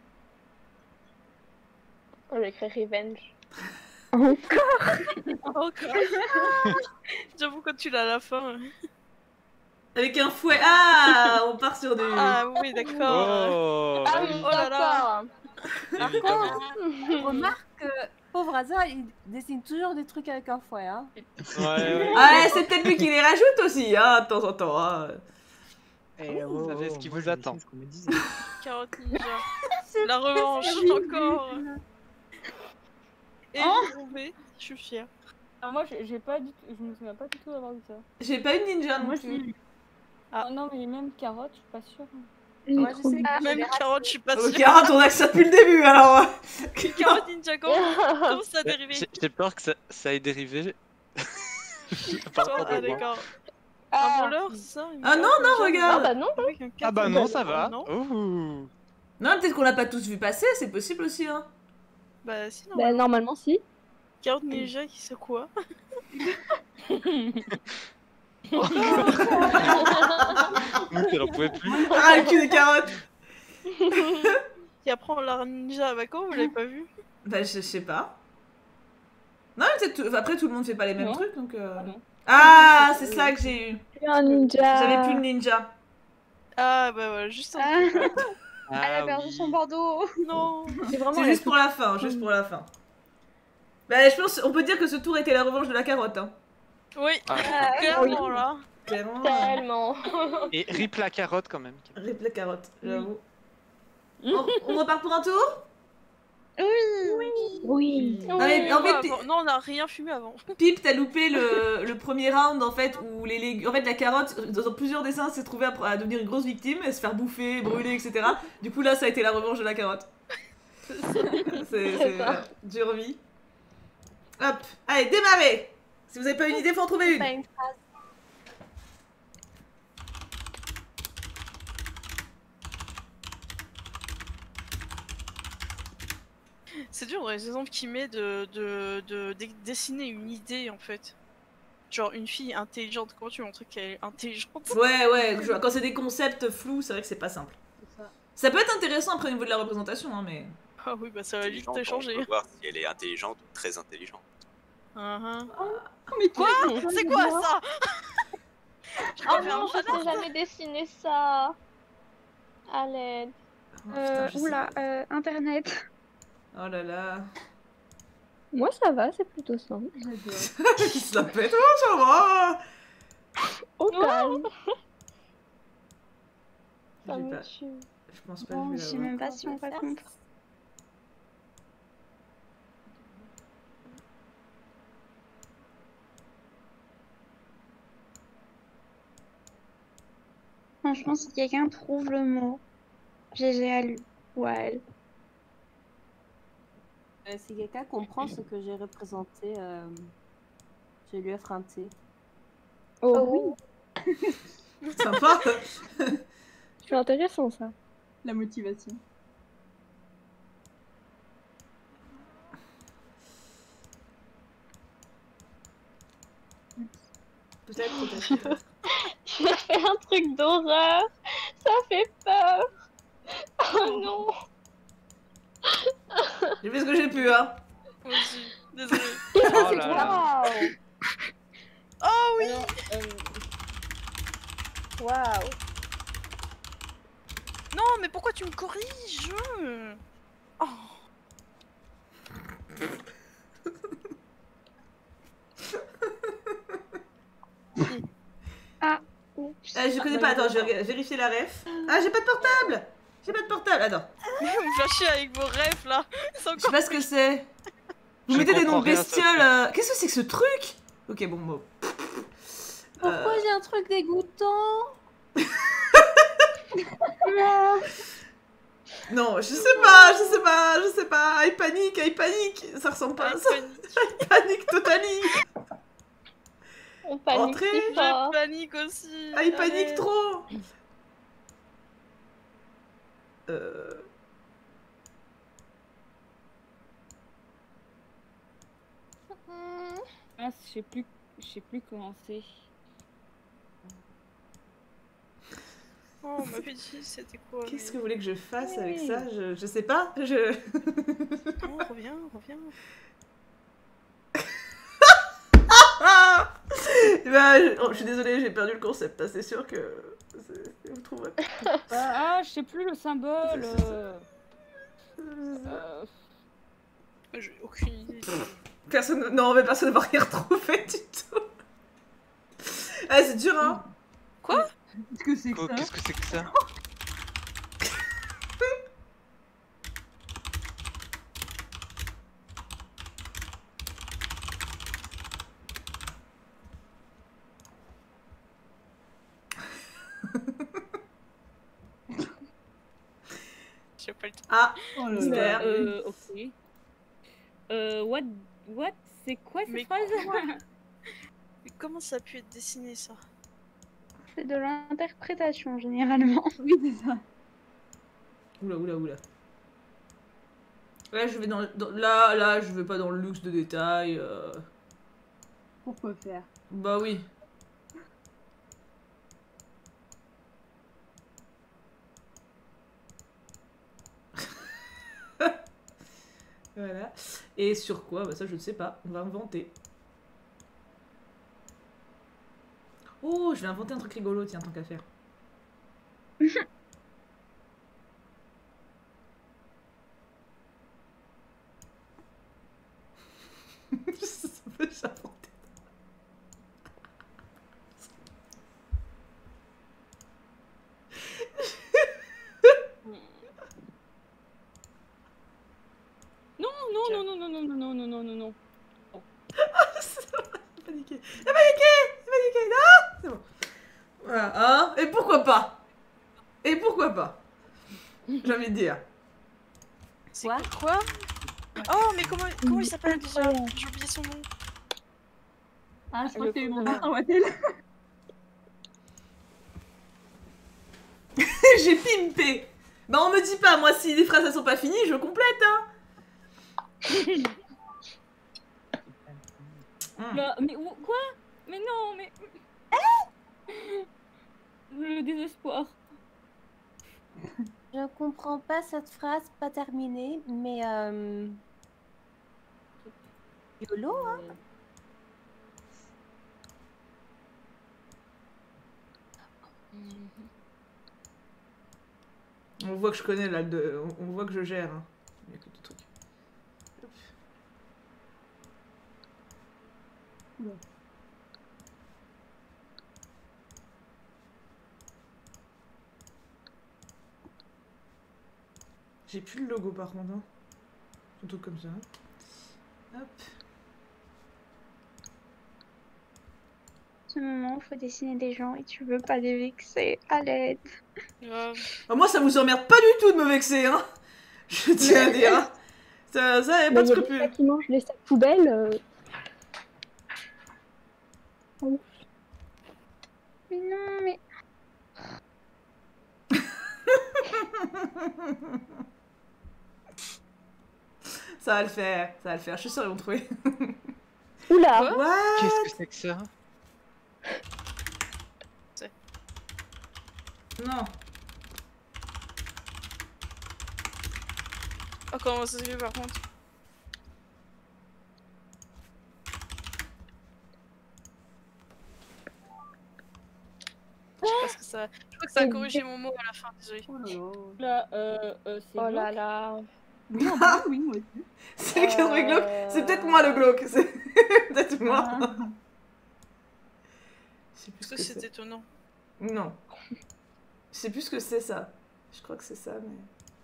[SPEAKER 12] On va écrire revenge.
[SPEAKER 4] Encore. J'avoue, quand tu l'as à la fin.
[SPEAKER 1] Avec un fouet. Ah, on part sur du.
[SPEAKER 4] Ah oui, d'accord.
[SPEAKER 6] Oh.
[SPEAKER 12] Ah
[SPEAKER 6] bah
[SPEAKER 12] oui,
[SPEAKER 6] oui,
[SPEAKER 4] Oh là là.
[SPEAKER 12] d'accord.
[SPEAKER 6] évidemment.
[SPEAKER 5] Remarque que pauvre hasard, il dessine toujours des trucs avec un fouet. Hein.
[SPEAKER 6] Ouais, ouais.
[SPEAKER 1] Ah, c'est peut-être lui qui les rajoute aussi, hein, de temps en temps. Hein.
[SPEAKER 11] Eh,
[SPEAKER 6] Vous
[SPEAKER 11] oh,
[SPEAKER 6] savez ce
[SPEAKER 11] oh,
[SPEAKER 6] qui
[SPEAKER 11] moi,
[SPEAKER 6] vous
[SPEAKER 11] je
[SPEAKER 6] attend.
[SPEAKER 11] sais ce qu'on me disait.
[SPEAKER 4] Carotte ninja. La revanche, encore. Et Roubaix, je suis fière.
[SPEAKER 9] Alors moi, j'ai j'ai pas du tout, je me souviens pas du tout d'avoir vu ça.
[SPEAKER 1] J'ai pas eu de ninja non
[SPEAKER 10] Moi,
[SPEAKER 1] plus.
[SPEAKER 9] Ah non, mais même carotte, je suis pas sûre.
[SPEAKER 5] Moi, je sais que
[SPEAKER 4] Même carotte, je suis pas
[SPEAKER 1] Oh,
[SPEAKER 4] sûre.
[SPEAKER 1] carotte, on a que ça depuis le début alors.
[SPEAKER 4] Carotte ninja, comment, comment ça a
[SPEAKER 6] Mais
[SPEAKER 4] dérivé?
[SPEAKER 6] J'ai j'ai peur que ça, ça ait dérivé.
[SPEAKER 4] Toi,
[SPEAKER 6] Par
[SPEAKER 4] ah
[SPEAKER 6] contre, moi.
[SPEAKER 4] d'accord. Un
[SPEAKER 12] Ah.
[SPEAKER 4] voleur, c'est ça? une
[SPEAKER 1] Ah non,
[SPEAKER 4] carotte
[SPEAKER 1] non,
[SPEAKER 4] ninja
[SPEAKER 1] regarde.
[SPEAKER 12] Ah bah non.
[SPEAKER 4] Avec un
[SPEAKER 6] Ah bah
[SPEAKER 4] quatre-
[SPEAKER 6] non, ça va.
[SPEAKER 4] Non.
[SPEAKER 6] Ouh.
[SPEAKER 1] Non, peut-être qu'on l'a pas tous vu passer, c'est possible aussi. Hein.
[SPEAKER 4] Bah si, non.
[SPEAKER 12] Bah normalement si.
[SPEAKER 4] Carotte ninja qui se quoi?
[SPEAKER 6] Nous, elle en pouvait plus.
[SPEAKER 1] Ah, le cul des carottes.
[SPEAKER 4] Qui apprend l'art ninja à Bako, vous l'avez pas vu?
[SPEAKER 1] Bah, je je sais pas. Non, mais peut-être. enfin, après, tout le monde fait pas les mêmes
[SPEAKER 9] Non.
[SPEAKER 1] trucs donc. euh.
[SPEAKER 9] Ah non.
[SPEAKER 1] Ah, c'est ça que j'ai eu.
[SPEAKER 12] Un ninja.
[SPEAKER 1] J'avais plus de ninja.
[SPEAKER 4] Ah bah voilà, juste un
[SPEAKER 12] Ah.
[SPEAKER 4] truc.
[SPEAKER 12] Elle a
[SPEAKER 6] Ah
[SPEAKER 12] perdu
[SPEAKER 6] oui.
[SPEAKER 12] son Bordeaux.
[SPEAKER 4] Non.
[SPEAKER 12] C'est vraiment.
[SPEAKER 1] C'est
[SPEAKER 12] la
[SPEAKER 1] juste pour la fin, juste pour la fin. Bah, je pense, on peut dire que ce tour était la revanche de la carotte. Hein.
[SPEAKER 4] Oui,
[SPEAKER 6] Ah.
[SPEAKER 4] clairement là.
[SPEAKER 1] Clairement.
[SPEAKER 12] Tellement.
[SPEAKER 6] Et rip la carotte quand même.
[SPEAKER 1] Rip la carotte, j'avoue. On, on repart pour un tour?
[SPEAKER 12] Oui.
[SPEAKER 1] Non, mais en fait,
[SPEAKER 4] Ouais, avant- non, on a rien fumé avant.
[SPEAKER 1] Pip, t'as loupé le, le premier round en fait où les légumes. En fait, la carotte, dans plusieurs dessins, s'est trouvée à, à devenir une grosse victime, à se faire bouffer, brûler, et cetera. Du coup, là, ça a été la revanche de la carotte. C'est c'est
[SPEAKER 12] ça.
[SPEAKER 1] euh, dure vie. Hop, allez, démarrez! Si vous avez pas une idée, faut en trouver
[SPEAKER 5] Pas
[SPEAKER 1] une.
[SPEAKER 5] une phrase.
[SPEAKER 4] C'est dur dans les exemples qu'il met de, de, de, de dessiner une idée en fait. Genre une fille intelligente, comment tu montres qu'elle est intelligente?
[SPEAKER 1] Ouais, ouais, je- quand c'est des concepts flous, c'est vrai que c'est pas simple.
[SPEAKER 9] Ça.
[SPEAKER 1] Ça peut être intéressant après au niveau de la représentation, hein, mais.
[SPEAKER 4] Ah oui, bah ça va vite
[SPEAKER 2] Intelligente,
[SPEAKER 4] changer.
[SPEAKER 2] On peut voir si elle est intelligente ou très intelligente.
[SPEAKER 4] Uh-huh.
[SPEAKER 10] Mais
[SPEAKER 4] Quoi? C'est quoi ça? Je
[SPEAKER 12] Oh
[SPEAKER 4] préfère
[SPEAKER 12] non,
[SPEAKER 4] un
[SPEAKER 12] je sais jamais dessiner ça. À l'aide.
[SPEAKER 1] Oh, putain,
[SPEAKER 3] Euh,
[SPEAKER 1] je sais
[SPEAKER 3] oula,
[SPEAKER 1] pas.
[SPEAKER 3] euh, internet.
[SPEAKER 1] Oh là là.
[SPEAKER 12] Moi ça va, c'est plutôt simple.
[SPEAKER 1] Qui se la pète, oh, ça va!
[SPEAKER 12] Au calme. Ça
[SPEAKER 1] J'ai
[SPEAKER 12] me
[SPEAKER 1] pas-
[SPEAKER 12] tue.
[SPEAKER 1] Je pense pas
[SPEAKER 3] Bon,
[SPEAKER 1] que
[SPEAKER 3] je
[SPEAKER 1] je
[SPEAKER 3] sais
[SPEAKER 1] vais l'avoir.
[SPEAKER 3] même pas si on raconte.
[SPEAKER 12] franchement, si quelqu'un trouve le mot, G G à lui ou à elle.
[SPEAKER 5] Euh, si quelqu'un comprend ce que j'ai représenté, euh, je lui offre un thé.
[SPEAKER 12] Oh, oui.
[SPEAKER 1] Sympa.
[SPEAKER 12] C'est intéressant ça.
[SPEAKER 10] La motivation.
[SPEAKER 1] Peut-être, peut-être.
[SPEAKER 12] Je fais un truc d'horreur. Ça fait peur. Oh non.
[SPEAKER 1] J'ai fait ce que j'ai pu, hein.
[SPEAKER 4] Moi aussi, désolée.
[SPEAKER 6] Oh là là.
[SPEAKER 12] Waouh.
[SPEAKER 4] Oh oui.
[SPEAKER 12] Waouh.
[SPEAKER 4] Non, mais pourquoi tu me corriges? Oh.
[SPEAKER 12] Ah.
[SPEAKER 1] Ah, je connais pas, attends, je vais vérifier la ref. Ah, j'ai pas de portable. J'ai pas de portable, attends.
[SPEAKER 4] Vous me faites chier avec vos rêves là.
[SPEAKER 1] Je sais pas ce que c'est. Vous
[SPEAKER 6] Je
[SPEAKER 1] mettez des noms
[SPEAKER 6] comprends
[SPEAKER 1] de
[SPEAKER 6] rien, ça
[SPEAKER 1] bestioles.
[SPEAKER 6] fait.
[SPEAKER 1] euh, Qu'est-ce que c'est que ce truc? Ok, bon, bon.
[SPEAKER 5] Pourquoi
[SPEAKER 1] Euh,
[SPEAKER 5] j'ai un truc dégoûtant?
[SPEAKER 1] Non, je sais pas, je sais pas, je sais pas. I panique, I panique. Ça ressemble pas à ça. I panique totally.
[SPEAKER 12] On panique
[SPEAKER 1] Entrez.
[SPEAKER 12] si fort.
[SPEAKER 4] Je panique aussi.
[SPEAKER 1] Ah, il panique
[SPEAKER 4] Allez.
[SPEAKER 1] trop. Euh...
[SPEAKER 10] Ah, je sais plus, je sais plus comment c'est.
[SPEAKER 4] Oh, on m'avait dit c'était quoi?
[SPEAKER 1] Qu'est-ce
[SPEAKER 4] mais-
[SPEAKER 1] que vous voulez que je fasse avec
[SPEAKER 10] Oui.
[SPEAKER 1] ça? je, je sais pas. Je...
[SPEAKER 4] Non, reviens, reviens.
[SPEAKER 1] Ah bah, je... oh, je suis désolée, j'ai perdu le concept. hein, C'est sûr que c'est- vous trouverez.
[SPEAKER 10] Ah, je sais plus le symbole.
[SPEAKER 1] C'est- c'est-
[SPEAKER 10] euh, euh,
[SPEAKER 4] J'ai aucune idée.
[SPEAKER 1] Personne, non, mais personne ne va rien retrouver du tout. Ah, c'est dur, hein.
[SPEAKER 4] Quoi?
[SPEAKER 10] Qu'est-ce que c'est que
[SPEAKER 6] Quoi,
[SPEAKER 10] ça?
[SPEAKER 6] Qu'est-ce que c'est que ça?
[SPEAKER 4] J'ai pas le temps.
[SPEAKER 1] Ah,
[SPEAKER 10] Oh là
[SPEAKER 1] mystère.
[SPEAKER 10] là, euh, ok. Euh, what, what, c'est quoi cette
[SPEAKER 4] Mais
[SPEAKER 10] phrase?
[SPEAKER 4] quoi? Mais comment ça a pu être dessiné ça?
[SPEAKER 12] C'est de l'interprétation généralement.
[SPEAKER 10] Oui, c'est ça.
[SPEAKER 1] Oula, oula, oula. Là, je vais dans, le- dans- là, là, je vais pas dans le luxe de détails. euh.
[SPEAKER 10] Pourquoi faire?
[SPEAKER 1] Bah oui. Voilà. Et sur quoi? Bah ça, je ne sais pas. On va inventer. Oh, je vais inventer un truc rigolo, tiens, tant qu'à faire. Ça peut s'inventer.
[SPEAKER 10] Non, non, non, non, non, non, non, non, non, non, non, non.
[SPEAKER 1] J'ai paniqué. J'ai paniqué. J'ai paniqué. Non, c'est bon. Voilà, hein. Et pourquoi pas? Et pourquoi pas? J'ai envie de dire.
[SPEAKER 4] C'est quoi? Quoi? Oh, mais comment, comment il s'appelle déjà? J'ai oublié son nom.
[SPEAKER 10] Ah, je crois
[SPEAKER 4] Le
[SPEAKER 10] que t'as eu mon
[SPEAKER 4] coup de-
[SPEAKER 10] instant Wattel.
[SPEAKER 1] J'ai pimpé. Bah on me dit pas, moi si les phrases elles sont pas finies, je complète hein. Hmm.
[SPEAKER 10] Là, mais où- quoi? Mais non, mais... Le désespoir.
[SPEAKER 5] Je comprends pas cette phrase pas terminée, mais euh... YOLO, hein?
[SPEAKER 1] On voit que je connais là, de... on voit que je gère. Hein. Il y a que des trucs. Hop.
[SPEAKER 10] Bon.
[SPEAKER 1] J'ai plus le logo par contre. Hein. Un truc comme ça. Hop.
[SPEAKER 12] ce moment où il faut dessiner des gens et tu veux pas les vexer. À l'aide.
[SPEAKER 4] Grave.
[SPEAKER 1] Ah, moi, ça vous emmerde pas du tout de me vexer, hein. Je tiens à dire. Ça, ça y a pas de scrupule.
[SPEAKER 12] Il y a des qui mangent les sacs poubelles. Euh... Oh. Mais non, mais...
[SPEAKER 1] Ça va le faire, ça va le faire, je suis sûre qu'ils vont trouver.
[SPEAKER 12] Oula!
[SPEAKER 1] What?
[SPEAKER 6] Qu'est-ce que c'est que ça?
[SPEAKER 1] Non.
[SPEAKER 4] Oh, comment ça se fait par contre? Je sais pas ce que ça... Je crois que ça a corrigé mon mot à la fin, désolé.
[SPEAKER 10] Oh là là. Là, euh, euh, c'est
[SPEAKER 12] Oh là là.
[SPEAKER 10] Oui, en vrai, oui, moi aussi.
[SPEAKER 1] C'est qui a trouvé glauque? C'est peut-être moi le glauque, c'est peut-être moi.
[SPEAKER 10] Ah.
[SPEAKER 1] Je sais plus ce
[SPEAKER 4] Ça
[SPEAKER 1] que
[SPEAKER 4] c'est
[SPEAKER 1] c'est.
[SPEAKER 4] étonnant.
[SPEAKER 1] Non. Je sais plus ce que c'est ça. Je crois que c'est ça, mais...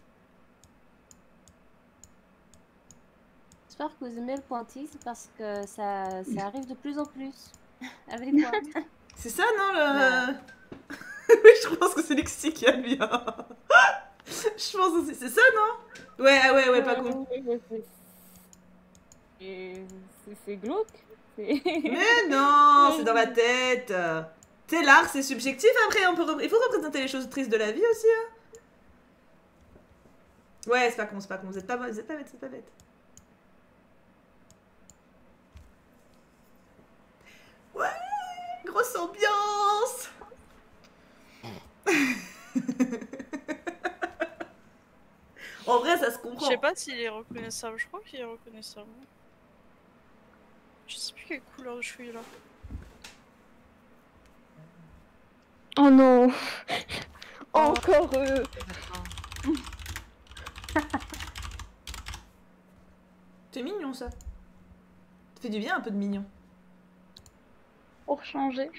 [SPEAKER 5] J'espère que vous aimez le pointillisme parce que ça, ça arrive de plus en plus. Avec moi.
[SPEAKER 1] C'est ça, non, le... Oui, je pense que c'est Lexi qui a lui. Hein. Je pense aussi. C'est ça, non? Ouais, ouais, ouais, pas con.
[SPEAKER 10] C'est glauque.
[SPEAKER 1] Mais non, c'est dans la tête. Tu sais, l'art, c'est subjectif. Après, on peut rep... il faut représenter les choses tristes de la vie aussi. Hein. Ouais, c'est pas con, c'est pas con. Vous êtes pas, vous êtes pas bête, c'est pas bête. Ouais, grosse ambiance. En vrai, ça se comprend.
[SPEAKER 4] Je sais pas s'il est reconnaissable, je crois qu'il est reconnaissable. Je sais plus quelle couleur de cheveux il a.
[SPEAKER 12] Oh non. Encore eux.
[SPEAKER 1] C'est mignon ça. Ça fait du bien un peu de mignon.
[SPEAKER 12] Pour changer.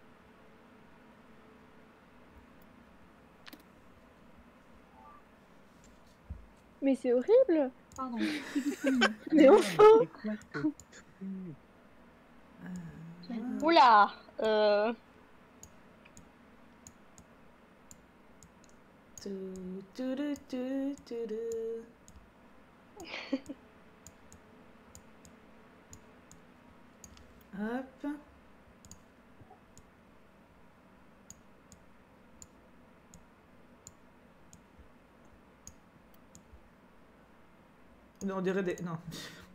[SPEAKER 12] Mais c'est horrible.
[SPEAKER 10] Pardon.
[SPEAKER 12] Mais enfin. Oula. Euh...
[SPEAKER 1] Tu, tu, tu, tu, tu, tu. Hop. Non, on dirait des... Non.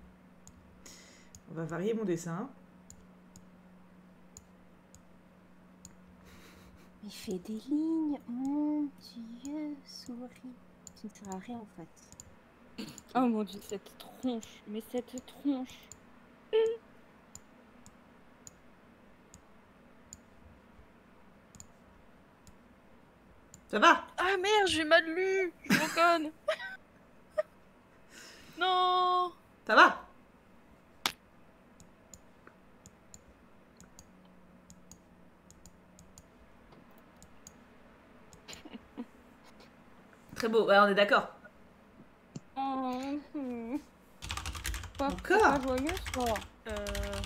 [SPEAKER 1] On va varier mon dessin.
[SPEAKER 5] Il fait des lignes. Mon Dieu, souris. Tu ne sers à rien en fait.
[SPEAKER 10] Oh mon Dieu, cette tronche. Mais cette tronche.
[SPEAKER 1] Ça va?
[SPEAKER 4] Ah merde, j'ai mal lu. Je me conne. Non.
[SPEAKER 1] Ça va? Très beau, ouais, on est d'accord.
[SPEAKER 10] Oh, mmh. Pas,
[SPEAKER 1] Encore
[SPEAKER 10] pas joyeux, ça.
[SPEAKER 4] Euh...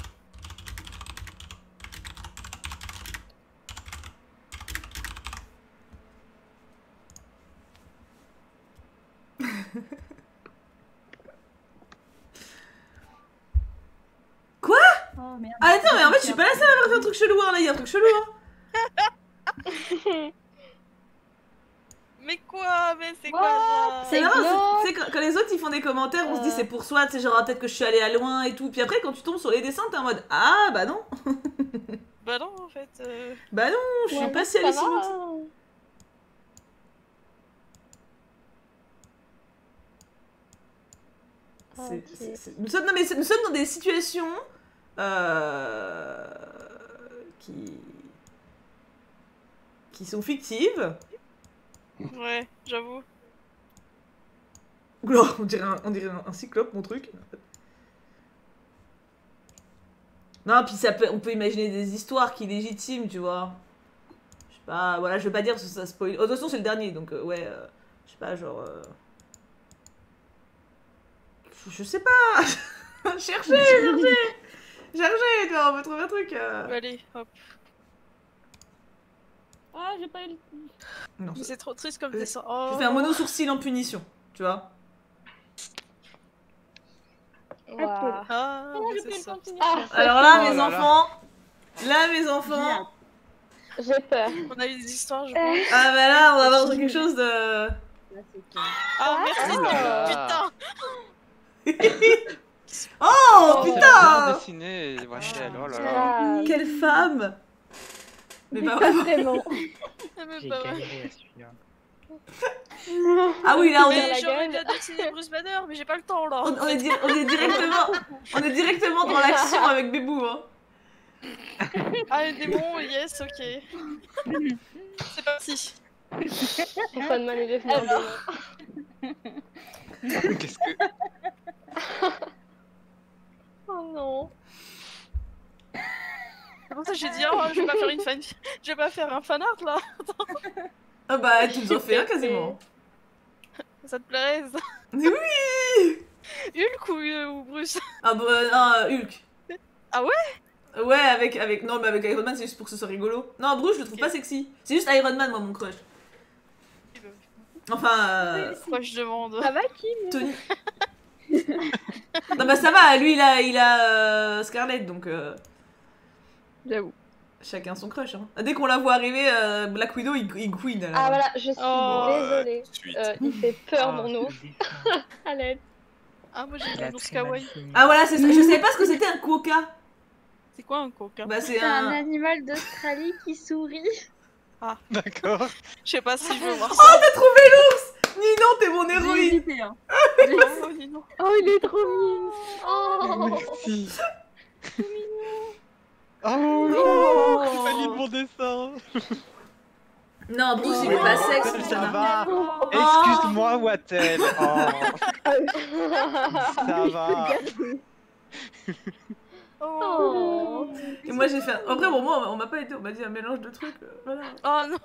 [SPEAKER 1] Quoi?
[SPEAKER 10] Oh, merde.
[SPEAKER 1] Ah attends, mais en fait je suis pas la seule à avoir fait un truc chelou, hein, là, il y a un truc chelou, hein.
[SPEAKER 4] Mais quoi? Mais c'est quoi ça?
[SPEAKER 1] C'est marrant, c'est quand, quand les autres ils font des commentaires, on se dit c'est pour soi, tu sais, genre peut-être que je suis allée à loin et tout, puis après quand tu tombes sur les dessins, t'es en mode ah bah non.
[SPEAKER 4] Bah non, en fait. Euh...
[SPEAKER 1] Bah non, je suis
[SPEAKER 12] Ouais,
[SPEAKER 1] pas si
[SPEAKER 12] ça
[SPEAKER 1] hallucinante.
[SPEAKER 12] va.
[SPEAKER 1] C'est-
[SPEAKER 12] Ok.
[SPEAKER 1] c'est- c'est- Nous, sommes, non, mais c'est- nous sommes dans des situations euh, qui... qui sont fictives.
[SPEAKER 4] Ouais, j'avoue.
[SPEAKER 1] Oula, on dirait un, on dirait un, un cyclope, mon truc. Non, puis ça peut, on peut imaginer des histoires qui légitiment, tu vois. Je sais pas, voilà, je veux pas dire parce que ça spoil. Oh, de toute façon, c'est le dernier, donc euh, ouais, euh, je sais pas, genre. euh, Je, je sais pas. Cherchez, cherchez, cherchez, tu vois, on peut trouver un truc. euh.
[SPEAKER 4] Allez, hop.
[SPEAKER 10] Ah, j'ai pas eu le...
[SPEAKER 1] Non,
[SPEAKER 4] c'est trop triste comme dessin. Oh.
[SPEAKER 1] Je fais un mono sourcil en punition, tu vois.
[SPEAKER 3] Wow.
[SPEAKER 4] Ah,
[SPEAKER 10] j'ai
[SPEAKER 4] c'est ça.
[SPEAKER 3] Ah,
[SPEAKER 1] Alors là,
[SPEAKER 6] Oh
[SPEAKER 1] mes
[SPEAKER 6] là
[SPEAKER 1] enfants, là, mes enfants.
[SPEAKER 3] j'ai peur.
[SPEAKER 4] On a eu des histoires, je
[SPEAKER 3] Euh,
[SPEAKER 4] pense.
[SPEAKER 1] Ah bah là, on va avoir quelque chose de.
[SPEAKER 4] Ah, merci,
[SPEAKER 6] Oh là là.
[SPEAKER 4] putain.
[SPEAKER 1] Oh
[SPEAKER 6] Bien
[SPEAKER 1] putain!
[SPEAKER 6] dessiné, Rachel, oh là là.
[SPEAKER 3] Ah,
[SPEAKER 1] Quelle femme! Mais bah
[SPEAKER 3] pas
[SPEAKER 1] vraiment.
[SPEAKER 3] vraiment.
[SPEAKER 4] Même
[SPEAKER 11] J'ai
[SPEAKER 4] pas vrai.
[SPEAKER 11] galéré à celui-là.
[SPEAKER 1] Ah oui, là on est.
[SPEAKER 3] la
[SPEAKER 4] Mais j'aurais
[SPEAKER 3] gueule.
[SPEAKER 4] bien dessiné Bruce Banner, mais j'ai pas le temps là.
[SPEAKER 1] On, on est, di- on est directement, on est directement dans l'action avec Bébou. Hein.
[SPEAKER 4] Ah, un démon, yes, ok. C'est parti.
[SPEAKER 3] Rodman est devenu un démon.
[SPEAKER 6] Qu'est-ce que...
[SPEAKER 3] Oh non.
[SPEAKER 4] C'est pour ça que j'ai dit, oh, je vais pas faire une fan... Je vais pas faire un fanart là.
[SPEAKER 1] Ah bah tu nous en fais un quasiment.
[SPEAKER 4] Ça te plairait ça?
[SPEAKER 1] Mais oui!
[SPEAKER 4] Hulk ou, euh, ou Bruce?
[SPEAKER 1] Ah bah non, euh, Hulk.
[SPEAKER 4] Ah ouais?
[SPEAKER 1] Ouais, avec, avec, non mais avec Iron Man c'est juste pour que ce soit rigolo. Non, Bruce je le trouve
[SPEAKER 4] Ok.
[SPEAKER 1] pas sexy. C'est juste Iron Man moi mon crush. Enfin, euh,
[SPEAKER 4] Pourquoi je demande?
[SPEAKER 3] Ça va qui
[SPEAKER 1] Tony. Non bah ça va, lui il a, il a euh, Scarlett donc euh,
[SPEAKER 3] J'avoue.
[SPEAKER 1] chacun son crush. Hein. Dès qu'on la voit arriver, euh, Black Widow il, il queen alors.
[SPEAKER 3] Ah voilà, je suis
[SPEAKER 4] Oh,
[SPEAKER 3] désolée.
[SPEAKER 2] suite.
[SPEAKER 3] Euh, il fait peur
[SPEAKER 11] Ah,
[SPEAKER 3] mon ours.
[SPEAKER 11] ce dessin.
[SPEAKER 3] À l'aide.
[SPEAKER 4] Ah, moi j'ai
[SPEAKER 11] Il a
[SPEAKER 4] un ours
[SPEAKER 11] très mal
[SPEAKER 4] kawaii.
[SPEAKER 11] fini.
[SPEAKER 1] Ah voilà, c'est ça. Je savais pas ce que c'était un quokka.
[SPEAKER 4] C'est quoi un coca?
[SPEAKER 1] Bah c'est
[SPEAKER 12] C'est un
[SPEAKER 1] un.
[SPEAKER 12] animal d'Australie qui sourit.
[SPEAKER 6] D'accord.
[SPEAKER 4] Je sais pas si je veux voir
[SPEAKER 1] Oh
[SPEAKER 4] ça.
[SPEAKER 1] t'as trouvé l'ours! Ninon t'es mon
[SPEAKER 10] J'ai
[SPEAKER 1] héroïne.
[SPEAKER 10] hésité, hein.
[SPEAKER 4] Oh, dis donc.
[SPEAKER 3] Oh, il est trop mignon. Oh.
[SPEAKER 6] Merci. Oh non, j'ai pas lu le bon dessin.
[SPEAKER 1] Non, Bruce il est pas sexe,
[SPEAKER 6] Ça
[SPEAKER 1] ça n'a-
[SPEAKER 6] va. Excuse-moi, Wattel. Oh, ça va.
[SPEAKER 4] Oh.
[SPEAKER 1] Et moi j'ai fait. un- Après, bon, moi on m'a pas été, on m'a dit un mélange de trucs. euh, voilà.
[SPEAKER 4] Oh non.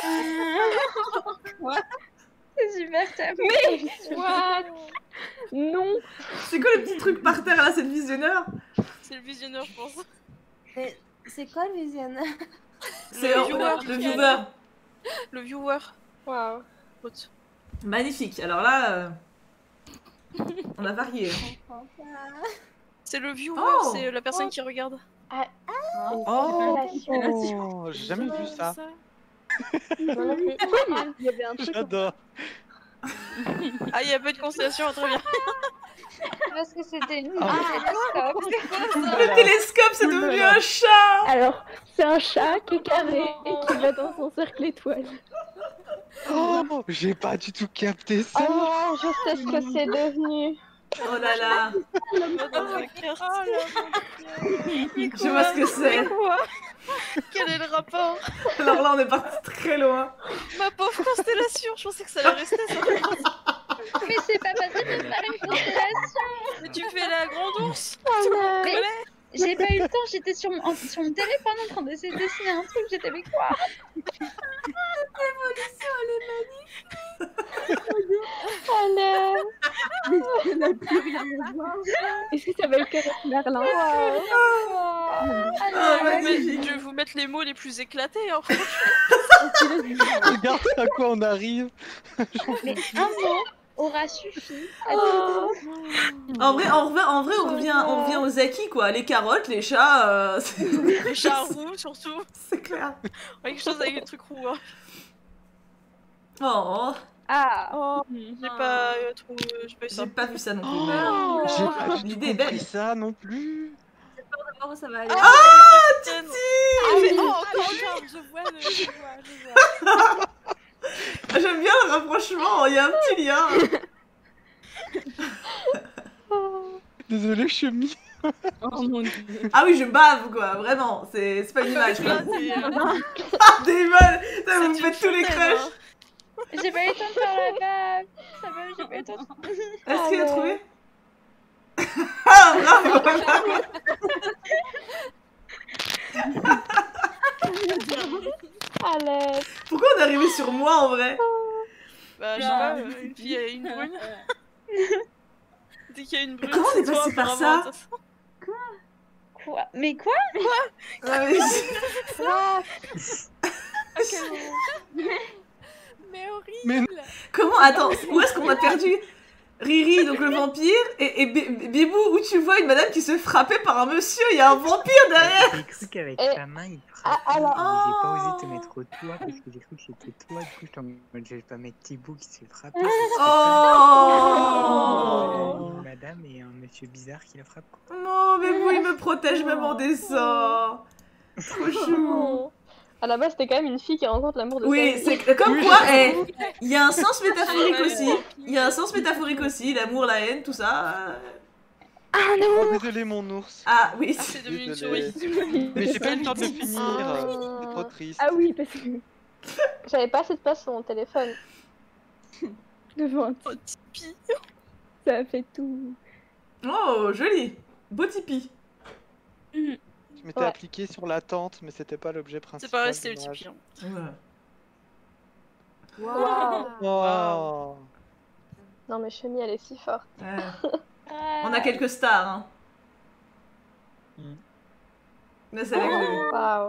[SPEAKER 12] C'est super, t'as
[SPEAKER 3] Mais what? Non.
[SPEAKER 1] C'est quoi le petit truc par terre là, c'est le visionneur?
[SPEAKER 4] C'est le visionneur, je pense.
[SPEAKER 5] Mais c'est quoi le visionnaire?
[SPEAKER 1] C'est
[SPEAKER 4] Le
[SPEAKER 1] le
[SPEAKER 4] viewer.
[SPEAKER 1] le viewer.
[SPEAKER 4] Le viewer.
[SPEAKER 3] Waouh.
[SPEAKER 4] Haute.
[SPEAKER 1] Magnifique. Alors là, euh, on a varié. hein.
[SPEAKER 4] C'est le viewer,
[SPEAKER 1] Oh.
[SPEAKER 4] c'est la personne qui regarde.
[SPEAKER 6] Oh, j'ai jamais vu ça.
[SPEAKER 3] Il y avait un truc.
[SPEAKER 6] J'adore.
[SPEAKER 4] Ah, il y a pas de constellation, très bien.
[SPEAKER 12] Parce que c'était une
[SPEAKER 6] Ah.
[SPEAKER 12] télescope.
[SPEAKER 1] Le télescope c'est devenu un chat.
[SPEAKER 3] Alors, c'est un chat qui est carré et qui va dans son cercle étoile.
[SPEAKER 6] Oh, j'ai pas du tout capté
[SPEAKER 3] Oh
[SPEAKER 6] ça.
[SPEAKER 3] non, je sais ce que c'est devenu.
[SPEAKER 1] Oh là là.
[SPEAKER 4] Oh là, mon Dieu.
[SPEAKER 1] Je vois ce que c'est.
[SPEAKER 4] Quoi? Quel est le rapport?
[SPEAKER 1] Alors là on est parti très loin.
[SPEAKER 4] Ma pauvre constellation, je pensais que ça allait rester ça.
[SPEAKER 12] Mais c'est pas possible de faire une constellation.
[SPEAKER 4] Mais tu fais la grande ours.
[SPEAKER 12] Mais j'ai pas eu le temps, j'étais sur mon, en- sur mon téléphone en train d'essayer de dessiner un truc, j'étais avec quoi?
[SPEAKER 3] Allez.
[SPEAKER 10] Il n'a plus rien à voir.
[SPEAKER 3] Est-ce que ça va être Merlin?
[SPEAKER 1] Ah,
[SPEAKER 4] Ah, mais
[SPEAKER 1] magnifique.
[SPEAKER 4] je vais vous mettre les mots les plus éclatés en fait.
[SPEAKER 6] Regarde à quoi on arrive.
[SPEAKER 12] Mais un mot aura suffi à
[SPEAKER 3] Oh.
[SPEAKER 12] tout.
[SPEAKER 1] En vrai, en vrai, en vrai, on revient, on revient aux acquis quoi. Les carottes, les chats, euh, c'est
[SPEAKER 4] Les chats roux surtout.
[SPEAKER 1] c'est clair.
[SPEAKER 4] Quelque chose avec des trucs roux. Hein.
[SPEAKER 1] Oh,
[SPEAKER 12] Ah,
[SPEAKER 4] Oh, j'ai pas euh, trop. euh, j'ai pas eu ça.
[SPEAKER 1] j'ai pas vu ça non plus.
[SPEAKER 6] Oh, j'ai pas du
[SPEAKER 1] L'idée est
[SPEAKER 6] tout
[SPEAKER 1] belle.
[SPEAKER 6] compris ça non plus.
[SPEAKER 10] D'abord, ça va aller.
[SPEAKER 4] Ah,
[SPEAKER 1] Titi.
[SPEAKER 4] Ah, mais oh, encore une. Je vois le. Je vois, je vois.
[SPEAKER 1] Ah, j'aime bien le rapprochement, il y a un petit lien.
[SPEAKER 6] Désolé, chemi.
[SPEAKER 10] Oh mon dieu.
[SPEAKER 1] Ah oui, je bave quoi, vraiment, c'est c'est pas une image quoi.
[SPEAKER 4] Là, c'est, euh,
[SPEAKER 1] Ah, des balles. Putain, vous me
[SPEAKER 4] c'est
[SPEAKER 1] faites
[SPEAKER 4] une
[SPEAKER 1] tous les
[SPEAKER 4] fontaine,
[SPEAKER 1] crushs.
[SPEAKER 4] hein.
[SPEAKER 12] j'ai pas eu le temps de faire la bave. Ça va, j'ai pas eu le temps de...
[SPEAKER 1] Est-ce qu'il a trouvé? Ah, bravo, bravo.
[SPEAKER 3] Allez.
[SPEAKER 1] Pourquoi on est arrivé sur moi en vrai?
[SPEAKER 4] Bah, je sais pas, euh, une fille a une brune. Dès qu'il y a une brune,
[SPEAKER 1] Comment on est
[SPEAKER 4] c'est toi,
[SPEAKER 1] passé par
[SPEAKER 4] apparemment,
[SPEAKER 1] ça?
[SPEAKER 4] attends.
[SPEAKER 12] Quoi? Mais quoi?
[SPEAKER 1] Ah, mais-
[SPEAKER 3] Ah,
[SPEAKER 4] À quel moment?
[SPEAKER 1] comment? Attends, où est-ce qu'on a perdu Riri, donc le vampire, et, et Bibou, où tu vois une madame qui se frappait par un monsieur, il y a un vampire derrière.
[SPEAKER 11] J'ai cru qu'avec
[SPEAKER 12] Et-
[SPEAKER 11] ta main il frappait,
[SPEAKER 12] Ah, alors-
[SPEAKER 11] mais j'ai pas osé te mettre toi parce que j'ai cru que c'était toi, du coup je t'en je vais pas mettre Thibaut qui s'est frappé. parce que c'est
[SPEAKER 1] Oh.
[SPEAKER 11] pas- Une madame et un monsieur bizarre qui la frappe. quoi.
[SPEAKER 1] Non, Bibou, il me protège même en dessin. Trop chou.
[SPEAKER 12] À la base, c'était quand même une fille qui rencontre l'amour de
[SPEAKER 1] Oui,
[SPEAKER 12] sa vie.
[SPEAKER 1] c'est comme quoi, eh, il y a un sens métaphorique aussi. Il y a un sens métaphorique aussi, l'amour, la haine, tout ça. euh.
[SPEAKER 6] Oh, désolé mon ours.
[SPEAKER 1] Ah oui.
[SPEAKER 4] Ah, c'est devenu une
[SPEAKER 6] Désolé.
[SPEAKER 4] souris.
[SPEAKER 6] Mais j'ai pas eu le temps de le finir.
[SPEAKER 12] Ah.
[SPEAKER 6] C'est trop triste.
[SPEAKER 9] Ah oui, parce que
[SPEAKER 12] J'avais pas assez de place sur mon téléphone.
[SPEAKER 9] devant un
[SPEAKER 4] Oh, Tipeee.
[SPEAKER 9] ça a fait tout.
[SPEAKER 1] Oh, joli. Beau Tipeee.
[SPEAKER 6] Je m'étais
[SPEAKER 12] Ouais.
[SPEAKER 6] appliqué sur la tente, mais c'était pas l'objet principal.
[SPEAKER 4] C'est pas resté le
[SPEAKER 6] dommage.
[SPEAKER 4] Tipeee. Hein.
[SPEAKER 1] Ouais.
[SPEAKER 12] Waouh.
[SPEAKER 6] Oh.
[SPEAKER 12] Non, mais Chemi, elle est si forte.
[SPEAKER 1] Ouais. On a quelques stars, hein.
[SPEAKER 6] Mm.
[SPEAKER 1] Mais c'est avec nous.
[SPEAKER 12] Waouh.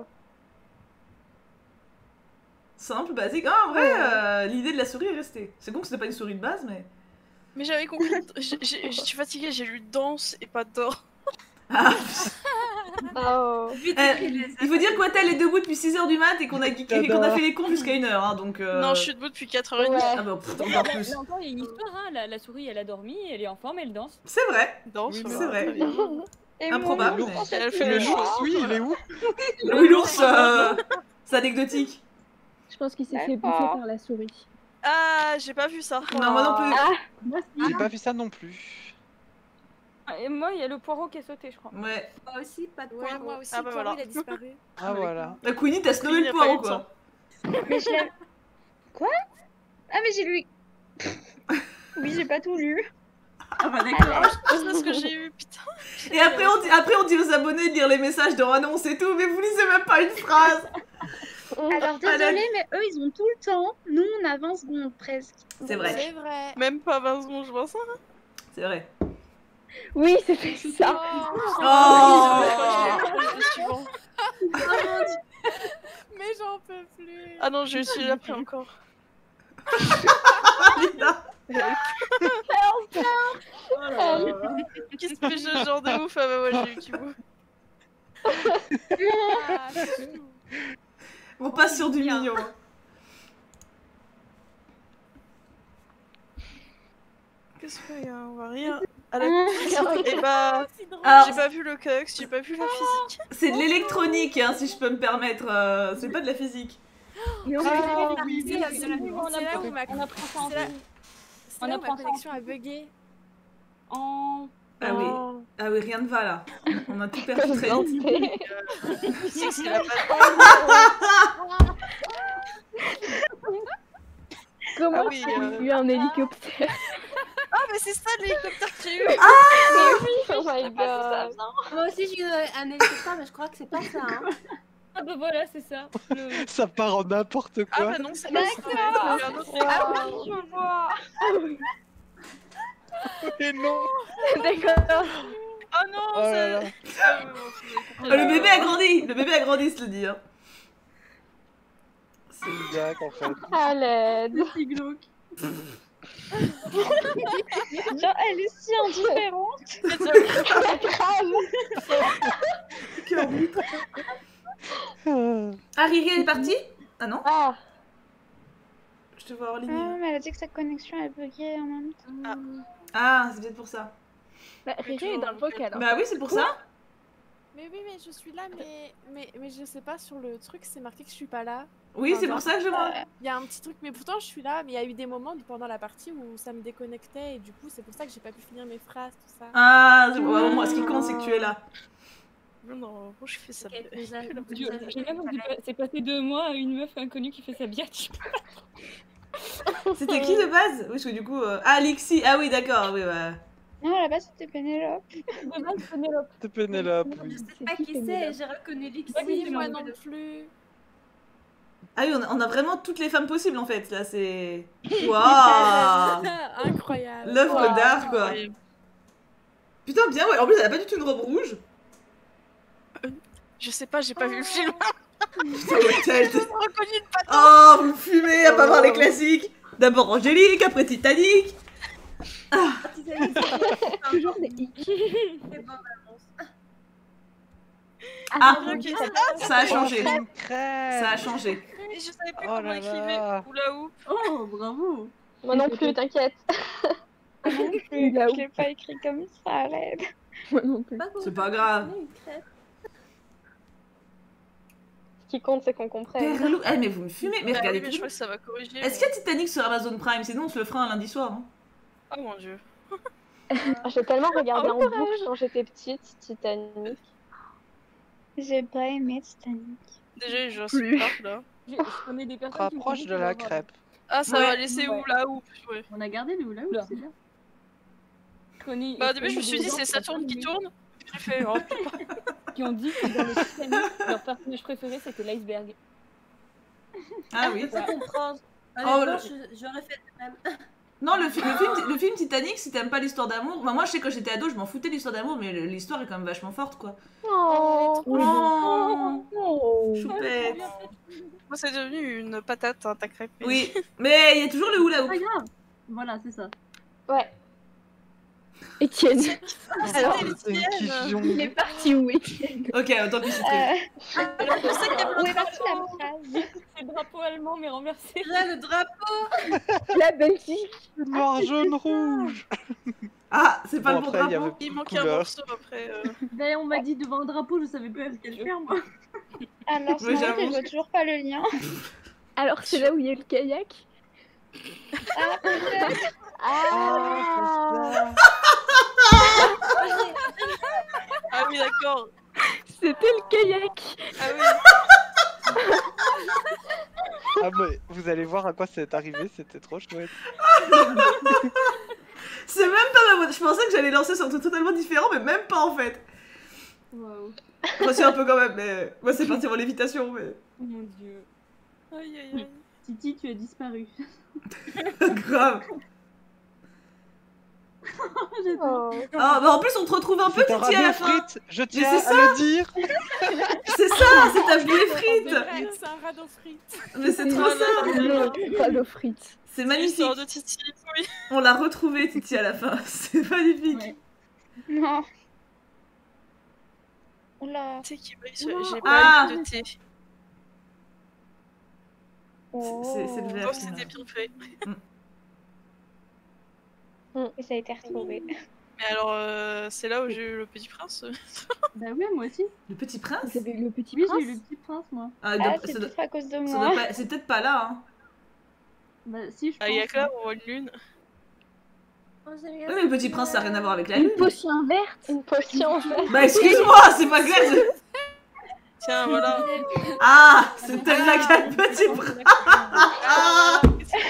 [SPEAKER 1] Simple, basique. Ah, en vrai, euh, l'idée de la souris est restée. C'est con que c'était pas une souris de base, mais.
[SPEAKER 4] Mais j'avais compris. j'ai- j'ai- Je suis fatiguée, j'ai lu danse et pas d'or.
[SPEAKER 1] Ah.
[SPEAKER 12] Oh.
[SPEAKER 1] Eh, il faut dire que Watel est debout depuis six heures du mat et qu'on a, geeké- et qu'on a fait les cons jusqu'à une heure, hein, donc. euh,
[SPEAKER 4] Non, je suis debout depuis quatre heures trente.
[SPEAKER 12] Ouais.
[SPEAKER 1] Ah bah, pff,
[SPEAKER 10] Là,
[SPEAKER 1] encore
[SPEAKER 10] là,
[SPEAKER 1] plus.
[SPEAKER 10] là encore, il y a une histoire, hein. la, la souris elle a dormi, elle est en forme, elle danse.
[SPEAKER 1] C'est vrai,
[SPEAKER 4] Danse,
[SPEAKER 6] Oui,
[SPEAKER 1] c'est
[SPEAKER 6] bah,
[SPEAKER 1] vrai.
[SPEAKER 6] très bien.
[SPEAKER 12] Et
[SPEAKER 1] Improbable.
[SPEAKER 12] mon
[SPEAKER 1] mais-
[SPEAKER 12] ours,
[SPEAKER 4] Elle fait
[SPEAKER 6] Le
[SPEAKER 4] le
[SPEAKER 6] l'ours,
[SPEAKER 4] show.
[SPEAKER 6] oui, il est où?
[SPEAKER 1] Oui, l'ours, euh, c'est anecdotique.
[SPEAKER 9] Je pense qu'il s'est fait
[SPEAKER 12] D'accord.
[SPEAKER 9] bouffer par la souris.
[SPEAKER 4] Ah, j'ai pas vu ça.
[SPEAKER 1] Non, moi non plus.
[SPEAKER 12] Ah,
[SPEAKER 9] Moi, si.
[SPEAKER 6] J'ai pas vu ça non plus.
[SPEAKER 10] Et moi, il y a le poireau qui est sauté, je crois.
[SPEAKER 1] Ouais.
[SPEAKER 5] Moi aussi, pas de
[SPEAKER 9] Ouais,
[SPEAKER 5] poireau.
[SPEAKER 9] moi aussi,
[SPEAKER 4] Ah bah
[SPEAKER 9] le poireau,
[SPEAKER 4] voilà.
[SPEAKER 9] il a disparu.
[SPEAKER 6] Ah voilà.
[SPEAKER 1] La Queenie, t'as snowé
[SPEAKER 4] Il y
[SPEAKER 1] le
[SPEAKER 4] a pas
[SPEAKER 1] poireau,
[SPEAKER 4] eu de
[SPEAKER 1] quoi.
[SPEAKER 12] mais je l'ai. Quoi? Ah, mais j'ai lu. Oui, j'ai pas tout lu.
[SPEAKER 1] Ah bah d'accord.
[SPEAKER 4] C'est ce que j'ai eu, putain.
[SPEAKER 1] Et après on, dit, après, on dit aux abonnés de lire les messages de annonce et tout, mais vous lisez même pas une phrase.
[SPEAKER 12] Alors,
[SPEAKER 1] désolé,
[SPEAKER 12] mais eux, ils ont tout le temps. Nous, on a vingt secondes presque.
[SPEAKER 1] C'est vrai,
[SPEAKER 9] C'est vrai.
[SPEAKER 4] Même pas vingt secondes, je vois ça.
[SPEAKER 1] c'est vrai.
[SPEAKER 9] Oui, c'était ça.
[SPEAKER 1] Oh.
[SPEAKER 4] Le suivant.
[SPEAKER 9] Mais j'en peux plus.
[SPEAKER 4] Ah non, je suis après encore. Qui se fait ce genre de ouf? Ah bah ouais, j'ai eu Thibaut.
[SPEAKER 9] Ah, c'est chou.
[SPEAKER 1] On passe sur du mignon.
[SPEAKER 4] Qu'est-ce qu'il y a? On voit rien. À la... Et bah,
[SPEAKER 9] C'est drôle.
[SPEAKER 1] Alors,
[SPEAKER 4] j'ai pas vu le codex, j'ai pas vu la physique.
[SPEAKER 1] c'est de l'électronique, hein, si je peux me permettre. euh, c'est pas de la physique.
[SPEAKER 9] Mais on
[SPEAKER 6] Ah,
[SPEAKER 9] va
[SPEAKER 6] oui,
[SPEAKER 9] c'est
[SPEAKER 6] oui,
[SPEAKER 9] là,
[SPEAKER 6] oui,
[SPEAKER 9] c'est là
[SPEAKER 6] oui.
[SPEAKER 9] où on
[SPEAKER 10] On apprend-
[SPEAKER 9] a-
[SPEAKER 10] on apprend ça en
[SPEAKER 9] c'est là-
[SPEAKER 10] film.
[SPEAKER 9] c'est
[SPEAKER 10] On
[SPEAKER 9] là où
[SPEAKER 10] apprend
[SPEAKER 9] ma
[SPEAKER 10] ça
[SPEAKER 9] connexion
[SPEAKER 10] en
[SPEAKER 9] a bugué.
[SPEAKER 10] En...
[SPEAKER 1] Ah oui, ah oui, rien ne va là. On a tout perdu très vite.
[SPEAKER 4] Physique, c'est la base.
[SPEAKER 9] Comment
[SPEAKER 4] Ah oui,
[SPEAKER 9] il y a
[SPEAKER 4] euh,
[SPEAKER 9] eu un hélicoptère?
[SPEAKER 4] Ah, mais c'est ça l'hélicoptère que j'ai eu.
[SPEAKER 12] Oh my god.
[SPEAKER 5] Moi aussi, j'ai eu un hélicoptère, mais je crois que c'est pas ça. Hein.
[SPEAKER 10] Ah bah voilà, c'est ça. Le-
[SPEAKER 6] Ça part en n'importe
[SPEAKER 4] Ah
[SPEAKER 6] quoi.
[SPEAKER 4] bah non, c'est pas ça. J'ai eu un autre hélicoptère.
[SPEAKER 12] Je vois.
[SPEAKER 6] Et non.
[SPEAKER 9] D'accord.
[SPEAKER 4] Ah non,
[SPEAKER 6] Oh là
[SPEAKER 4] c'est...
[SPEAKER 6] là.
[SPEAKER 4] Ah, ouais, bon, c'est-
[SPEAKER 1] Ah, le bébé a grandi, le bébé a grandi, se le dit. Hein.
[SPEAKER 6] C'est une gag en fait.
[SPEAKER 12] À l'aide.
[SPEAKER 10] C'est glauque.
[SPEAKER 12] Genre, elle est si indifférente. Grave.
[SPEAKER 1] Ah, Riri, elle est partie? Ah non,
[SPEAKER 12] Ah.
[SPEAKER 1] je te vois hors ligne.
[SPEAKER 12] Ah, mais elle a dit que sa connexion a bugué en même temps.
[SPEAKER 1] Ah, c'est peut-être pour ça.
[SPEAKER 9] Bah, Riri est dans le vocal. hein.
[SPEAKER 1] Bah oui, c'est pour ça.
[SPEAKER 13] Mais oui, mais je suis là, mais, mais, mais je sais pas, sur le truc, c'est marqué que je suis pas là.
[SPEAKER 1] Oui,
[SPEAKER 13] Enfin,
[SPEAKER 1] c'est
[SPEAKER 13] genre,
[SPEAKER 1] pour ça que je vois.
[SPEAKER 13] Il y a un petit truc, mais pourtant je suis là, mais il y a eu des moments pendant la partie où ça me déconnectait, et du coup, c'est pour ça que j'ai pas pu finir mes phrases, tout ça.
[SPEAKER 1] Ah, c'est- ouais, moi, ce qui compte, c'est que tu es là.
[SPEAKER 4] Non, non, moi je fais ça.
[SPEAKER 5] Ok, nous a- nous
[SPEAKER 10] Dieu,
[SPEAKER 5] a-
[SPEAKER 10] j'ai même dit, c'est passé deux mois à une meuf inconnue qui fait sa biatch.
[SPEAKER 1] C'était qui de base? Oui, parce que du coup. euh, Ah, Lixi, ah oui, d'accord, oui, ouais.
[SPEAKER 12] Non, à la base, c'était Pénélope.
[SPEAKER 10] De base, Pénélope.
[SPEAKER 6] C'est Pénélope.
[SPEAKER 5] Je
[SPEAKER 6] Oui.
[SPEAKER 5] sais pas qui c'est, j'ai reconnu Lixi.
[SPEAKER 13] Oui,
[SPEAKER 5] mais
[SPEAKER 13] moi
[SPEAKER 5] on-
[SPEAKER 13] non plus.
[SPEAKER 1] Ah oui, on a, on a vraiment toutes les femmes possibles en fait, là, c'est. Waouh!
[SPEAKER 13] Incroyable.
[SPEAKER 1] L'œuvre
[SPEAKER 12] Wow.
[SPEAKER 1] d'art, quoi. Putain, bien, ouais, en plus, elle a pas du tout une robe rouge.
[SPEAKER 4] Je sais pas, j'ai pas vu le film.
[SPEAKER 1] Putain, ouais, t'as-
[SPEAKER 4] J'ai reconnu une patte.
[SPEAKER 1] Oh, vous fumez à pas voir les classiques! D'abord Angélique, après Titanic. Ah.
[SPEAKER 5] Toujours des hic.
[SPEAKER 1] Ah,
[SPEAKER 4] ah,
[SPEAKER 1] ça a changé.
[SPEAKER 6] Oh,
[SPEAKER 1] Ça a changé.
[SPEAKER 4] Et je savais plus
[SPEAKER 6] Oh
[SPEAKER 4] comment
[SPEAKER 6] là
[SPEAKER 4] écrire
[SPEAKER 6] là.
[SPEAKER 4] hula hoop.
[SPEAKER 10] Oh, bravo.
[SPEAKER 12] Moi non plus, t'inquiète.
[SPEAKER 3] Moi non plus, je l'ai pas écrit comme ça à l'aide.
[SPEAKER 5] Moi non plus.
[SPEAKER 1] C'est pas grave.
[SPEAKER 12] Ce qui compte, c'est qu'on comprenne.
[SPEAKER 1] Perlou. Eh, mais vous me fumez. Mais
[SPEAKER 4] Bah
[SPEAKER 1] regardez.
[SPEAKER 4] oui, mais je crois que ça va corriger.
[SPEAKER 1] Est-ce qu'il y a Titanic sur Amazon Prime? Sinon, on se le fera un lundi soir. Hein.
[SPEAKER 4] Oh mon dieu.
[SPEAKER 12] J'ai tellement regardé
[SPEAKER 3] Oh,
[SPEAKER 12] en boucle quand j'étais petite, Titanic.
[SPEAKER 3] J'ai pas aimé Titanic.
[SPEAKER 4] Déjà, je suis pas là.
[SPEAKER 10] Je connais des personnes qui
[SPEAKER 6] Rapproche de la crêpe.
[SPEAKER 4] Ah, ça
[SPEAKER 1] Ouais.
[SPEAKER 4] va laisser où là où ouais.
[SPEAKER 10] On a gardé le hula hoop, c'est bien. Je connais-
[SPEAKER 4] Bah, au
[SPEAKER 10] je
[SPEAKER 4] début, je me
[SPEAKER 10] connais
[SPEAKER 4] suis
[SPEAKER 10] des
[SPEAKER 4] dit,
[SPEAKER 10] gens
[SPEAKER 4] c'est
[SPEAKER 10] qui
[SPEAKER 4] Saturne
[SPEAKER 10] ont
[SPEAKER 4] qui
[SPEAKER 10] aimé-
[SPEAKER 4] tourne. J'ai fait, oh,
[SPEAKER 10] qui ont dit que dans le Titanic, leur personnage préféré c'était l'iceberg.
[SPEAKER 1] Ah oui.
[SPEAKER 10] Je comprends.
[SPEAKER 1] Oh, le-
[SPEAKER 5] J'aurais fait de même.
[SPEAKER 1] Non, le, fi- le, film, le film Titanic, si t'aimes pas l'histoire d'amour. Bah, moi, je sais que quand j'étais ado, je m'en foutais de l'histoire d'amour, mais le- l'histoire est quand même vachement forte, quoi.
[SPEAKER 12] Oh,
[SPEAKER 1] Oh,
[SPEAKER 12] oh.
[SPEAKER 1] choupette.
[SPEAKER 4] moi, c'est devenu une patate, hein, ta crêpe.
[SPEAKER 1] Oui, mais il y a toujours le hula hoop.
[SPEAKER 10] Pas grave. Voilà, c'est ça.
[SPEAKER 12] Ouais.
[SPEAKER 3] Étienne.
[SPEAKER 6] Alors,
[SPEAKER 4] C'était
[SPEAKER 6] c'est une
[SPEAKER 4] Étienne.
[SPEAKER 6] question.
[SPEAKER 3] Il est parti où, Étienne?
[SPEAKER 1] Ok, autant pis c'était.
[SPEAKER 3] Euh,
[SPEAKER 4] Alors, je sais qu'il y a
[SPEAKER 3] Où est partie la phrase?
[SPEAKER 10] C'est le drapeau allemand mais renversé.
[SPEAKER 5] Là, le drapeau.
[SPEAKER 3] La Belgique.
[SPEAKER 6] Noir, jaune, rouge.
[SPEAKER 1] Ah, c'est pas
[SPEAKER 6] Bon,
[SPEAKER 1] le bon
[SPEAKER 6] après, il y
[SPEAKER 1] drapeau.
[SPEAKER 6] avait
[SPEAKER 4] Il
[SPEAKER 6] beaucoup de
[SPEAKER 4] manquait un
[SPEAKER 6] couleurs.
[SPEAKER 4] morceau après. Euh...
[SPEAKER 10] Ben, on m'a dit devant un drapeau, je savais pas ce qu'elle faire moi.
[SPEAKER 3] Alors,
[SPEAKER 1] Oui,
[SPEAKER 3] c'est vrai que
[SPEAKER 1] j'avoue.
[SPEAKER 3] je vois toujours pas le lien.
[SPEAKER 5] Alors, c'est là où il y a le kayak.
[SPEAKER 3] Ah, peut-être.
[SPEAKER 12] Ah,
[SPEAKER 4] Ah oui, d'accord.
[SPEAKER 5] C'était le kayak.
[SPEAKER 4] Ah oui.
[SPEAKER 6] Ah, mais vous allez voir à quoi c'est arrivé, c'était trop chouette.
[SPEAKER 1] C'est même pas ma mode. Je pensais que j'allais lancer sur un truc totalement différent, mais même pas en fait.
[SPEAKER 10] Wow.
[SPEAKER 1] Moi, c'est un peu quand même, mais. Moi, c'est parti en lévitation, mais.
[SPEAKER 10] Oh mon dieu.
[SPEAKER 4] Aïe, aïe, aïe.
[SPEAKER 10] Titi, tu as disparu.
[SPEAKER 1] Grave.
[SPEAKER 12] oh.
[SPEAKER 1] Ah, bah en plus, on te retrouve un peu,
[SPEAKER 6] C'est un
[SPEAKER 1] Titi, à la
[SPEAKER 6] radeau
[SPEAKER 1] fin.
[SPEAKER 6] frites, je tiens
[SPEAKER 1] c'est
[SPEAKER 6] à le dire.
[SPEAKER 1] C'est ça, c'est ta bouée frite.
[SPEAKER 13] C'est un radeau frites.
[SPEAKER 1] Mais c'est trop ça.
[SPEAKER 5] Pas l'eau frites.
[SPEAKER 1] C'est magnifique.
[SPEAKER 4] L'histoire de Titi, oui.
[SPEAKER 1] On l'a retrouvé, Titi, à la fin. C'est magnifique.
[SPEAKER 10] Ouais.
[SPEAKER 3] Non. Oula.
[SPEAKER 4] Tu sais qui brille sur- J'ai
[SPEAKER 1] Ah.
[SPEAKER 4] pas eu de thé.
[SPEAKER 1] C'est c'est le vert.
[SPEAKER 4] Oh, c'était bien fait.
[SPEAKER 3] Et ça a été retrouvé.
[SPEAKER 4] Mais alors, euh, c'est là où j'ai eu le petit prince.
[SPEAKER 10] Bah oui, moi aussi.
[SPEAKER 1] Le petit prince?
[SPEAKER 5] Vous avez eu le petit
[SPEAKER 10] Oui,
[SPEAKER 5] prince.
[SPEAKER 10] j'ai eu le petit prince, moi.
[SPEAKER 1] Ah, il
[SPEAKER 3] Ah,
[SPEAKER 1] doit-
[SPEAKER 3] c'est
[SPEAKER 1] ça doit-
[SPEAKER 3] peut-être à cause de
[SPEAKER 1] ça
[SPEAKER 3] moi.
[SPEAKER 1] doit pas- c'est peut-être pas là, hein.
[SPEAKER 10] Bah si, je pense.
[SPEAKER 4] Ah, il y a que là où on voit une lune.
[SPEAKER 1] Oui, mais le petit prince, ça n'a rien à voir avec la lune.
[SPEAKER 5] Une potion verte.
[SPEAKER 12] Une potion verte.
[SPEAKER 1] Bah, excuse-moi, c'est pas clair. je-
[SPEAKER 4] Tiens, voilà.
[SPEAKER 1] Ah, c'est peut-être là qu'il y a le petit prince. Ah.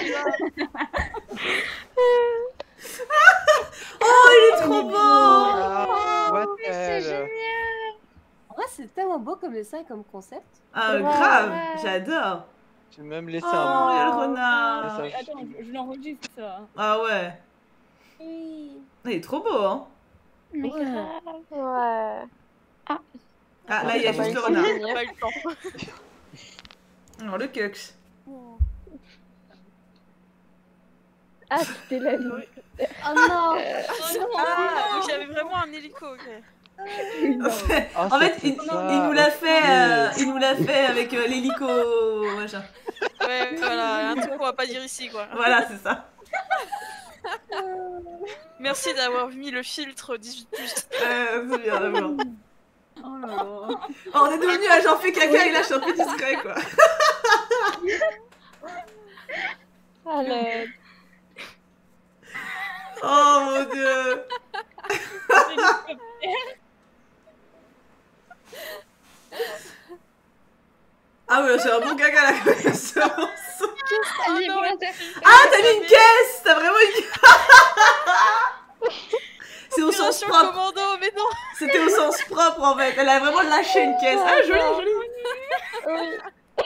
[SPEAKER 1] Oh, il est trop beau.
[SPEAKER 6] Ah, what
[SPEAKER 3] Mais c'est
[SPEAKER 6] the-
[SPEAKER 3] génial.
[SPEAKER 5] En vrai, c'est tellement beau comme dessin et comme concept.
[SPEAKER 1] Ah,
[SPEAKER 3] Ouais.
[SPEAKER 1] grave, j'adore.
[SPEAKER 6] J'ai même laissé
[SPEAKER 1] Oh,
[SPEAKER 6] un
[SPEAKER 1] il y a le
[SPEAKER 6] mot.
[SPEAKER 1] renard.
[SPEAKER 6] Message.
[SPEAKER 10] Attends, je, je l'enregistre ça.
[SPEAKER 1] Ah ouais.
[SPEAKER 5] Oui.
[SPEAKER 1] Il est trop beau, hein.
[SPEAKER 3] Mais
[SPEAKER 5] Ouais.
[SPEAKER 3] grave.
[SPEAKER 12] Ouais.
[SPEAKER 1] Ah, là, il y a
[SPEAKER 12] Ça va
[SPEAKER 1] juste le
[SPEAKER 12] être
[SPEAKER 1] renard.
[SPEAKER 12] fini.
[SPEAKER 4] J'ai pas eu le temps.
[SPEAKER 1] Non, le cux.
[SPEAKER 5] Ah, c'était la lune.
[SPEAKER 12] Oh non.
[SPEAKER 4] Ah, donc il y avait vraiment un hélico, ok.
[SPEAKER 6] Ah,
[SPEAKER 1] En fait,
[SPEAKER 6] c'était
[SPEAKER 1] il,
[SPEAKER 6] ça,
[SPEAKER 1] il nous l'a
[SPEAKER 6] ok.
[SPEAKER 1] fait, euh, il nous l'a fait avec euh, l'hélico, machin.
[SPEAKER 4] Ouais, voilà, un truc qu'on va pas dire ici, quoi.
[SPEAKER 1] Voilà, c'est ça.
[SPEAKER 4] Merci d'avoir mis le filtre dix-huit plus.
[SPEAKER 1] Euh, c'est bien d'avoir.
[SPEAKER 10] Oh là là.
[SPEAKER 1] Oh, on est devenu à j'en fais caca et là je suis un peu discret, quoi.
[SPEAKER 12] Allez.
[SPEAKER 1] Oh mon dieu. Ah ouais, c'est un bon caca là, quand même. c'est vraiment ça.
[SPEAKER 3] Ah, j'ai
[SPEAKER 4] non,
[SPEAKER 3] pas
[SPEAKER 4] mais-
[SPEAKER 3] interprété.
[SPEAKER 1] Ah, t'as mis une caisse. T'as vraiment une caisse. C'est au sens
[SPEAKER 4] Opération
[SPEAKER 1] propre.
[SPEAKER 4] commando, mais non.
[SPEAKER 1] C'était au sens propre en fait. Elle a vraiment lâché une caisse. Ah, joli, joli.
[SPEAKER 12] Oui.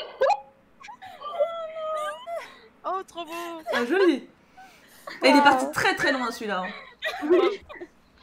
[SPEAKER 4] Oh, trop beau.
[SPEAKER 1] Ah, joli. Et il est parti très très loin celui-là. hein.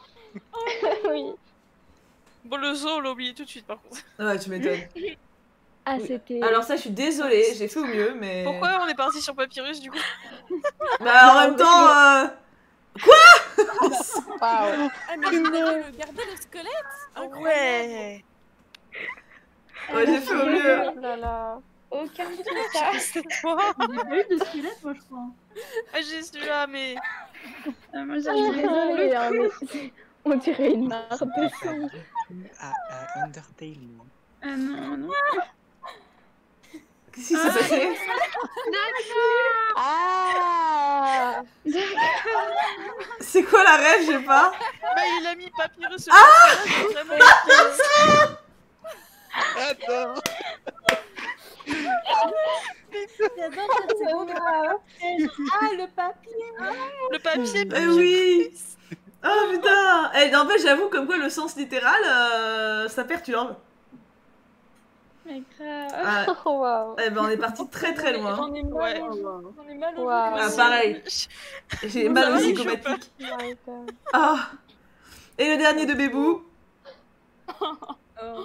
[SPEAKER 12] Oui.
[SPEAKER 4] Bon, le zoo, on l'a oublié tout de suite, par contre.
[SPEAKER 1] Ouais, tu m'étonnes.
[SPEAKER 12] Ah,
[SPEAKER 1] Oui.
[SPEAKER 12] c'était...
[SPEAKER 1] Alors ça, je suis désolée, j'ai fait au mieux, mais...
[SPEAKER 4] Pourquoi on est parti sur Papyrus du coup?
[SPEAKER 1] Bah en même temps... Euh... Quoi?
[SPEAKER 13] Waouh. Ah, mais je voulais le garder le squelette. Incroyable.
[SPEAKER 4] Ouais.
[SPEAKER 1] Ouais, j'ai fait au mieux.
[SPEAKER 12] Oh là là. Aucun de tout
[SPEAKER 4] ça.
[SPEAKER 12] ça.
[SPEAKER 4] C'est toi.
[SPEAKER 10] J'ai pas eu de squelette, moi, je crois.
[SPEAKER 4] Ah, j'ai celui-là, mais...
[SPEAKER 12] Ah, moi, j'ai désolée, hein, mais on dirait une mare de sang.
[SPEAKER 11] À, à Undertale, moi.
[SPEAKER 12] Ah non, non.
[SPEAKER 1] Qu'est-ce qui s'est passé?
[SPEAKER 12] D'accord. Ah.
[SPEAKER 1] C'est quoi la rêve, je sais pas.
[SPEAKER 4] Bah, il a mis Papyrus sur
[SPEAKER 1] Ah
[SPEAKER 4] le vraiment
[SPEAKER 6] Attends.
[SPEAKER 5] Ah, le papier.
[SPEAKER 4] Le papier,
[SPEAKER 1] Eh oui. Oh putain. Eh, en fait, j'avoue, comme quoi le sens littéral, euh, ça perturbe.
[SPEAKER 12] Mais grave.
[SPEAKER 1] Ah,
[SPEAKER 12] Oh, waouh.
[SPEAKER 1] eh ben, on est parti très très loin.
[SPEAKER 10] J'en ai mal,
[SPEAKER 4] Ouais.
[SPEAKER 10] au- j'en ai mal au
[SPEAKER 12] Waouh.
[SPEAKER 1] Ah, pareil. J'ai mal au
[SPEAKER 4] va,
[SPEAKER 1] psychomatique.
[SPEAKER 12] My God.
[SPEAKER 1] Ah. Et le dernier de Bébou.
[SPEAKER 10] Oh.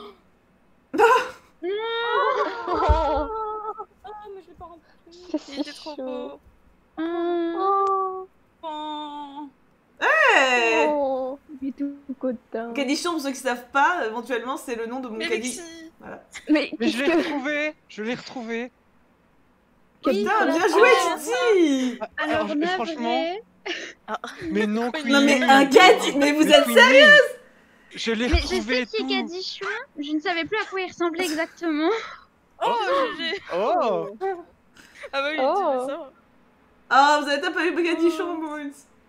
[SPEAKER 12] Oh.
[SPEAKER 10] Ah, mais je l'ai pas rempli.
[SPEAKER 12] C'est
[SPEAKER 4] Il était
[SPEAKER 12] si
[SPEAKER 4] trop
[SPEAKER 12] chaud.
[SPEAKER 4] beau.
[SPEAKER 12] Oh.
[SPEAKER 10] Oh.
[SPEAKER 1] Hey.
[SPEAKER 12] Oh. Il est tout content.
[SPEAKER 1] Cadichon, pour ceux qui savent pas, éventuellement, c'est le nom de mon
[SPEAKER 4] Mais
[SPEAKER 1] caddie.
[SPEAKER 4] Lexi.
[SPEAKER 1] Voilà.
[SPEAKER 12] Mais,
[SPEAKER 6] Mais je l'ai
[SPEAKER 12] qu'est-ce que-
[SPEAKER 6] retrouvé. Je l'ai retrouvé.
[SPEAKER 1] Putain, bien joué, Titi.
[SPEAKER 12] Alors,
[SPEAKER 6] Alors,
[SPEAKER 12] navré.
[SPEAKER 6] franchement. Mais non, Queenie.
[SPEAKER 1] Non mais un caddie, mais vous
[SPEAKER 6] Mais
[SPEAKER 1] êtes
[SPEAKER 6] Queenie,
[SPEAKER 1] sérieuse?
[SPEAKER 6] Je l'ai
[SPEAKER 3] Mais je
[SPEAKER 6] retrouvé
[SPEAKER 3] sais
[SPEAKER 6] et
[SPEAKER 3] qui est
[SPEAKER 6] tout.
[SPEAKER 3] Cadichon, je ne savais plus à quoi il ressemblait exactement.
[SPEAKER 4] Oh, G G.
[SPEAKER 6] Oh.
[SPEAKER 4] Ah bah oui,
[SPEAKER 12] Oh.
[SPEAKER 4] c'est ça.
[SPEAKER 1] Ah, vous avez pas eu Cadichon, Moons.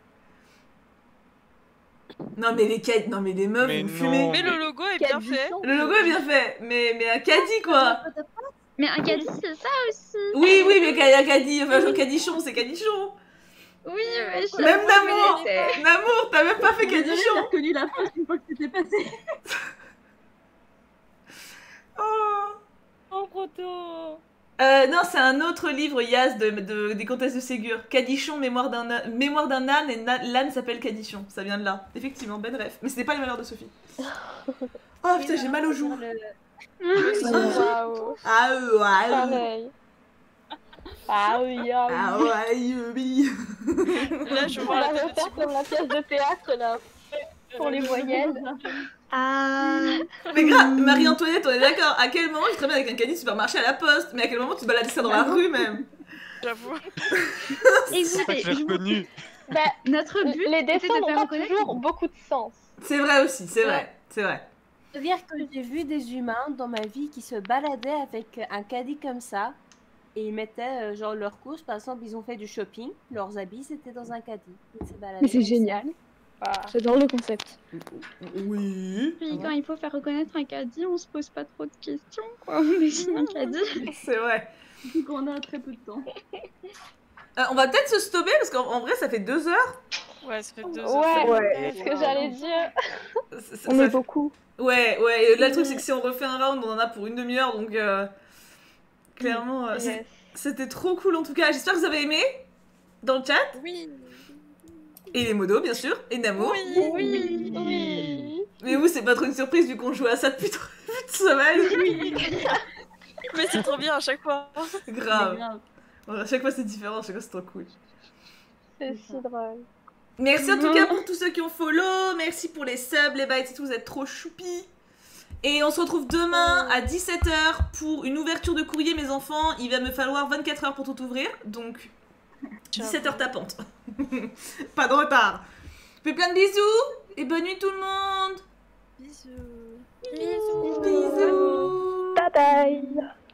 [SPEAKER 1] Non mais les caddies, non mais les meufs,
[SPEAKER 6] Mais
[SPEAKER 1] vous
[SPEAKER 6] non.
[SPEAKER 1] fumez.
[SPEAKER 4] Mais le logo est bien fait.
[SPEAKER 1] Le logo est bien fait, mais, mais un caddie quoi.
[SPEAKER 3] Mais un caddie, c'est ça aussi.
[SPEAKER 1] Oui, oui, mais un caddie, enfin genre cadichon, c'est cadichon.
[SPEAKER 3] Oui, mais je
[SPEAKER 1] Même
[SPEAKER 3] je
[SPEAKER 1] Namour,
[SPEAKER 3] connaissais.
[SPEAKER 1] Namour, t'as même pas fait
[SPEAKER 10] J'ai
[SPEAKER 1] cadichon.
[SPEAKER 10] reconnu la phrase une fois que c'était passé.
[SPEAKER 1] Oh.
[SPEAKER 10] Oh, proto.
[SPEAKER 1] Euh, non, c'est un autre livre, Yas, de, de- des comtesses de Ségur. Cadichon, mémoire d'un âne- mémoire d'un âne, et na- l'âne s'appelle Cadichon. Ça vient de là. Effectivement, ben ref. Mais c'était pas les malheurs de Sophie. Oh putain, j'ai mal aux joues.
[SPEAKER 12] Waouh.
[SPEAKER 1] Ah, euh, ah, euh.
[SPEAKER 12] Pareil. Ah oui, ah oui.
[SPEAKER 1] Ah, ouais, euh, oui.
[SPEAKER 4] Là, je
[SPEAKER 12] On
[SPEAKER 4] vois
[SPEAKER 12] va
[SPEAKER 4] la tête de
[SPEAKER 12] refaire
[SPEAKER 4] Thibaut.
[SPEAKER 12] comme la pièce de théâtre là. Pour les voyelles.
[SPEAKER 3] Ah.
[SPEAKER 1] Mais grave, Marie-Antoinette, on est d'accord. À quel moment tu te ramènes avec un caddie de supermarché à la poste? Mais à quel moment tu te baladais ça dans la rue même?
[SPEAKER 4] J'avoue.
[SPEAKER 6] C'est pas que
[SPEAKER 3] Écoutez,
[SPEAKER 6] je l'ai reconnu.
[SPEAKER 12] Bah,
[SPEAKER 3] notre but
[SPEAKER 12] les
[SPEAKER 3] était
[SPEAKER 12] dessins
[SPEAKER 3] de
[SPEAKER 12] n'ont
[SPEAKER 3] faire
[SPEAKER 12] pas
[SPEAKER 3] reconnaître.
[SPEAKER 12] toujours beaucoup de sens.
[SPEAKER 1] C'est vrai aussi, c'est vrai, c'est vrai.
[SPEAKER 5] C'est-à-dire que j'ai vu des humains dans ma vie qui se baladaient avec un caddie comme ça et ils mettaient euh, genre leurs courses, par exemple ils ont fait du shopping, leurs habits c'était dans un caddie. Ils se baladaient
[SPEAKER 12] Mais c'est
[SPEAKER 5] comme ça.
[SPEAKER 12] génial. J'adore le concept.
[SPEAKER 1] Oui.
[SPEAKER 3] Puis quand il faut faire reconnaître un caddie, on se pose pas trop de questions, quoi. On dessine un caddie.
[SPEAKER 1] C'est vrai.
[SPEAKER 10] Donc on a très peu de temps.
[SPEAKER 1] Euh, on va peut-être se stopper parce qu'en en vrai ça fait deux heures.
[SPEAKER 4] Ouais, ça fait deux
[SPEAKER 12] Ouais,
[SPEAKER 4] heures.
[SPEAKER 12] ouais, c'est ce que j'allais dire.
[SPEAKER 1] Ça- ça-
[SPEAKER 12] On
[SPEAKER 1] ça
[SPEAKER 12] est
[SPEAKER 1] fait-
[SPEAKER 12] beaucoup.
[SPEAKER 1] Ouais, ouais. et Là le truc c'est que si on refait un round, on en a pour une demi-heure donc euh, clairement euh, c'est-
[SPEAKER 12] Yes.
[SPEAKER 1] c'était trop cool en tout cas. J'espère que vous avez aimé dans le chat.
[SPEAKER 4] Oui.
[SPEAKER 1] Et les modos bien sûr. Et Namour.
[SPEAKER 4] Oui.
[SPEAKER 12] Oui, oui.
[SPEAKER 1] Mais vous c'est pas trop une surprise vu qu'on joue à ça depuis trop de semaines.
[SPEAKER 4] Mais c'est trop bien à chaque fois.
[SPEAKER 1] Grave.
[SPEAKER 10] grave.
[SPEAKER 1] Ouais, à chaque fois c'est différent, à chaque fois c'est trop cool.
[SPEAKER 12] C'est si drôle.
[SPEAKER 1] Merci en tout cas pour tous ceux qui ont follow, merci pour les subs, les bytes et tout, vous êtes trop choupis. Et on se retrouve demain à dix-sept heures pour une ouverture de courrier mes enfants, il va me falloir vingt-quatre heures pour tout ouvrir, donc dix-sept heures tapantes. Pas de retard. Je fais plein de bisous et bonne nuit tout le monde.
[SPEAKER 4] Bisous.
[SPEAKER 12] Bisous.
[SPEAKER 1] Bisous.
[SPEAKER 12] Bye bye.